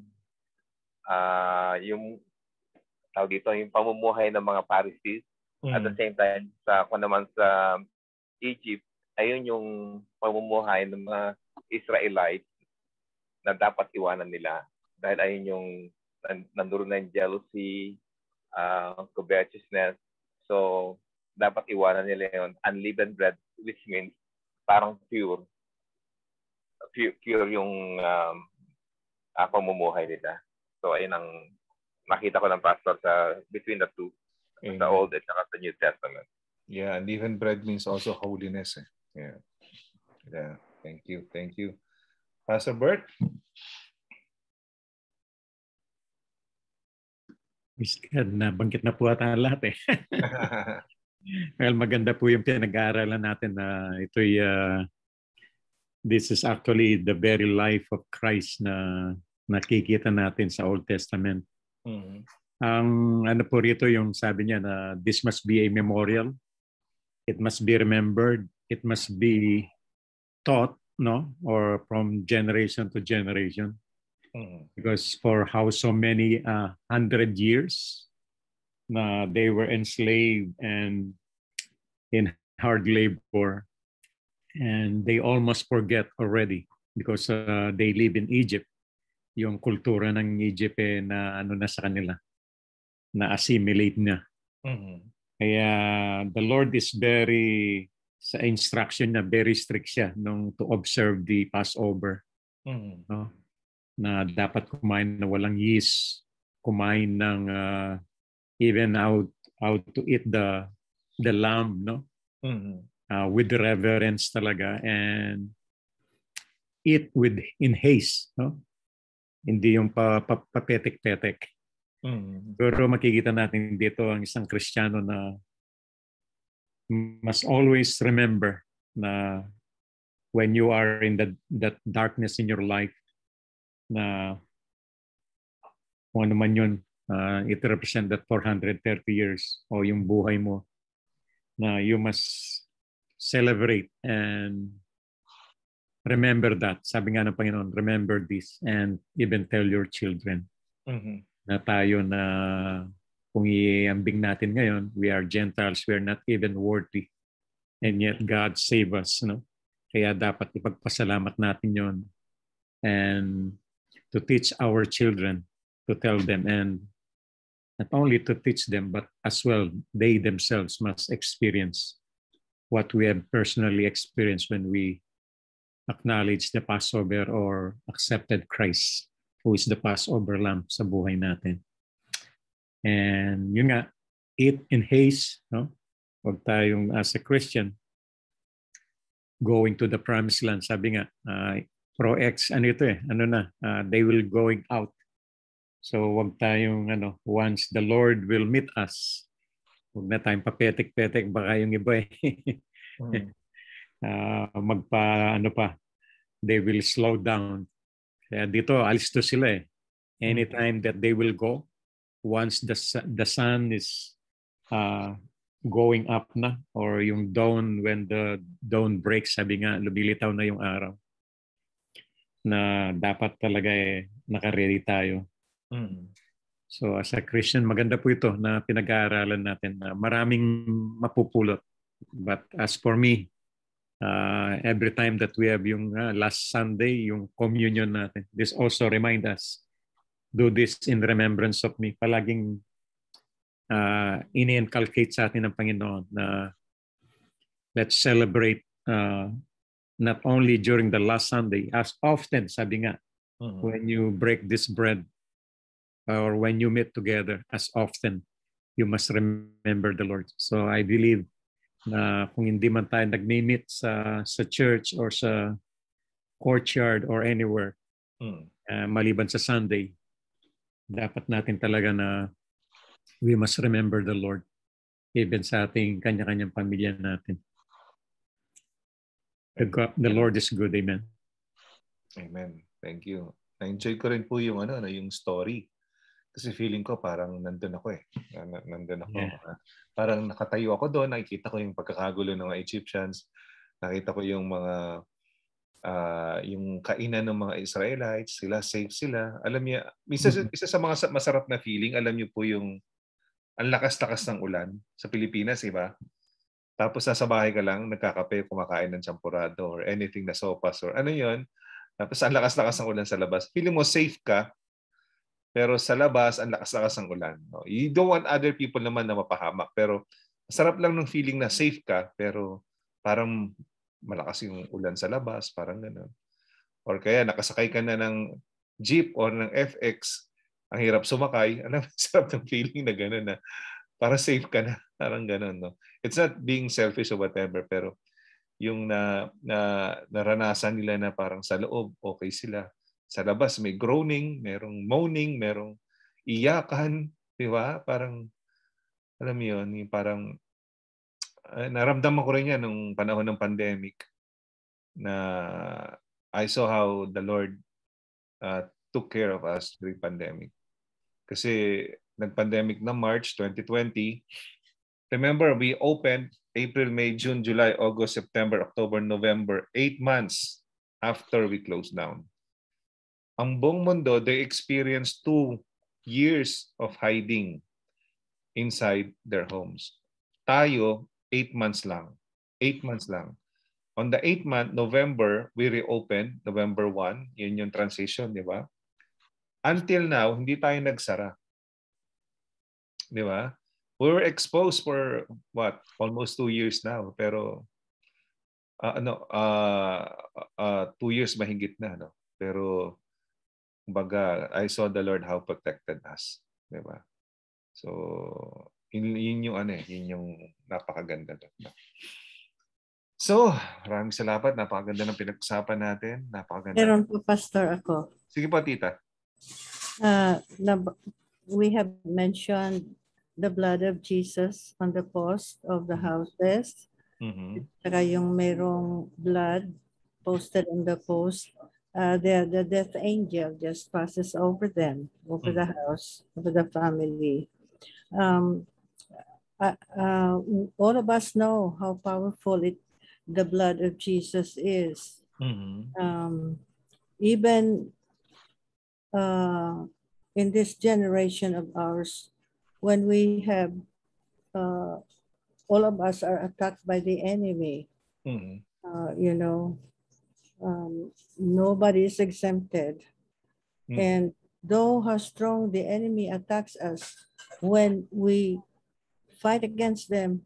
uh, yung tawag dito, yung pamumuhay ng mga Pharisees. Mhm. At the same time, sa kung naman sa Egypt, ayun yung pamumuhay ng mga Israelites na dapat iwanan nila dahil ayun yung nanduro na yung jealousy, uh, covetousness. So, dapat iwanan nila yung unleavened bread, which means parang pure. Pure, pure yung um, uh, pamumuhay nila. So, ayun ang nakita ko ng pastor sa between the two, Amen. The Old at the New Testament. Yeah, unleavened bread means also holiness. Eh? Yeah. Yeah. Thank you. Thank you. Pastor Bert? Nabanggit na po ata lahat eh. Well, maganda po yung pinag-aaralan natin na ito'y uh, this is actually the very life of Christ na nakikita natin sa Old Testament. Mm-hmm. Ang ano po rito yung sabi niya na this must be a memorial. It must be remembered. It must be taught, no? Or from generation to generation. Mm-hmm. Because for how so many uh, hundred years na they were enslaved and in hard labor, and they almost forget already because uh, they live in Egypt. Yung kultura ng Egypt eh, na ano na sa kanila, na assimilate na. Mm-hmm. Kaya the Lord is very, sa instruction niya, very strict siya nung to observe the Passover. Mm-hmm. No? Na dapat kumain na walang yeast, kumain ng uh, even out out to eat the the lamb, no? Mm-hmm. Uh, with reverence talaga, and eat with in haste, no? Hindi yung pa, pa, papetek-petek. Mm-hmm. Pero makikita natin dito ang isang Kristiyano na must always remember na when you are in that that darkness in your life, na kung ano man yun, uh, it represent that four hundred thirty years o yung buhay mo, na you must celebrate and remember that. Sabi nga ng Panginoon, remember this and even tell your children. Mm-hmm. Na tayo na kung iambing natin ngayon, we are Gentiles, we are not even worthy. And yet God save us. No? Kaya dapat ipagpasalamat natin yon, and to teach our children, to tell them, and not only to teach them, but as well, they themselves must experience what we have personally experienced when we acknowledge the Passover or accepted Christ, who is the Passover Lamb sa buhay natin. And yun nga, eat in haste, no? Huwag tayong as a Christian going to the promised land. Sabi nga, uh, Pro X, ano ito eh, ano na, uh, they will going out. So wag tayong, ano, once the Lord will meet us, wag na tayong papetek-petek, baka yung iba eh, mm. uh, magpa, ano pa, they will slow down. Kaya dito, alis to sila eh. Anytime that they will go, once the, the sun is uh, going up na, or yung dawn, when the dawn breaks, sabi nga, lumilitaw na yung araw, na dapat talaga eh naka-ready tayo. Mm. So as a Christian, maganda po ito na pinag-aaralan natin na maraming mapupulot. But as for me, uh, every time that we have yung uh, last Sunday, yung communion natin, this also remind us, do this in remembrance of me. Palaging uh, ini-inculcate sa atin ng Panginoon na let's celebrate uh, not only during the last Sunday, as often, sabi nga, mm-hmm. when you break this bread or when you meet together, as often, you must remember the Lord. So I believe na kung hindi man tayo nag-meet sa, sa church or sa courtyard or anywhere, mm. uh, maliban sa Sunday, dapat natin talaga na we must remember the Lord even sa ating kanya-kanyang pamilya natin. The, God, the Lord is good. Amen. Amen. Thank you. Na-enjoy ko rin po yung ano, yung story. Kasi feeling ko parang nandun ako eh. Nandun ako. Yeah. Parang nakatayo ako doon, nakikita ko yung pagkakagulo ng mga Egyptians. Nakita ko yung mga uh, yung kainan ng mga Israelites. Sila, safe sila. Alam niya, isa, mm-hmm. isa sa mga masarap na feeling, alam niyo po yung ang lakas-lakas ng ulan sa Pilipinas, iba? Tapos nasa bahay ka lang, nagkakape, kumakain ng champurado or anything na sopas or ano yon. Tapos ang lakas-lakas ng ulan sa labas. Feeling mo safe ka. Pero sa labas, ang lakas-lakas ng ulan. No? You don't want other people naman na mapahamak. Pero masarap lang ng feeling na safe ka, pero parang malakas yung ulan sa labas, parang gano'n. Or kaya nakasakay ka na ng jeep or ng F X, ang hirap sumakay. Alam, sarap ng feeling na gano'n na para safe ka na. Parang gano'n. No? It's not being selfish or whatever, pero yung na, na naranasan nila na parang sa loob, okay sila. Sa labas, may groaning, merong moaning, merong iyakan, di ba? Parang, alam mo yun, yung parang, uh, naramdaman ko rin yan nung panahon ng pandemic na I saw how the Lord uh, took care of us during pandemic. Kasi nag-pandemic na March twenty twenty. Remember, we opened April, May, June, July, August, September, October, November, eight months after we closed down. Ang buong mundo, they experienced two years of hiding inside their homes. Tayo, eight months lang. Eight months lang. On the eighth month, November, we reopened, November first. Yun yung transition, di ba? Until now, hindi tayo nagsara. Di ba? We were exposed for, what, almost two years now. Pero, uh, ano, uh, uh, two years mahigit na. No? Pero, baga, I saw the Lord how protected us. Diba? So, yun, yun yung ano eh, yun yung napakaganda doon. So, maraming salamat. Napakaganda ng pinag-usapan natin. Napakaganda. Meron po, Pastor, ako. Sige po, Tita. Uh, we have mentioned the blood of Jesus on the post of the houses. Mm-hmm. Saka yung merong blood posted on the post. Uh, the, the death angel just passes over them, over mm. the house, over the family. Um, uh, uh, all of us know how powerful it, the blood of Jesus is. Mm-hmm. Um, even uh, in this generation of ours, when we have, uh, all of us are attacked by the enemy, mm-hmm. uh, you know, Um, nobody is exempted. Mm. And though how strong the enemy attacks us, when we fight against them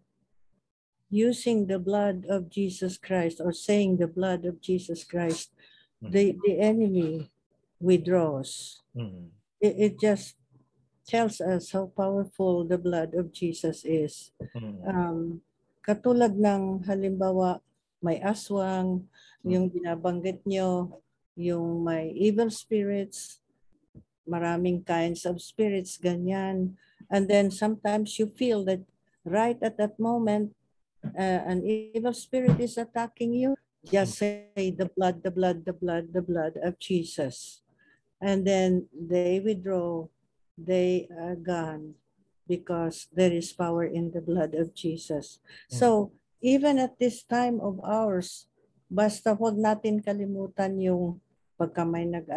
using the blood of Jesus Christ or saying the blood of Jesus Christ, mm. the, the enemy withdraws. Mm. It, it just tells us how powerful the blood of Jesus is. Mm. Um, katulad ng halimbawa, may aswang, yung binabanggit nyo, yung may evil spirits, maraming kinds of spirits, ganyan. And then sometimes you feel that right at that moment, uh, an evil spirit is attacking you, just say the blood, the blood, the blood, the blood of Jesus. And then they withdraw, they are gone because there is power in the blood of Jesus. So even at this time of ours, basta wag natin kalimutan yung pagka may nag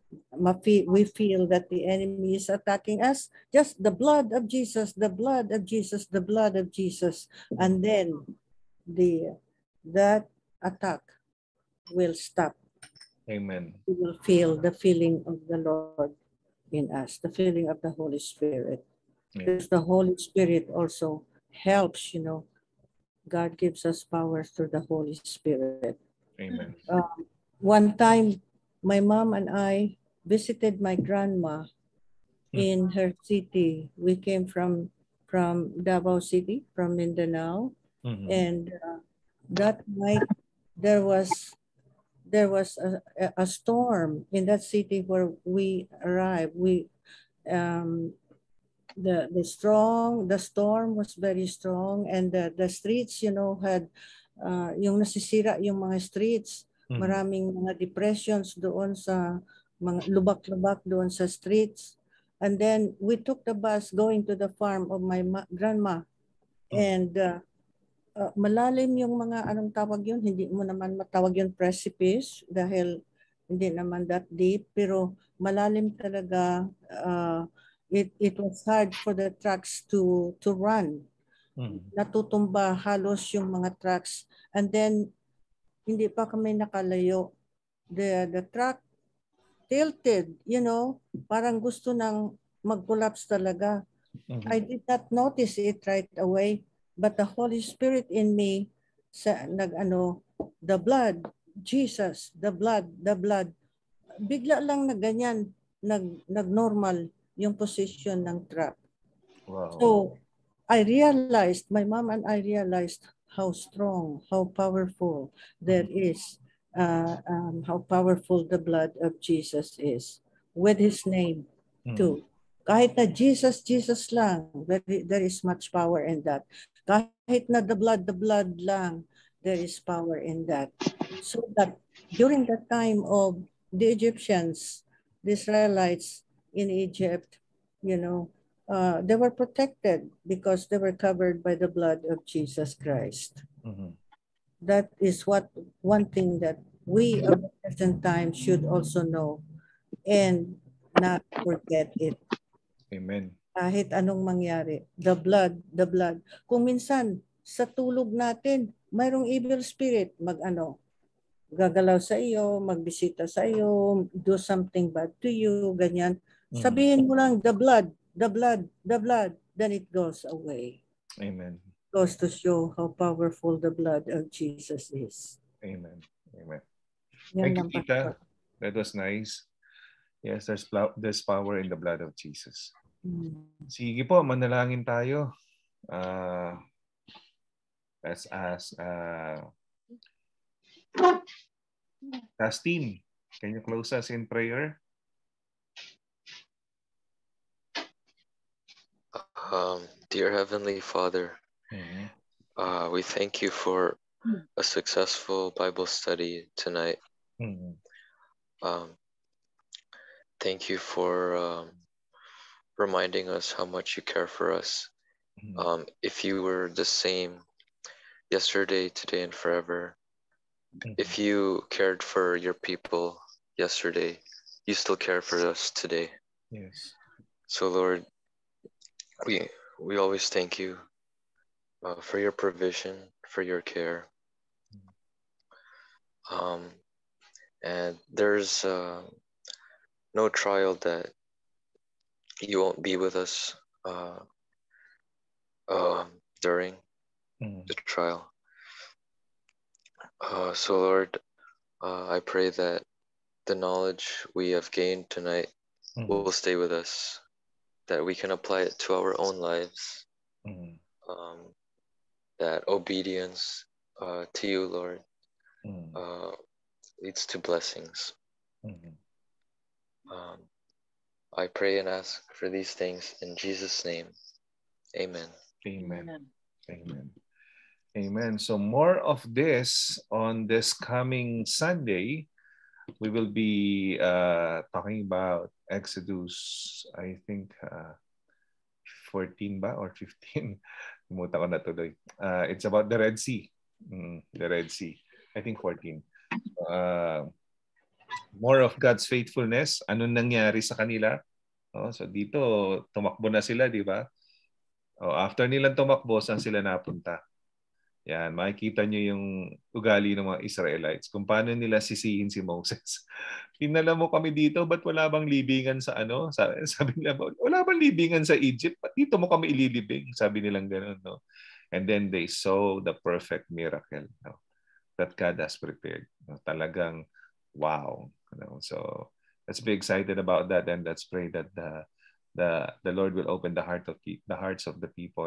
we feel that the enemy is attacking us, just the blood of Jesus, the blood of Jesus, the blood of Jesus, and then the that attack will stop. Amen. We will feel the feeling of the Lord in us, the feeling of the Holy Spirit. Yeah. Because the Holy Spirit also helps, you know, God gives us power through the Holy Spirit. Amen. Um, one time, my mom and I visited my grandma in her city. We came from from Davao City, from Mindanao, mm-hmm. and uh, that night there was there was a, a storm in that city where we arrived. We um, the the strong the storm was very strong, and the the streets, you know, had uh, yung nasisira yung mga streets. Mm-hmm. Maraming mga depressions doon sa mga lubak-lubak doon sa streets. And then we took the bus going to the farm of my ma- grandma. Mm-hmm. And uh, uh, malalim yung mga anong tawag yun, hindi mo naman matawag yun precipice dahil hindi naman that deep, pero malalim talaga. Uh, it it was hard for the trucks to to run. Mm-hmm. Natutumba halos yung mga trucks. And then hindi pa kami nakalayo. The the truck tilted, you know, parang gusto nang mag-collapse talaga. Mhm. I did not notice it right away, but the Holy Spirit in me, sa, nag, ano, the blood, Jesus, the blood, the blood, bigla lang na ganyan, nag, nag-normal yung position ng trap. Wow. So, I realized, my mom and I realized how strong, how powerful there is, uh, um, how powerful the blood of Jesus is with his name too. Kahit na Jesus, Jesus lang, there, there is much power in that. Kahit na the blood, the blood lang, there is power in that. So that during the time of the Egyptians, the Israelites in Egypt, you know, uh, they were protected because they were covered by the blood of Jesus Christ. Mhm. That is what one thing that we of the present time should also know and not forget it. Amen. Kahit anong mangyari, the blood, the blood. Kung minsan sa tulog natin, mayroong evil spirit mag-ano, gagalaw sa iyo, magbisita sa iyo, do something bad to you, ganyan. Mhm. Sabihin mo lang, the blood, the blood, the blood, then it goes away. Amen. Goes to show how powerful the blood of Jesus is. Amen. Amen. Yan Thank you, lang, Tita. Pastor. That was nice. Yes, there's, pl- there's power in the blood of Jesus. Hmm. Sige po, manalangin tayo. Uh, let's ask uh, Dustin, can you close us in prayer? Um, dear Heavenly Father, Mhm. uh, we thank you for a successful Bible study tonight. Mhm. Um, thank you for um, reminding us how much you care for us. Mhm. Um, if you were the same yesterday, today, and forever, if you cared for your people yesterday, you still care for us today. Yes. So, Lord, we we always thank you uh, for your provision, for your care. Um, and there's uh, no trial that you won't be with us uh, um, during Mhm. the trial. Uh, so, Lord, uh, I pray that the knowledge we have gained tonight Mhm. will stay with us, that we can apply it to our own lives, Mhm. um, that obedience uh, to you, Lord, Mhm. uh, leads to blessings. Mhm. Um, I pray and ask for these things in Jesus' name. Amen. Amen. Amen. Amen. Amen. So more of this on this coming Sunday. We will be uh, talking about Exodus, I think, uh, fourteen ba or fifteen? Kumuta ko na tuloy. Uh, it's about the Red Sea. Mm, the Red Sea. I think fourteen. Uh, more of God's faithfulness. Anong nangyari sa kanila? Oh, so dito, tumakbo na sila, di ba? Oh, after nilang tumakbo, saan sila napunta? Yan, makikita nyo yung ugali ng mga Israelites. Kung paano nila sisihin si Moses. Pinala mo kami dito, ba't wala bang libingan sa ano? Sabi nila, wala bang libingan sa Egypt? Ba't dito mo kami ililibing? Sabi nilang gano'n, no? And then they saw the perfect miracle, no? That God has prepared. No? Talagang, wow. No? So, let's be excited about that and let's pray that the the the Lord will open the heart of the hearts of the people